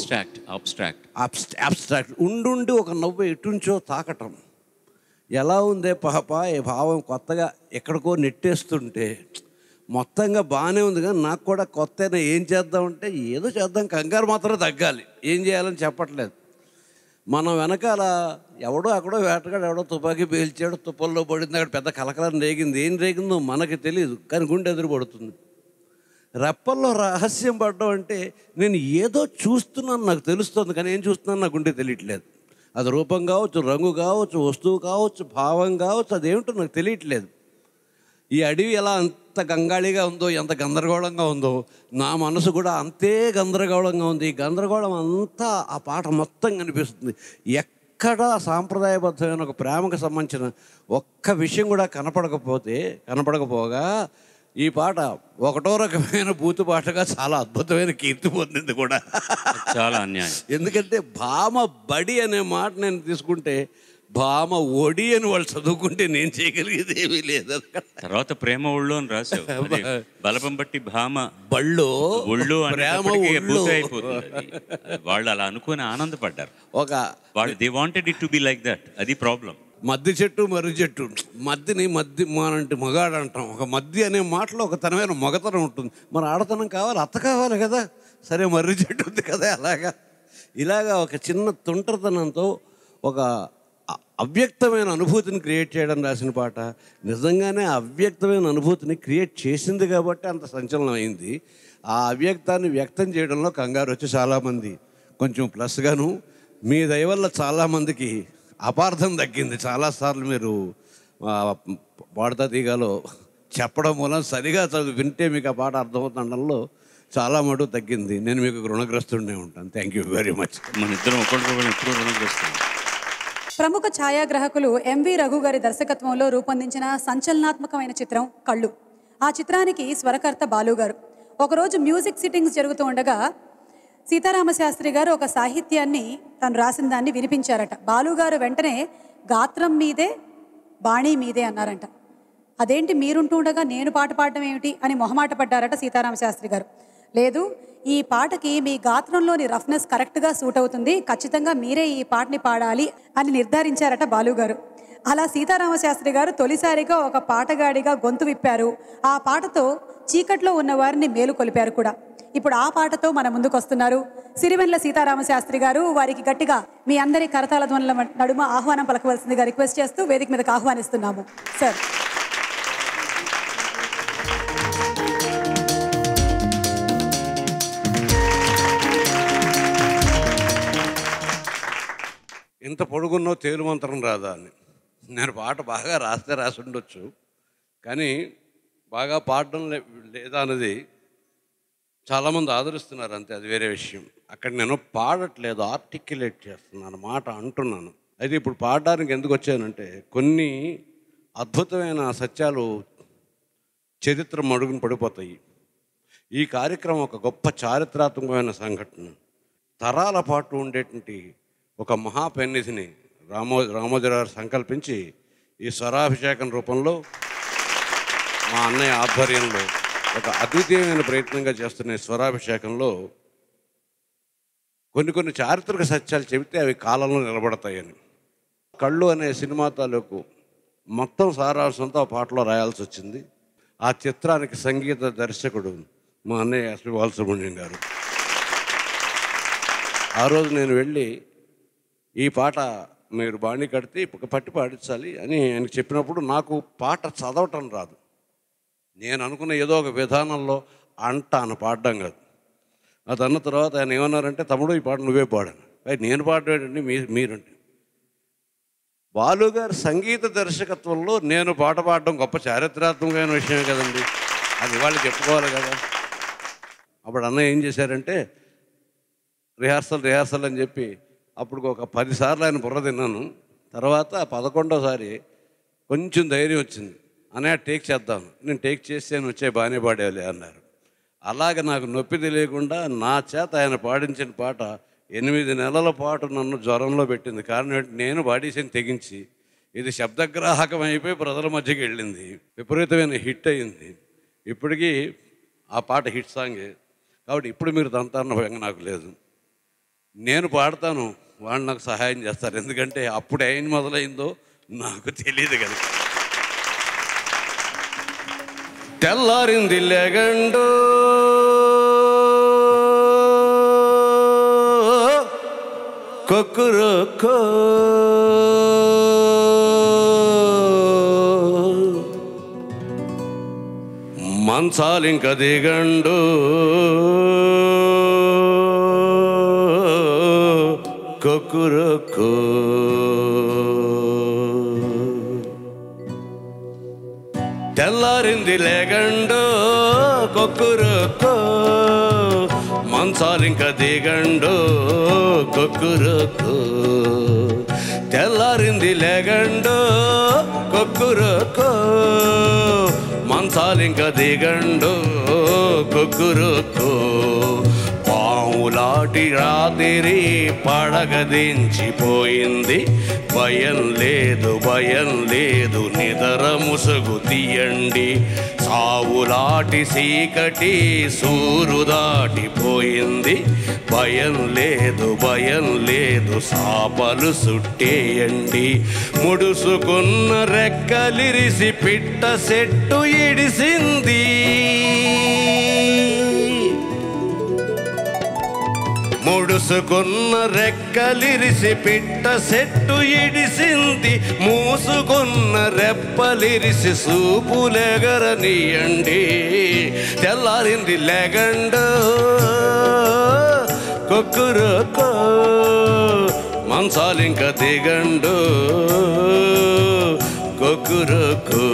అబ్స్ట్రాక్ట్ ఉండి ఒక నవ్వు ఎటుంచో తాకటం. ఎలా ఉందే పాప ఈ భావం కొత్తగా ఎక్కడికో నెట్టేస్తుంటే మొత్తంగా బాగానే ఉంది, కానీ నాకు కూడా కొత్తగా ఏం చేద్దామంటే ఏదో చేద్దాం, కంగారు మాత్రమే తగ్గాలి, ఏం చేయాలని చెప్పట్లేదు. మనం వెనకాల ఎవడో అక్కడో వేటగాడు ఎవడో తుపాకీ పేల్చాడు, తుప్పల్లో పడింది, అక్కడ పెద్ద కలకలం రేగింది. ఏం రేగిందో మనకి తెలియదు, కానీ గుండె ఎదురు పడుతుంది. రెప్పల్లో రహస్యం పడ్డం అంటే నేను ఏదో చూస్తున్నాను నాకు తెలుస్తుంది, కానీ ఏం చూస్తున్నాను నాకు గుండె తెలియట్లేదు. అది రూపం కావచ్చు, రంగు కావచ్చు, వస్తువు కావచ్చు, భావం కావచ్చు, అదేమిటో నాకు తెలియట్లేదు. ఈ అడవి ఎలా అంత గంగాళిగా ఉందో, ఎంత గందరగోళంగా ఉందో, నా మనసు కూడా అంతే గందరగోళంగా ఉంది. ఈ గందరగోళం అంతా ఆ పాట మొత్తం కనిపిస్తుంది. ఎక్కడ సాంప్రదాయబద్ధమైన ఒక ప్రేమకు సంబంధించిన ఒక్క విషయం కూడా కనపడకపోగా ఈ పాట ఒకటో రకమైన బూతు పాటగా చాలా అద్భుతమైన కీర్తి పొందింది కూడా. చాలా అన్యాయం. ఎందుకంటే భామ బడి అనే మాట నేను తీసుకుంటే భామ ఒడి అని వాళ్ళు చదువుకుంటే నేను చేయగలిగేది ఏమీ లేదు. తర్వాత ప్రేమ ఒళ్ళు అని రాశావు, బలపం బట్టి భామ బళ్ళు ఒళ్ళు ప్రేమ అయిపోతుంది. వాళ్ళు అలా అనుకుని ఆనందపడ్డారు. వాళ్ళు they wanted it to be like that. అది ప్రాబ్లం. మద్ది చెట్టు మర్రి చెట్టు, మద్దిని మద్ది మానంటే మగాడు అంటాం. ఒక మద్ది అనే మాటలో ఒక తనమైన మగతనం ఉంటుంది. మరి ఆడతనం కావాలి, అత్త కావాలి కదా. సరే మర్రి చెట్టు ఉంది కదా, ఇలాగా ఒక చిన్న తుంటరితనంతో ఒక అవ్యక్తమైన అనుభూతిని క్రియేట్ చేయడం రాసిన పాట. నిజంగానే అవ్యక్తమైన అనుభూతిని క్రియేట్ చేసింది కాబట్టి అంత సంచలనం అయింది. ఆ అవ్యక్తాన్ని వ్యక్తం చేయడంలో కంగారు వచ్చి చాలామంది కొంచెం ప్లస్గాను, మీ దయ వల్ల చాలామందికి అపార్థం తగ్గింది. చాలాసార్లు మీరు పాడతా తీగాలో చెప్పడం మూలం సరిగా వింటే మీకు ఆ పాట అర్థమవుతుండడంలో చాలా మటుకు తగ్గింది. నేను మీకు రుణగ్రస్తుడినే ఉంటాను. Thank you very much. మన ఇద్దరం ఒకరికొకరు ఎప్పుడూ రుణగ్రస్తులు. ప్రముఖ ఛాయాగ్రాహకులు ఎంవి రఘు గారి దర్శకత్వంలో రూపొందించిన సంచలనాత్మకమైన చిత్రం కళ్ళు. ఆ చిత్రానికి స్వరకర్త బాలు గారు. ఒకరోజు మ్యూజిక్ సిట్టింగ్స్ జరుగుతూ ఉండగా సీతారామశాస్త్రి గారు ఒక సాహిత్యాన్ని తను రాసిన దాన్ని వినిపించారట. బాలుగారు వెంటనే గాత్రం మీదే బాణీ మీదే అన్నారంట. అదేంటి మీరుంటూ ఉండగా నేను పాట పాడడం ఏమిటి అని మొహమాట పడ్డారట సీతారామశాస్త్రి గారు. లేదు, ఈ పాటకి మీ గాత్రంలోని రఫ్నెస్ కరెక్ట్గా సూట్ అవుతుంది, ఖచ్చితంగా మీరే ఈ పాటని పాడాలి అని నిర్ధారించారట బాలుగారు. అలా సీతారామశాస్త్రి గారు తొలిసారిగా ఒక పాటగాడిగా గొంతు విప్పారు. ఆ పాటతో చీకట్లో ఉన్న వారిని మేలుకొలిపారు కూడా. ఇప్పుడు ఆ పాటతో మన ముందుకు వస్తున్నారు సిరివెన్నెల సీతారామశాస్త్రి గారు. వారికి గట్టిగా మీ అందరి కరతాళ ధ్వనుల నడుమ ఆహ్వానం పలకవలసిందిగా రిక్వెస్ట్ చేస్తూ వేదిక మీదకి ఆహ్వానిస్తున్నాము సార్. ఇంత పొడుగున్నో తేలుమంత్రం రాదా అని. నేను పాట బాగా రాసి ఉండొచ్చు, కానీ బాగా పాడడం లేదా అన్నది చాలామంది ఆదరిస్తున్నారు, అంతే, అది వేరే విషయం. అక్కడ నేను పాడట్లేదు, ఆర్టిక్యులేట్ చేస్తున్నాను, మాట అంటున్నాను. అయితే ఇప్పుడు పాడడానికి ఎందుకు వచ్చానంటే కొన్ని అద్భుతమైన సత్యాలు చరిత్ర మడుగును పడిపోతాయి. ఈ కార్యక్రమం ఒక గొప్ప చారిత్రాత్మకమైన సంఘటన. తరాల పాటు ఉండేటువంటి ఒక మహాపెన్నిధిని రామోజీరావు సంకల్పించి ఈ స్వరాభిషేకం రూపంలో మా అన్నయ్య ఆధ్వర్యంలో ఒక అద్వితీయమైన ప్రయత్నంగా చేస్తున్న స్వరాభిషేకంలో కొన్ని చారిత్రక సత్యాలు చెబితే అవి కాలంలో నిలబడతాయని. కళ్ళు అనే సినిమా తాలూకు మొత్తం సారాంశంతో ఆ పాటలో రాయాల్సి వచ్చింది. ఆ చిత్రానికి సంగీత దర్శకుడు మా అన్నయ్య ఎస్పి బాలసుబ్రహ్మణ్యం గారు. ఆ రోజు నేను వెళ్ళి ఈ పాట మీరు బాణీ కడితే పట్టి పాడించాలి అని ఆయనకు చెప్పినప్పుడు నాకు పాట చదవటం రాదు. నేను అనుకున్న ఏదో ఒక విధానంలో అంటాను, పాడడం కాదు. అది అన్న తర్వాత ఆయన ఏమన్నారంటే, తమ్ముడు ఈ పాట నువ్వే పాడాను. నేను పాడేటండి మీరండి. బాలుగారు సంగీత దర్శకత్వంలో నేను పాట పాడడం గొప్ప చారిత్రాత్మకమైన విషయమే కదండి, అది వాళ్ళు చెప్పుకోవాలి కదా. అప్పుడు అన్న ఏం చేశారంటే రిహార్సల్ అని చెప్పి అప్పుడు ఒక 10 సార్లు ఆయన బుర్ర తిన్నాను. తర్వాత 11వ కొంచెం ధైర్యం వచ్చింది. అన్నయ్య టేక్ చేద్దాం. నేను టేక్ చేసాను, వచ్చే బాగానే పాడేయాలి అన్నారు. అలాగే నాకు నొప్పి తెలియకుండా నా చేత ఆయన పాడించిన పాట 8 నెలల పాటు నన్ను జ్వరంలో పెట్టింది. కారణం నేను పాడేసాను తెగించి. ఇది శబ్దగ్రాహకం అయిపోయి ప్రజల మధ్యకి వెళ్ళింది, విపరీతమైన హిట్ అయింది. ఇప్పటికీ ఆ పాట హిట్ సాంగే. కాబట్టి ఇప్పుడు మీరు తంతాన్న భయంగా నాకు లేదు, నేను పాడతాను, వాళ్ళు నాకు సహాయం చేస్తారు. ఎందుకంటే అప్పుడు ఏం మొదలైందో నాకు తెలియదు కనుక. తెల్లారింది లేగండు కొక్కురొక్కో మంచాలింక దిగండు కొక్కురొక్కో తెల్లారింది లేగండు కొక్కురొక్కో మంచాలింక దిగండు కొక్కురొక్కో తెల్లారింది లేగండు కొక్కురొక్కో మంచాలింక దిగండు కొక్కురొక్కో పావు పావులాటి రాత్రి పడగదించిపోయింది. భయం లేదు భయం లేదు నిదర ముసుగు తీయండి. సావులాటి సీకటి సూరు దాటిపోయింది. భయం లేదు భయం లేదు సాపలు సుట్టేయండి. ముడుసుకున్న రెక్కలిరిసి పిట్ట చెట్టు ఇడిసింది. ముడుసుకున్న రెక్కలిరిసి పిట్ట చెట్టు ఇడిసింది. మూసుకున్న రెప్పలిరిసి సూపులెగరనీయండి. తెల్లారింది లెగండు కొక్కురొక్కో మంచాలింక దిగండు కొక్కురొక్కో.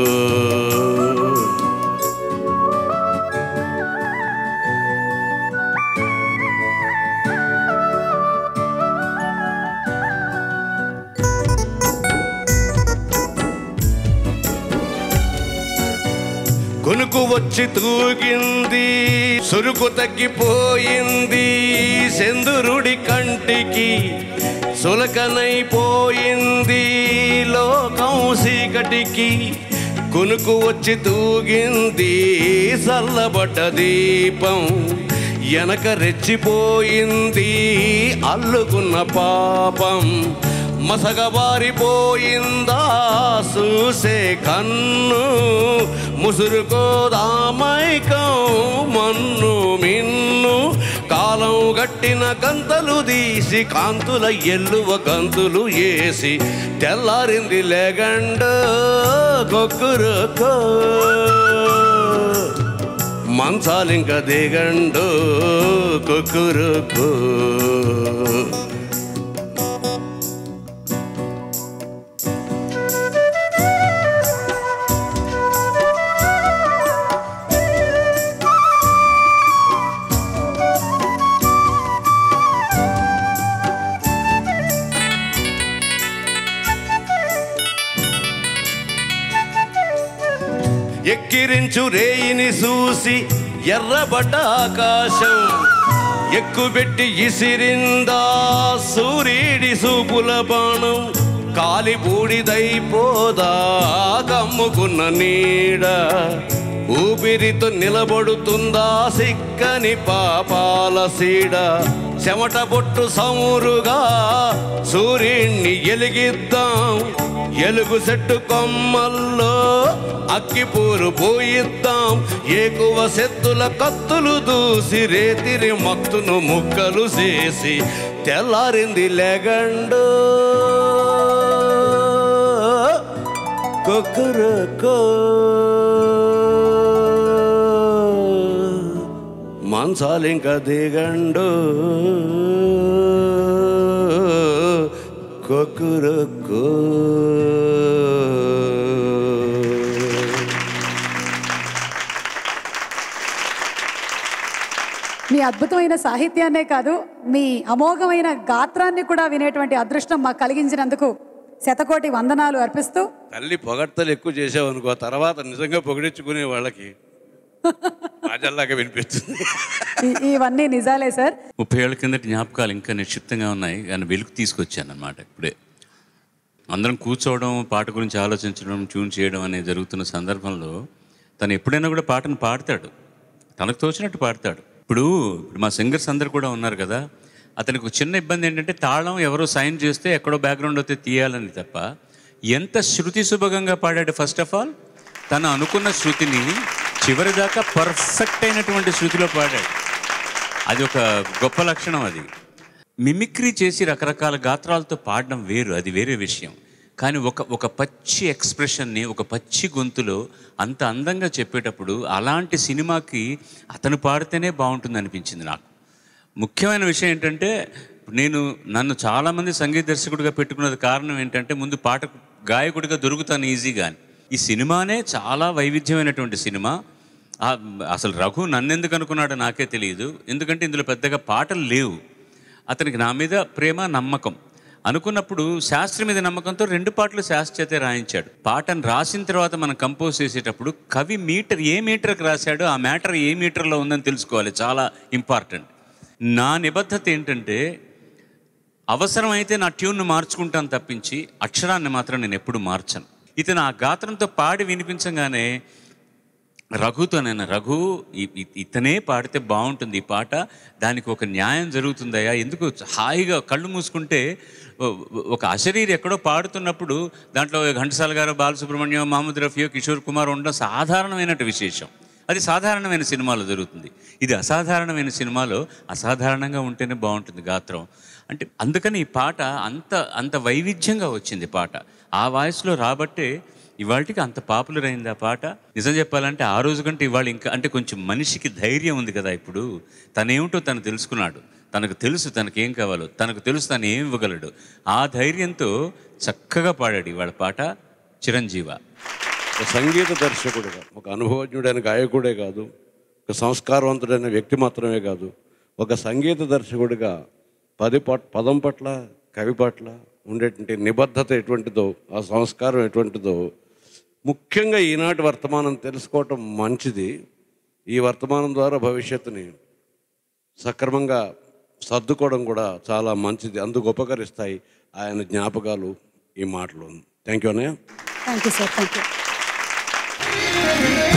కొనుకు వచ్చి తూగింది సురుకు తగ్గిపోయింది. చంద్రుడి కంటికి సులకనైపోయింది లోకం చీకటికి. కొనుకు వచ్చి తూగింది చల్లబడ్డ దీపం. వెనక రెచ్చిపోయింది అల్లుకున్న పాపం. మసగబారిపోయిందా చూసే కన్ను. ముసురుకోదామైకం మన్ను మిన్ను. కాలం గట్టిన గంతలు తీసి కాంతుల ఎల్లువ గంతులు వేసి. తెల్లారింది లెగండు కొక్కురొక్కో మంచాలింక దిగండు కొక్కురొక్కో. ఎక్కిరించు రేయిని చూసి ఎర్రబడ్డ ఆకాశం. ఎక్కుబెట్టి ఇసిరిందా సూర్యుడి సూపుల బాణం. కాలి బూడిదైపోదా కమ్ముకున్న నీడ. ఊపిరితో నిలబడుతుందా సిక్కని పాపాల సీడ. చెమట బొట్టు సమురుగా సూర్యుణ్ణి ఎలిగిద్దాం. ఎలుగు చెట్టు కొమ్మల్లో అక్కిపూరు పోయిద్దాం. ఏకువ సెత్తుల కత్తులు దూసి రేతిరి మత్తును ముక్కలు చేసి. తెల్లారింది లెగండు కొక్కురొక్కో మంచాలింక దిగండు కొక్కురొక్కో. మీ అద్భుతమైన సాహిత్యాన్నే కాదు మీ అమోఘమైన గాత్రాన్ని కూడా వినేటువంటి అదృష్టం మాకు కలిగించినందుకు శతకోటి వందనాలు అర్పిస్తూ. తల్లి పొగడ్తలు ఎక్కువ చేసావనుకో తర్వాత నిజంగా పొగిడించుకునే వాళ్ళకి రాజల్లాగా వినిపిస్తుంది. ఇవన్నీ నిజాలే సార్. 30 ఏళ్ల కిందటి జ్ఞాపకాలు ఇంకా నిక్షిప్తంగా ఉన్నాయి కానీ వెలుగు తీసుకొచ్చాను అన్నమాట. ఇప్పుడే అందరం కూర్చోవడం పాట గురించి ఆలోచించడం ట్యూన్ చేయడం అనేది జరుగుతున్న సందర్భంలో తను ఎప్పుడైనా కూడా పాటను పాడతాడు, తనకు తోచినట్టు పాడతాడు. ఇప్పుడు మా సింగర్స్ అందరు కూడా ఉన్నారు కదా, అతనికి ఒక చిన్న ఇబ్బంది ఏంటంటే తాళం ఎవరో సైన్ చేస్తే ఎక్కడో బ్యాక్గ్రౌండ్ అయితే తీయాలని తప్ప ఎంత శృతి సుభగంగా పాడాడు. ఫస్ట్ ఆఫ్ ఆల్ తను అనుకున్న శృతిని చివరిదాకా పర్ఫెక్ట్ అయినటువంటి శృతిలో పాడాడు. అది ఒక గొప్ప లక్షణం. అది మిమిక్రీ చేసి రకరకాల గాత్రాలతో పాడడం వేరు, అది వేరే విషయం. కానీ ఒక పచ్చి ఎక్స్ప్రెషన్ని ఒక పచ్చి గొంతులో అంత అందంగా చెప్పేటప్పుడు అలాంటి సినిమాకి అతను పాడితేనే బాగుంటుంది అనిపించింది నాకు. ముఖ్యమైన విషయం ఏంటంటే నన్ను చాలామంది సంగీత దర్శకుడిగా పెట్టుకున్నది కారణం ఏంటంటే ముందు పాట గాయకుడిగా దొరుకుతాను ఈజీగా. ఈ సినిమానే చాలా వైవిధ్యమైనటువంటి సినిమా. అసలు రఘు నన్నెందుకు అనుకున్నాడో నాకే తెలియదు, ఎందుకంటే ఇందులో పెద్దగా పాటలు లేవు. అతనికి నా మీద ప్రేమ నమ్మకం అనుకున్నప్పుడు శాస్త్రి మీద నమ్మకంతో 2 పాటలు శాస్త్రి చేతే రాయించాడు. పాటను రాసిన తర్వాత మనం కంపోజ్ చేసేటప్పుడు కవి ఏ మీటర్కి రాశాడో ఆ మ్యాటర్ ఏ మీటర్లో ఉందని తెలుసుకోవాలి, చాలా ఇంపార్టెంట్. నా నిబద్ధత ఏంటంటే అవసరమైతే నా ట్యూన్ను మార్చుకుంటాను తప్పించి అక్షరాన్ని మాత్రం నేను ఎప్పుడు మార్చను. ఇతను ఆ గాత్రంతో పాడి వినిపించగానే రఘు ఇతనే పాడితే బాగుంటుంది ఈ పాట, దానికి ఒక న్యాయం జరుగుతుందయ్యా, ఎందుకు హాయిగా కళ్ళు మూసుకుంటే ఒక అశరీరి ఎక్కడో పాడుతున్నప్పుడు దాంట్లో ఘంటసాల గారు, బాలసుబ్రహ్మణ్యం, మహమ్మద్ రఫీ, కిషోర్ కుమార్ ఉండడం సాధారణమైన విశేషం. అది సాధారణమైన సినిమాలో జరుగుతుంది. ఇది అసాధారణమైన సినిమాలో అసాధారణంగా ఉంటేనే బాగుంటుంది గాత్రం. అంటే అందుకని ఈ పాట అంత వైవిధ్యంగా వచ్చింది పాట. ఆ వాయిస్లో రాబట్టే ఇవాళకి అంత పాపులర్ అయింది ఆ పాట. నిజం చెప్పాలంటే ఆ రోజు కంటే ఇవాళ ఇంకా అంటే కొంచెం మనిషికి ధైర్యం ఉంది కదా. ఇప్పుడు తనేమిటో తను తెలుసుకున్నాడు, తనకు తెలుసు తనకేం కావాలో, తనకు తెలుసు తను ఏం ఇవ్వగలడు. ఆ ధైర్యంతో చక్కగా పాడాడు ఇవాళ పాట చిరంజీవ. ఒక సంగీత దర్శకుడుగా, ఒక అనుభవజ్ఞుడైన గాయకుడే కాదు, ఒక సంస్కారవంతుడైన వ్యక్తి మాత్రమే కాదు, ఒక సంగీత దర్శకుడిగా పదం పట్ల, కవి పట్ల ఉండేటువంటి నిబద్ధత ఎటువంటిదో, ఆ సంస్కారం ఎటువంటిదో ముఖ్యంగా ఈనాటి వర్తమానం తెలుసుకోవటం మంచిది. ఈ వర్తమానం ద్వారా భవిష్యత్తుని సక్రమంగా సర్దుకోవడం కూడా చాలా మంచిది. అందుకు ఉపకరిస్తాయి ఆయన జ్ఞాపకాలు, ఈ మాటలు. థ్యాంక్ యూ అన్నయ్య. Thank you sir. Thank you.